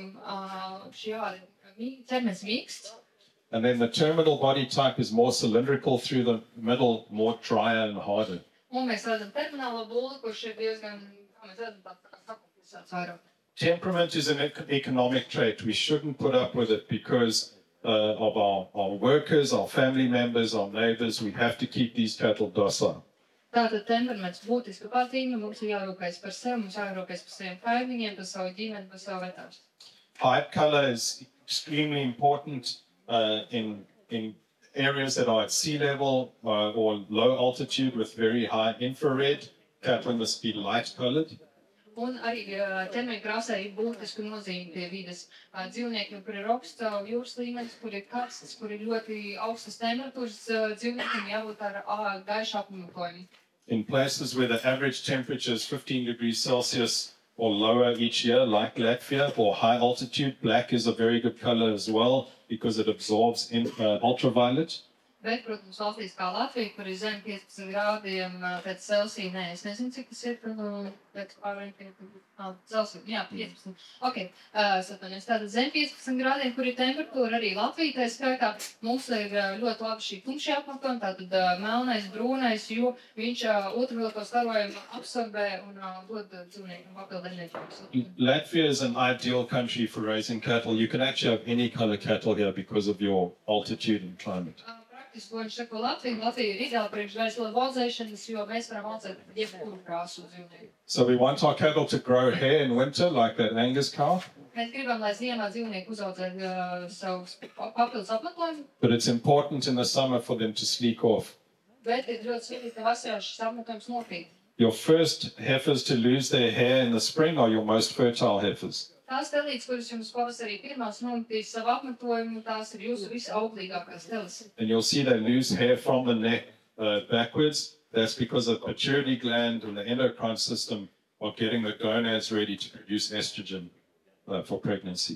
uh, šī ādi ķermenis mīksts. And then the terminal body type is more cylindrical through the middle, more drier and harder. Un mēs redzam terminālo bulli, kurš ir diezgan, kā mēs redzam, tā kā sakupisēts vairāk. Temperament is an ec- economic trait. We shouldn't put up with it because uh, of our, our workers, our family members, our neighbors. We have to keep these cattle docile. Tātad temperaments būtiski pazīme, mums ir jārūpējas par sevi, mums jārūpējas par saviem kaimiņiem, par savu ģimeni, par savu vetāšu. Hide color is extremely important uh, in, in areas that are at sea level uh, or low altitude with very high infrared. Cattle must be light colored. Un arī ķermeņa krāsai ir būtiski nozīme pie vides. Dzīvniekiem, kur ir augsts jūras līmenis, kur ir karsts, kur ir ļoti augstas temperatūras, dzīvniekiem jābūt ar gaišu apmeklējumu. In places where the average temperature is fifteen degrees Celsius or lower each year, like Latvia, or high altitude, black is a very good color as well because it absorbs in, uh, ultraviolet. Bet, protams, valstīs kā Latvija, kur ir zem piecpadsmit grādiem pēc Celsija, nē, es nezinu, cik tas ir pēc pārējiem Celsija, jā, piecpadsmit. Ok, satunies, tātad zem piecpadsmit grādiem, kur ir temperatūra, arī Latvija, tā skaitā, mums ir ļoti labi šī tumšie apmetumi, tātad melnais, brūnais, jo viņš ultravioleto starojumu absorbē un dod dzīvniekiem papildu enerģiju. Latvia is an ideal country for raising cattle. You can actually have any color cattle here because of your altitude and climate. Ko viņš saka Latviju, Latvija ir ideāla priekš gaislovu audzēšanas, jo mēs varam audzēt jebkuru krāsu dzīvnieku. So we want our cattle to grow hair in winter like that Angus cow, Mēs gribam, lai ziemā dzīvnieku uzaudzē uh, savus pa- papildus apmetlojumu, but it's important in the summer for them to sleek off. bet ir ļoti svarīgi, ka vasarā šis apmetojums nokrīt. Your first heifers to lose their hair in the spring are your most fertile heifers. Tās telītes, kuras jums pavasarī pirmās nometīs savu apmetojumu, tās ir jūsu visauglīgākās telis. And you'll see they lose hair from the neck uh, backwards. That's because the pituitary gland and the endocrine system are getting the gonads ready to produce estrogen uh, for pregnancy.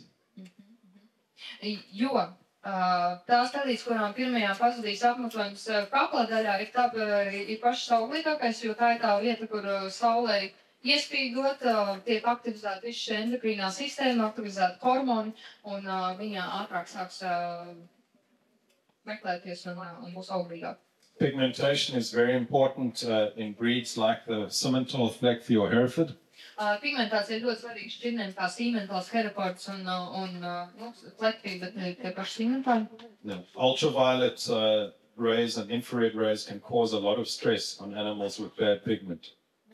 Jo uh, tās telītes, kurām pirmajā pazudīs apmetojums uh, kakla daļā, ir, tā, uh, ir pašas auglīgākais, jo tā ir tā vieta, kur uh, saulē iespīdot, uh, tiek aktivizēta viss šī endokrīnā sistēma, aktivizēta hormoni, un uh, viņa ātrāk sāks uh, meklēties un, uh, un būs auglīgāk. Pigmentation is very important uh, in breeds like the Simmental, Fleckvieh or Hereford. Uh, pigmentācija ir ļoti svarīga šķirnēm kā Siementāls, Herefords un, uh, un uh, nu, Fleckvieh, bet ne tie paši Siementāli. No. Ultraviolet uh, rays and infrared rays can cause a lot of stress on animals with bad pigment.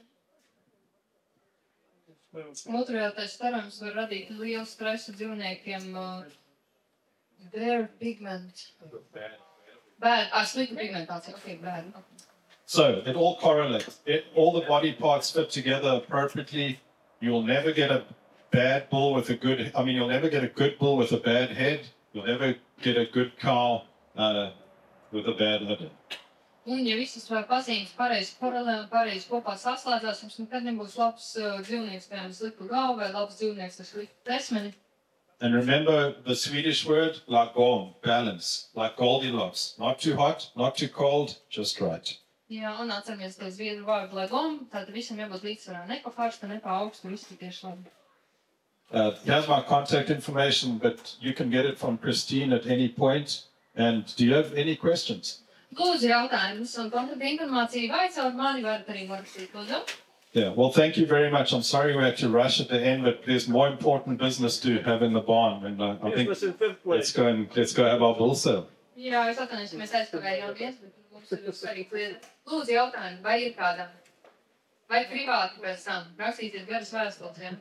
Ultravioletais starojums var radīt lielu stresu dzīvniekiem. Uh, their pigment. Bad. Ah, slikta pigmentācija. Ok, bad. So it all correlates. It, all the body parts fit together appropriately. You'll never get a bad bull with a good, I mean, you'll never get a good bull with a bad head. You'll never get a good cow uh, with a bad udder. Un, ja visas vai pazīmes pareizi korelē un pareizi kopā saslēdzās, jums nekad nebūs labs uh, dzīvnieks, piemēram, sliktu galvu vai labs dzīvnieks ar sliktu tesmeni. And remember the Swedish word, lagom, balance, like Goldilocks. Not too hot, not too cold, just right. Jā, un atceramies to zviedru vārdu lagom, tātad visam jābūt līdzsvarā, ne pa karstu, ne pa augstu, viss ir tieši labi. Uh, here's my contact information, but you can get it from Christine at any point. And do you have any questions? Lūdzu jautājumus un kontakta informāciju vai caur mani varat arī norakstīt, lūdzu. Yeah, well, thank you very much. I'm sorry we had to rush at the end, but there's more important business to have in the barn. And uh, I think let's go and let's go have our bull sale. Jā, es atvainojos, mēs aizkavējāmies, bet mums ir svarīgi lietas. Lūdzu jautājumu, vai ir kādam? Vai privāti pēc tam? Rakstīsiet garas vēstules, jā?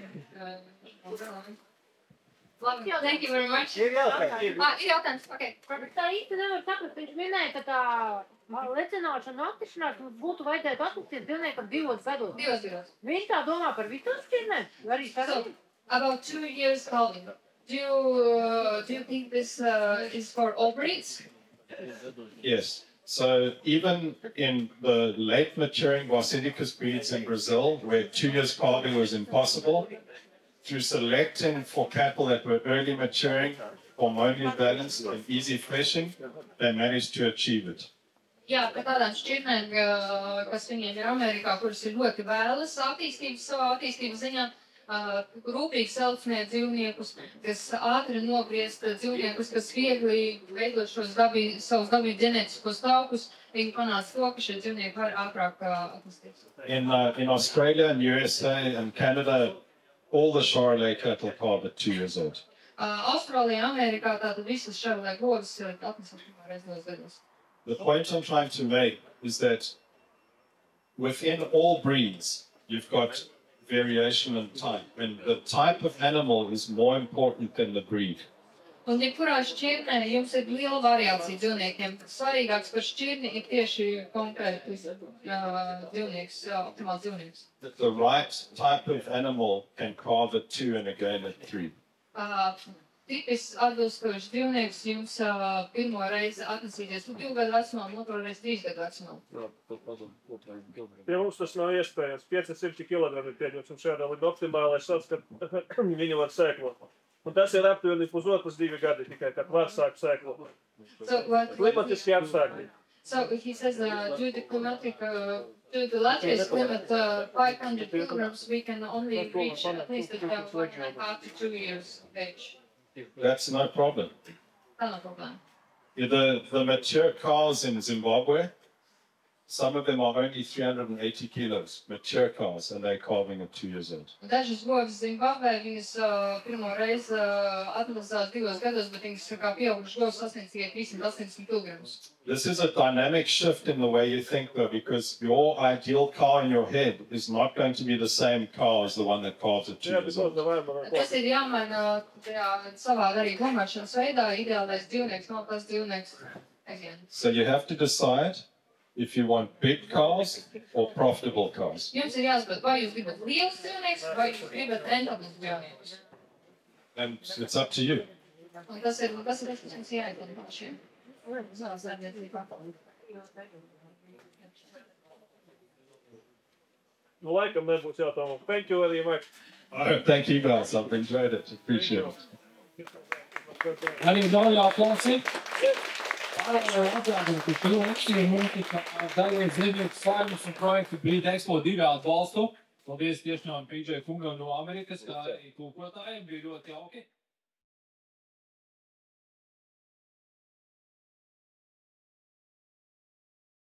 Labi, thank you very much. Ir jautājums. Ah, ir jautājums, ok. Tā īsti nevar saprast, viņš minēja, ka tā lecināšana un attišanās būtu vajadzētu atlikt dzīvniekam divos gados. Divos gados. Viņš tā domā par visām šķirnēm? Arī So, sarunām? about two years calving. Do you, uh, do you think this uh, is for all breeds? Yes. So even in the late maturing Bossidicus breeds in Brazil, where two years calving was impossible, through selecting for cattle that were early maturing, hormonally balanced and easy fleshing, they managed to achieve it. Jā, ka tādām šķirnēm, uh, kas viņiem ir Amerikā, kuras ir ļoti vēlas attīstības savā attīstības ziņā, uh, rūpīgi selekcionē dzīvniekus, kas ātri nobriest dzīvniekus, kas viegli veidot šos dabī, savus dabīgi ģenētiskos taukus, viņi panāca to, ka šie dzīvnieki var ātrāk uh, attīstīt. In, uh, in Australia and U S A and Canada, all the Charolais cattle calve at two years old. Uh, Austrālijā, Amerikā tātad visas Charolais govis ir atnesuši pirmā reizi divos gados. The point I'm trying to make is that within all breeds, you've got variation in type, and the type of animal is more important than the breed. Un jebkurā šķirnē jums ir liela variācija dzīvniekiem. Svarīgāks par šķirni ir tieši konkrēti uh, dzīvnieks, uh, optimāls dzīvnieks. The right type of animal can calve at two and again at three. Uh, Tipisks atbilstošs dzīvnieks jums uh, pirmo reizi atnesīsies divu gadu vecumā, un otro reizi trīs gadu vecumā. Pie mums tas nav iespējams. pieci simti kilogrami pieņemsim šādā līdz optimālais savs, kad viņi var sēklot. Un tas ir aptuveni pusotras divi gadi tikai, kad var sākt sēklot. So, what, Klimatiski apstākļi. so he says uh, due to climatic, uh, due to Latvia's climate, uh, five hundred kilograms, we can only reach at least uh, one and a half to two years of age. That's no problem. Tā nav problēma. Yeah, The, the mature cows in Zimbabwe, some of them are only three hundred eighty kilos, mature cows, and they're calving at two years old. Dažas govis Zimbabvē, viņas uh, pirmo reizi uh, atmazās divos gados, bet viņas kā pieaugušas govis sasniedz tikai trīsimt astoņdesmit kilogramus. This is a dynamic shift in the way you think, though, because your ideal cow in your head is not going to be the same cow as the one that calves at two Jā, years bet old. to vajag Tas ir jāmaina tajā savā arī domāšanas veidā. Ideālais dzīvnieks nav tas dzīvnieks. Again. So you have to decide if you want big cows or profitable cows. Jums ir jāsaprot, vai jūs gribat liels dzīvnieks, vai jūs gribat rentablus dzīvniekus. And it's up to you. Un tas ir, tas ir tas, kas jums jāizdara pašiem. Zālesdarbniecībā. Nu, laikam nebūs jautājumu. Thank you very much. Oh, thank you guys. I've enjoyed it. Appreciate it. Arī vēl jāklausīt. Atgādinu, ka šī notika daļies dzīvnieku saimnes un projektu Breed Expo divi atbalstu. Paldies tieši no P J kungam no Amerikas, kā arī tūkotājiem. Bija ļoti jauki.